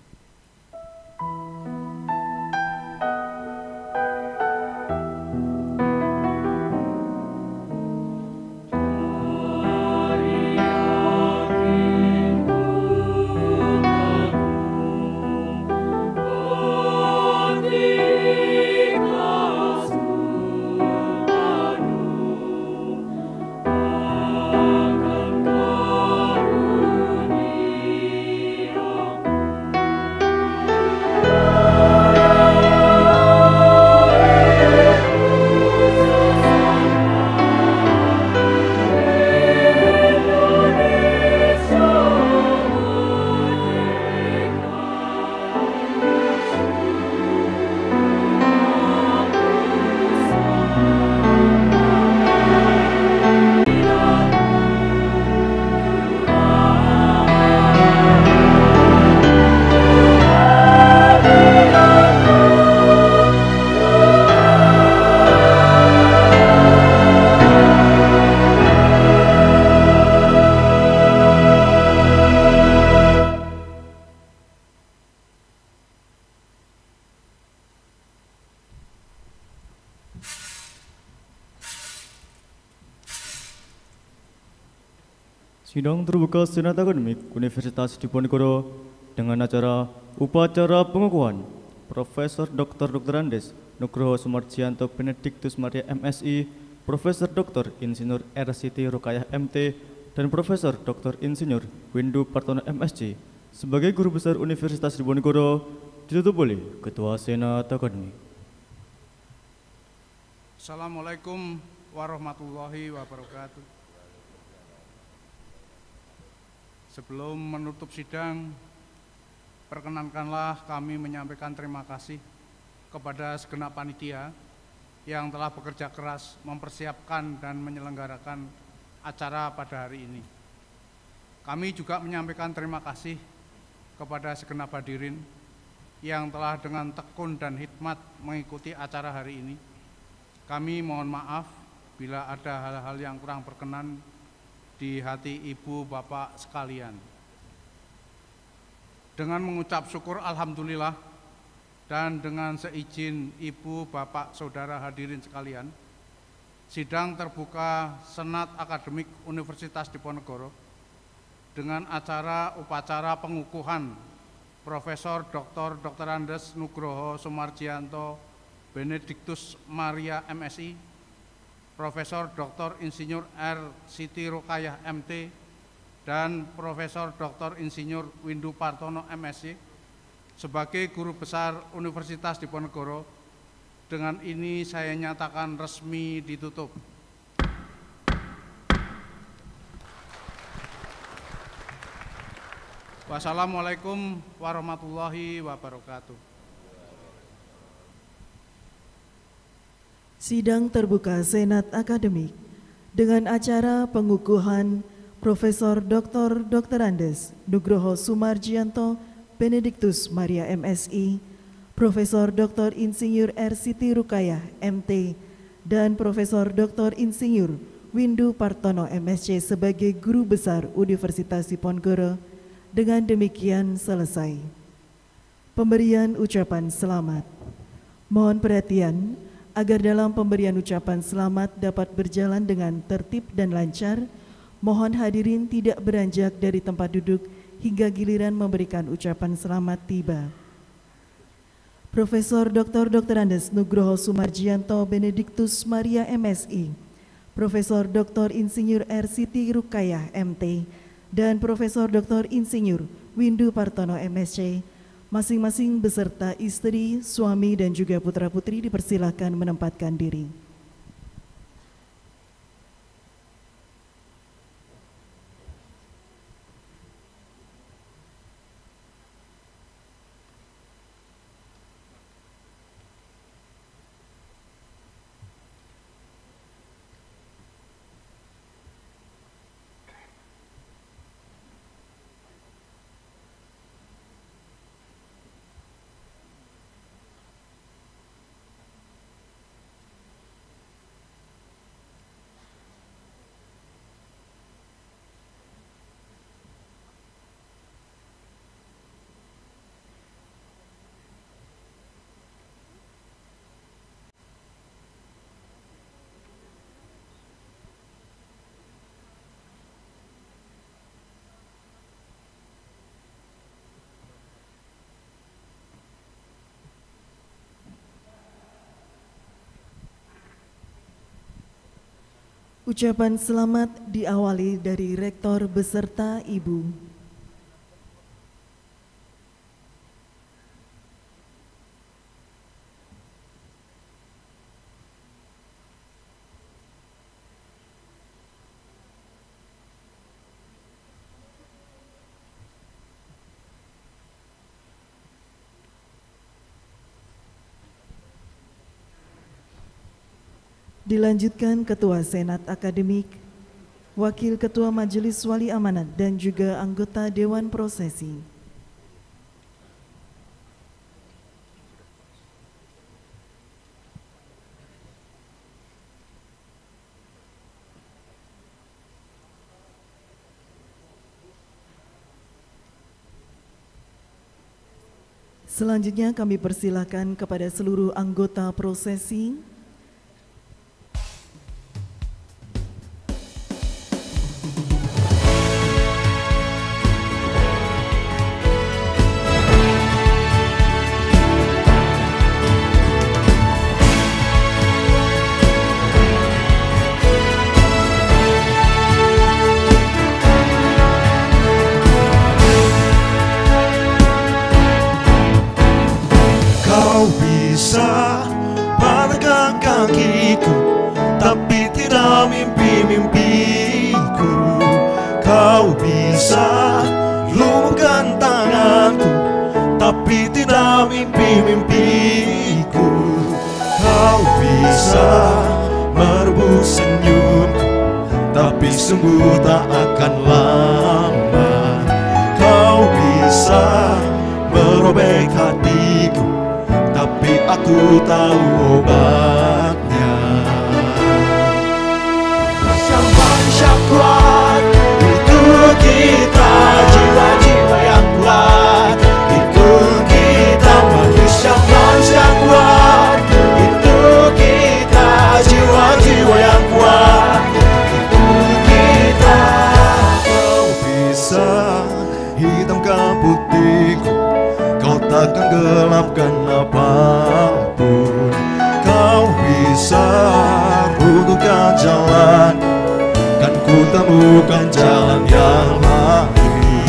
Sidang terbuka Senat Akademik Universitas Diponegoro dengan acara upacara pengukuhan Profesor Dr. Andes Nugroho Sumarjianto Benediktus Maria MSI, Profesor Dr. Insinyur R. Siti Rukayah MT, dan Profesor Dr. Insinyur Windu Partono MSc sebagai Guru Besar Universitas Diponegoro ditutup oleh Ketua Senat Akademik. Assalamualaikum warahmatullahi wabarakatuh. Sebelum menutup sidang, perkenankanlah kami menyampaikan terima kasih kepada segenap panitia yang telah bekerja keras mempersiapkan dan menyelenggarakan acara pada hari ini. Kami juga menyampaikan terima kasih kepada segenap hadirin yang telah dengan tekun dan hikmat mengikuti acara hari ini. Kami mohon maaf bila ada hal-hal yang kurang berkenan di hati ibu bapak sekalian. Dengan mengucap syukur alhamdulillah dan dengan seizin ibu bapak saudara hadirin sekalian, sidang terbuka Senat Akademik Universitas Diponegoro dengan acara upacara pengukuhan Profesor Dr. Andes Nugroho Sumarjianto Benediktus Maria MSI, Profesor Dr. Insinyur R. Siti Rukayah MT, dan Profesor Dr. Insinyur Windu Partono MSc sebagai Guru Besar Universitas Diponegoro. Dengan ini saya nyatakan resmi ditutup. Wassalamualaikum warahmatullahi wabarakatuh. Sidang terbuka Senat Akademik dengan acara pengukuhan Profesor Dr. Andes Nugroho Sumarjianto Benediktus Maria MSI, Profesor Dr. Insinyur R. Siti Rukayah MT, dan Profesor Dr. Insinyur Windu Partono MSc sebagai Guru Besar Universitas Diponegoro. Dengan demikian selesai pemberian ucapan selamat. Mohon perhatian agar dalam pemberian ucapan selamat dapat berjalan dengan tertib dan lancar, mohon hadirin tidak beranjak dari tempat duduk hingga giliran memberikan ucapan selamat tiba. Profesor Dr. Andes Nugroho Sumarjianto Benediktus Maria MSI, Profesor Dr. Insinyur R. Siti Rukayah MT, dan Profesor Dr. Insinyur Windu Partono MSc masing-masing beserta istri, suami, dan juga putra-putri dipersilakan menempatkan diri. Ucapan selamat diawali dari Rektor beserta Ibu. Dilanjutkan Ketua Senat Akademik, Wakil Ketua Majelis Wali Amanat dan juga anggota Dewan Prosesi. Selanjutnya kami persilakan kepada seluruh anggota prosesi tapi tidak mimpi-mimpiku. Kau bisa merebut senyumku, tapi sungguh tak akan lama. Kau bisa merobek hatiku, tapi aku tahu obatnya. Manusia kuat, itu kita, jiwa-jiwa yang kuat. Itu kita, manusia kuat. Itu kita, jiwa-jiwa yang kuat. Itu kita. Kau bisa hitamkan putihku, kau takkan gelapkan apapun. Kau bisa runtuhkan jalan, kan ku temukan jalan yang lain.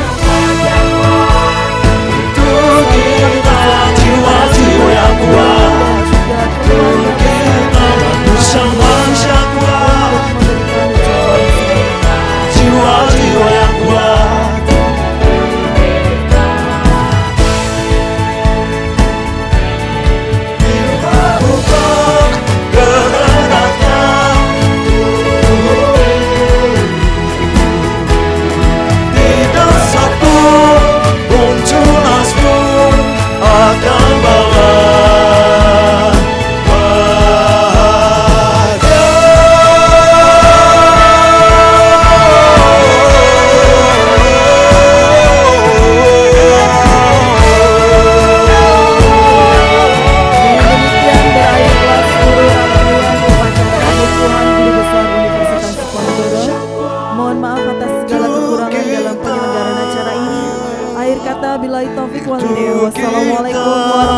Itu kita, jiwa-jiwa yang kuat. Itu kita, manusia kuat. Jiwa-jiwa yang kuat. Wassalamualaikum warahmatullahi wabarakatuh.